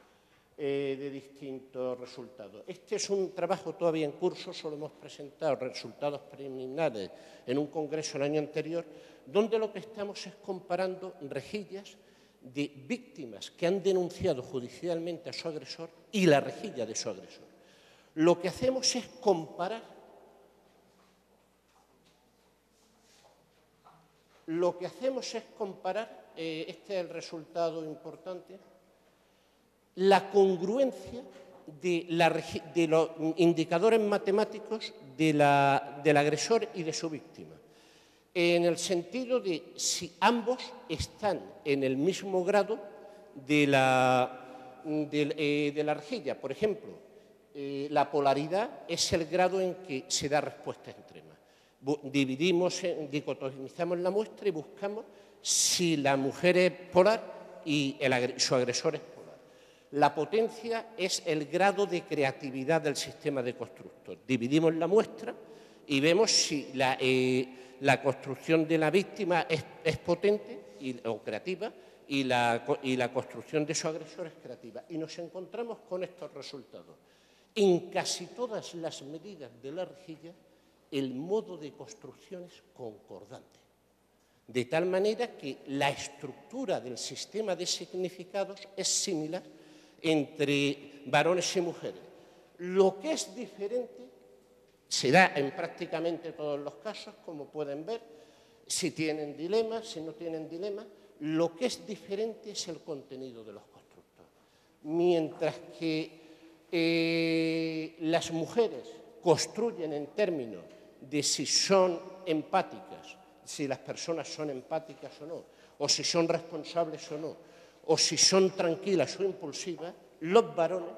resultados. Este es un trabajo todavía en curso, solo hemos presentado resultados preliminares en un congreso el año anterior, donde lo que estamos es comparando rejillas de víctimas que han denunciado judicialmente a su agresor y la rejilla de su agresor. Lo que hacemos es comparar este es el resultado importante, la congruencia de los indicadores matemáticos del agresor y de su víctima, en el sentido de si ambos están en el mismo grado de la rejilla. Por ejemplo, la polaridad es el grado en que se da respuesta extrema. Dicotomizamos la muestra y buscamos si la mujer es polar y su agresor es polar. La potencia es el grado de creatividad del sistema de constructor. Dividimos la muestra y vemos si la construcción de la víctima es potente o creativa y la construcción de su agresor es creativa. Y nos encontramos con estos resultados. En casi todas las medidas de la rejilla, el modo de construcción es concordante, de tal manera que la estructura del sistema de significados es similar entre varones y mujeres. Lo que es diferente se da en prácticamente todos los casos, como pueden ver, si tienen dilemas, si no tienen dilemas. Lo que es diferente es el contenido de los constructores. Mientras que las mujeres construyen en términos de si son empáticas, si las personas son empáticas o no, o si son responsables o no, o si son tranquilas o impulsivas, los varones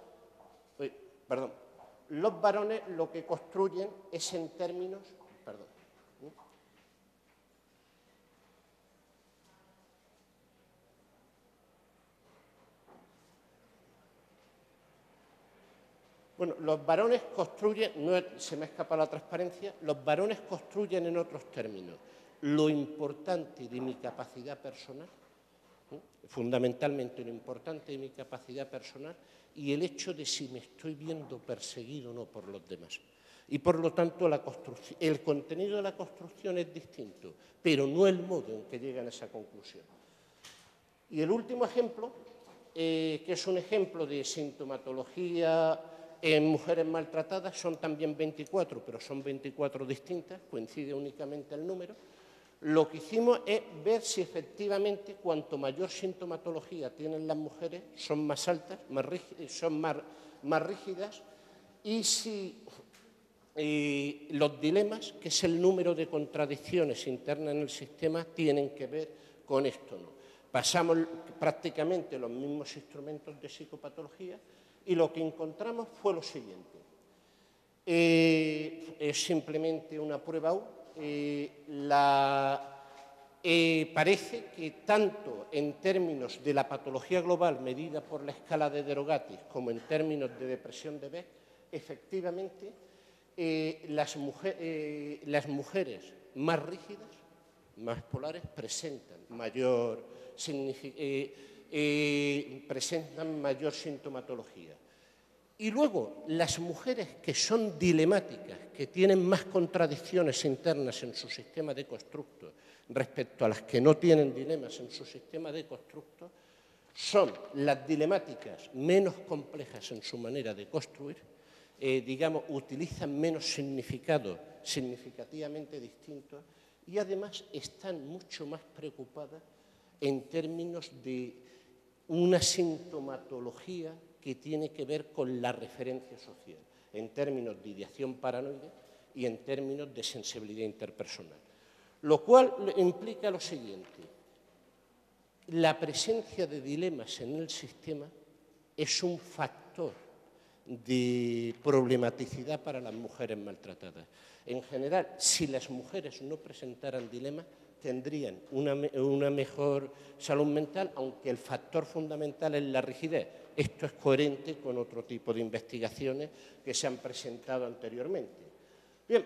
lo que construyen es en términos... Bueno, los varones construyen, se me escapa la transparencia, los varones construyen en otros términos lo importante de mi capacidad personal, fundamentalmente lo importante de mi capacidad personal y el hecho de si me estoy viendo perseguido o no por los demás. Y por lo tanto el contenido de la construcción es distinto, pero no el modo en que llegan a esa conclusión. Y el último ejemplo, que es un ejemplo de sintomatología en mujeres maltratadas, son también 24, pero son 24 distintas, coincide únicamente el número. Lo que hicimos es ver si efectivamente cuanto mayor sintomatología tienen las mujeres, son más altas, son más rígidas, y si los dilemas, que es el número de contradicciones internas en el sistema, tienen que ver con esto o no. Pasamos prácticamente los mismos instrumentos de psicopatología y lo que encontramos fue lo siguiente. Es simplemente una prueba U. Parece que tanto en términos de la patología global medida por la escala de De Rogatis como en términos de depresión de Beck, efectivamente, las mujeres más rígidas, más polares, presentan mayor sintomatología. Y luego, las mujeres que son dilemáticas, que tienen más contradicciones internas en su sistema de constructo respecto a las que no tienen dilemas en su sistema de constructo, son las dilemáticas menos complejas en su manera de construir, digamos, utilizan menos significados significativamente distintos y además están mucho más preocupadas en términos de una sintomatología que tiene que ver con la referencia social, en términos de ideación paranoide y en términos de sensibilidad interpersonal. Lo cual implica lo siguiente: la presencia de dilemas en el sistema es un factor de problematicidad para las mujeres maltratadas. En general, si las mujeres no presentaran dilemas, tendrían una mejor salud mental, aunque el factor fundamental es la rigidez. Esto es coherente con otro tipo de investigaciones que se han presentado anteriormente. Bien,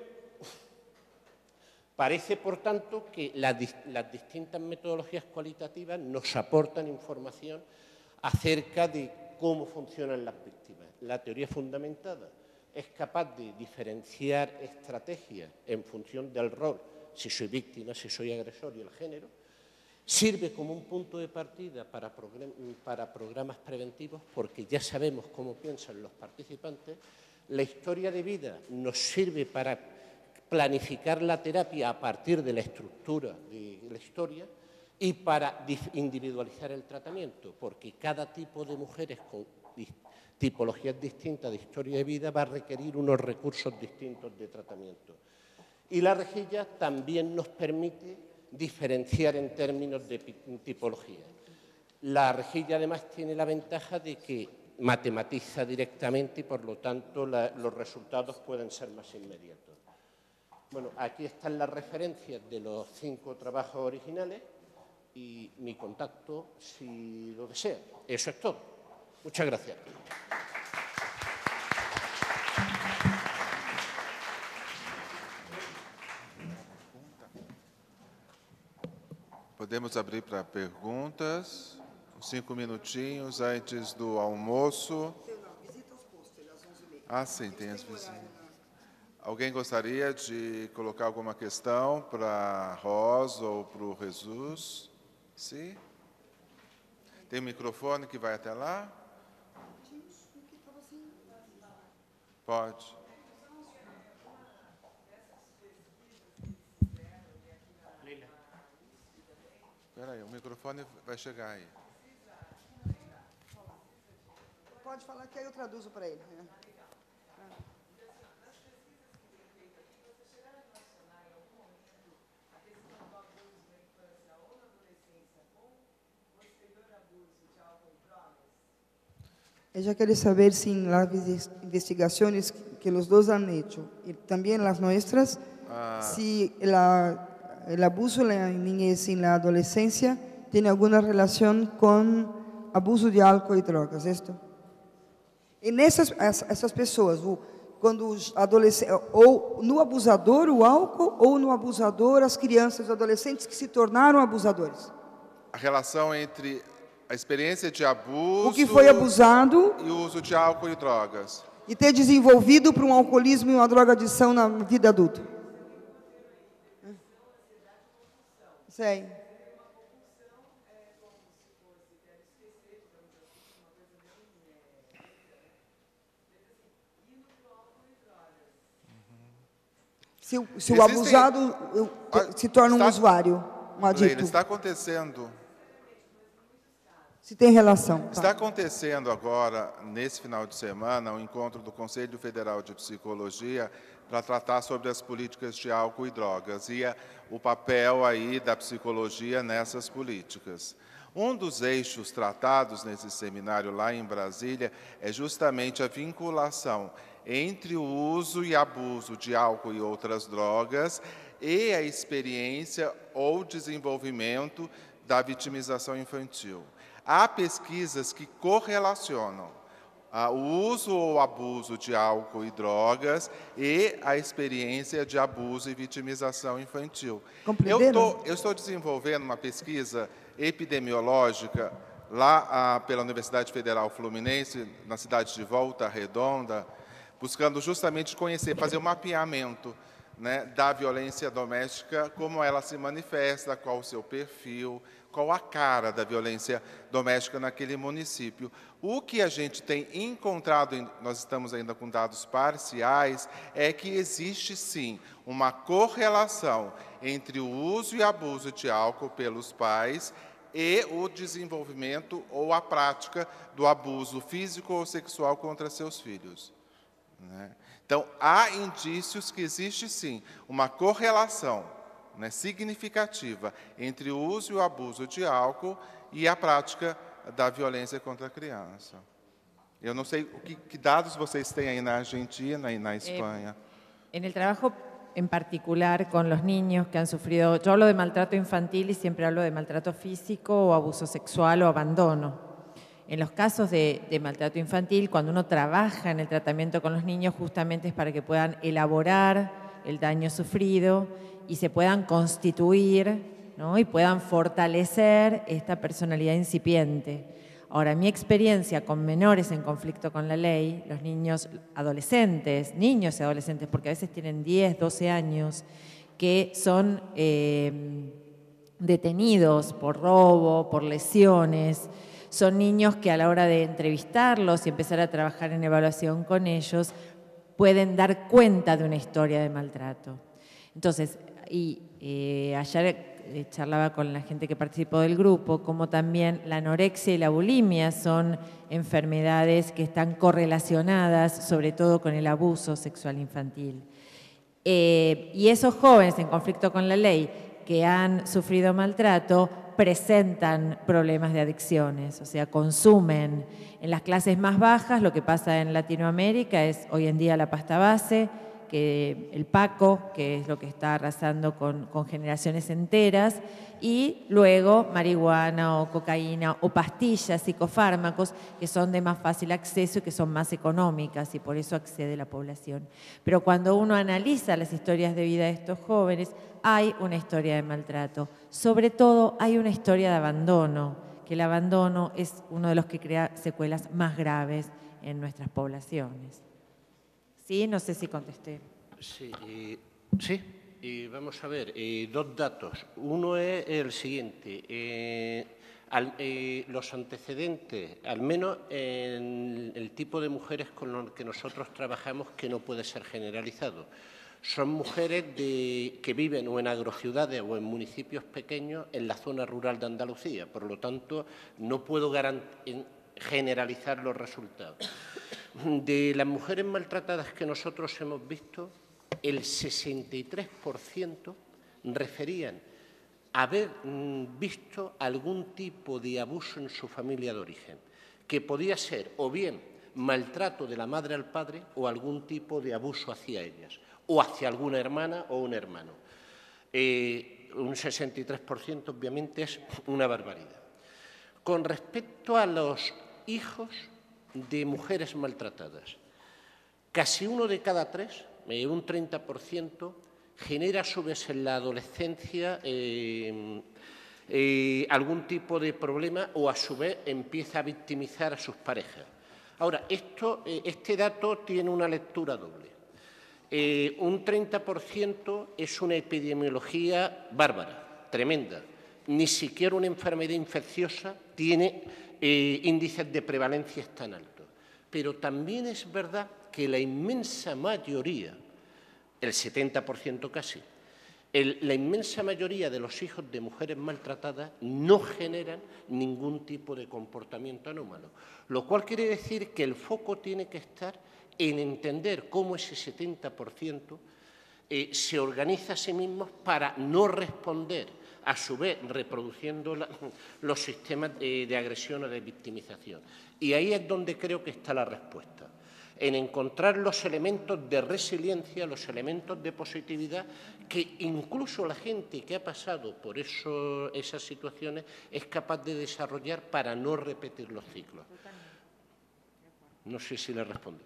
parece, por tanto, que las distintas metodologías cualitativas nos aportan información acerca de cómo funcionan las víctimas. La teoría fundamentada es capaz de diferenciar estrategias en función del rol, si soy víctima, si soy agresor y el género. Sirve como un punto de partida para programas preventivos porque ya sabemos cómo piensan los participantes. La historia de vida nos sirve para planificar la terapia a partir de la estructura de la historia y para individualizar el tratamiento, porque cada tipo de mujeres con tipologías distintas de historia de vida va a requerir unos recursos distintos de tratamiento. Y la rejilla también nos permite diferenciar en términos de tipología. La rejilla además tiene la ventaja de que matematiza directamente y por lo tanto los resultados pueden ser más inmediatos. Bueno, aquí están las referencias de los 5 trabajos originales y mi contacto si lo desean. Eso es todo. Muchas gracias. Podemos abrir para perguntas, 5 minutinhos antes do almoço. Ah, sim, tem as visitas. Alguém gostaria de colocar alguma questão para a Rosa ou para o Jesus? Sim? Tem um microfone que vai até lá? Pode. Espera aí, o microfone vai chegar aí. Pode falar que aí eu traduzo para ele. Ella quiere saber si en las investigaciones que los dos han hecho y también las nuestras, si el abuso en la niñez y en la adolescencia tiene alguna relación con abuso de álcool y drogas, ¿esto? En essas pessoas, quando os adolescentes, ou no abusador o álcool, ou no abusador as crianças e adolescentes que se tornaram abusadores. A relação entre a experiência de abuso, o que foi abusado e o uso de álcool e drogas. E ter desenvolvido para um alcoolismo e uma drogadição na vida adulta. Sei. Se o abusado se torna um usuário, um adicto. Está acontecendo. Se tem relação. Está acontecendo agora, nesse final de semana, um encontro do Conselho Federal de Psicologia para tratar sobre as políticas de álcool e drogas e o papel aí da psicologia nessas políticas. Um dos eixos tratados nesse seminário lá em Brasília é justamente a vinculação entre o uso e abuso de álcool e outras drogas e a experiência ou desenvolvimento da vitimização infantil. Há pesquisas que correlacionam o uso ou abuso de álcool e drogas e a experiência de abuso e vitimização infantil. Eu estou desenvolvendo uma pesquisa epidemiológica lá pela Universidade Federal Fluminense, na cidade de Volta Redonda, buscando justamente conhecer, fazer um mapeamento, né, da violência doméstica, como ela se manifesta, qual o seu perfil, qual a cara da violência doméstica naquele município. O que a gente tem encontrado, nós estamos ainda com dados parciais, é que existe sim uma correlação entre o uso e abuso de álcool pelos pais e o desenvolvimento ou a prática do abuso físico ou sexual contra seus filhos, né? Então, há indícios que existe, sim, uma correlação, né, significativa entre o uso e o abuso de álcool e a prática da violência contra a criança. Eu não sei que dados vocês têm aí na Argentina e na Espanha. En el trabajo en particular con los niños que han sufrido, yo hablo de maltrato infantil y siempre hablo de maltrato físico o abuso sexual o abandono. En los casos de maltrato infantil, cuando uno trabaja en el tratamiento con los niños, justamente es para que puedan elaborar el daño sufrido y se puedan constituir, ¿no? Y puedan fortalecer esta personalidad incipiente. Ahora, mi experiencia con menores en conflicto con la ley, los niños adolescentes, niños y adolescentes, porque a veces tienen 10, 12 años, que son detenidos por robo, por lesiones. Son niños que a la hora de entrevistarlos y empezar a trabajar en evaluación con ellos, pueden dar cuenta de una historia de maltrato. Entonces, ayer charlaba con la gente que participó del grupo, como también la anorexia y la bulimia son enfermedades que están correlacionadas, sobre todo con el abuso sexual infantil. Y esos jóvenes en conflicto con la ley que han sufrido maltrato presentan problemas de adicciones, o sea, consumen. En las clases más bajas, lo que pasa en Latinoamérica es hoy en día la pasta base, que el Paco, que es lo que está arrasando con generaciones enteras, y luego marihuana o cocaína o pastillas, psicofármacos, que son de más fácil acceso y que son más económicas y por eso accede la población. Pero cuando uno analiza las historias de vida de estos jóvenes, hay una historia de maltrato. Sobre todo hay una historia de abandono, que el abandono es uno de los que crea secuelas más graves en nuestras poblaciones. ¿Sí? No sé si contesté. Sí, vamos a ver, dos datos. Uno es el siguiente. Los antecedentes, al menos en el tipo de mujeres con los que nosotros trabajamos, que no puede ser generalizado. Son mujeres que viven o en agrociudades o en municipios pequeños en la zona rural de Andalucía. Por lo tanto, no puedo generalizar los resultados. De las mujeres maltratadas que nosotros hemos visto, el 63% referían haber visto algún tipo de abuso en su familia de origen, que podía ser o bien maltrato de la madre al padre o algún tipo de abuso hacia ellas, o hacia alguna hermana o un hermano. Un 63% obviamente es una barbaridad. Con respecto a los hijos de mujeres maltratadas, casi 1 de cada 3, un 30%, genera a su vez en la adolescencia algún tipo de problema o a su vez empieza a victimizar a sus parejas. Ahora, este dato tiene una lectura doble. Un 30% es una epidemiología bárbara, tremenda. Ni siquiera una enfermedad infecciosa tiene índices de prevalencia tan altos. Pero también es verdad que la inmensa mayoría, el 70% casi, la inmensa mayoría de los hijos de mujeres maltratadas no generan ningún tipo de comportamiento anómalo, lo cual quiere decir que el foco tiene que estar en entender cómo ese 70% se organiza a sí mismo para no responder, a su vez reproduciendo los sistemas de agresión o de victimización. Y ahí es donde creo que está la respuesta, en encontrar los elementos de resiliencia, los elementos de positividad, que incluso la gente que ha pasado por esas situaciones es capaz de desarrollar para no repetir los ciclos. No sé si le respondo.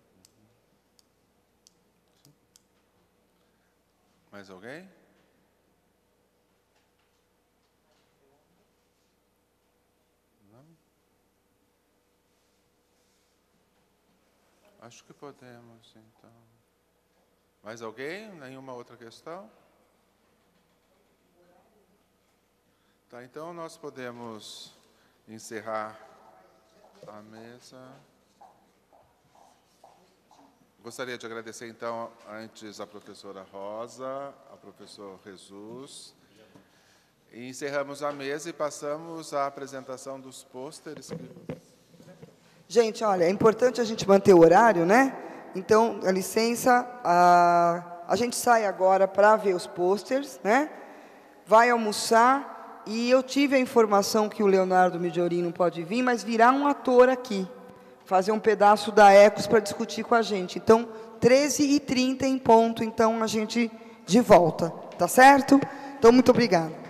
Mais alguém? Não? Acho que podemos, então. Mais alguém? Nenhuma outra questão? Tá, então nós podemos encerrar a mesa. Gostaria de agradecer, então, antes a professora Rosa, a professor Jesus. E encerramos a mesa e passamos à apresentação dos pôsteres. Gente, olha, é importante a gente manter o horário, né? Então, dá licença, a gente sai agora para ver os pôsteres, né? Vai almoçar, e eu tive a informação que o Leonardo Midiorin não pode vir, mas virá um ator aqui, fazer um pedaço da Ecos para discutir com a gente. Então, 13h30 em ponto, então, a gente de volta, tá certo? Então, muito obrigada.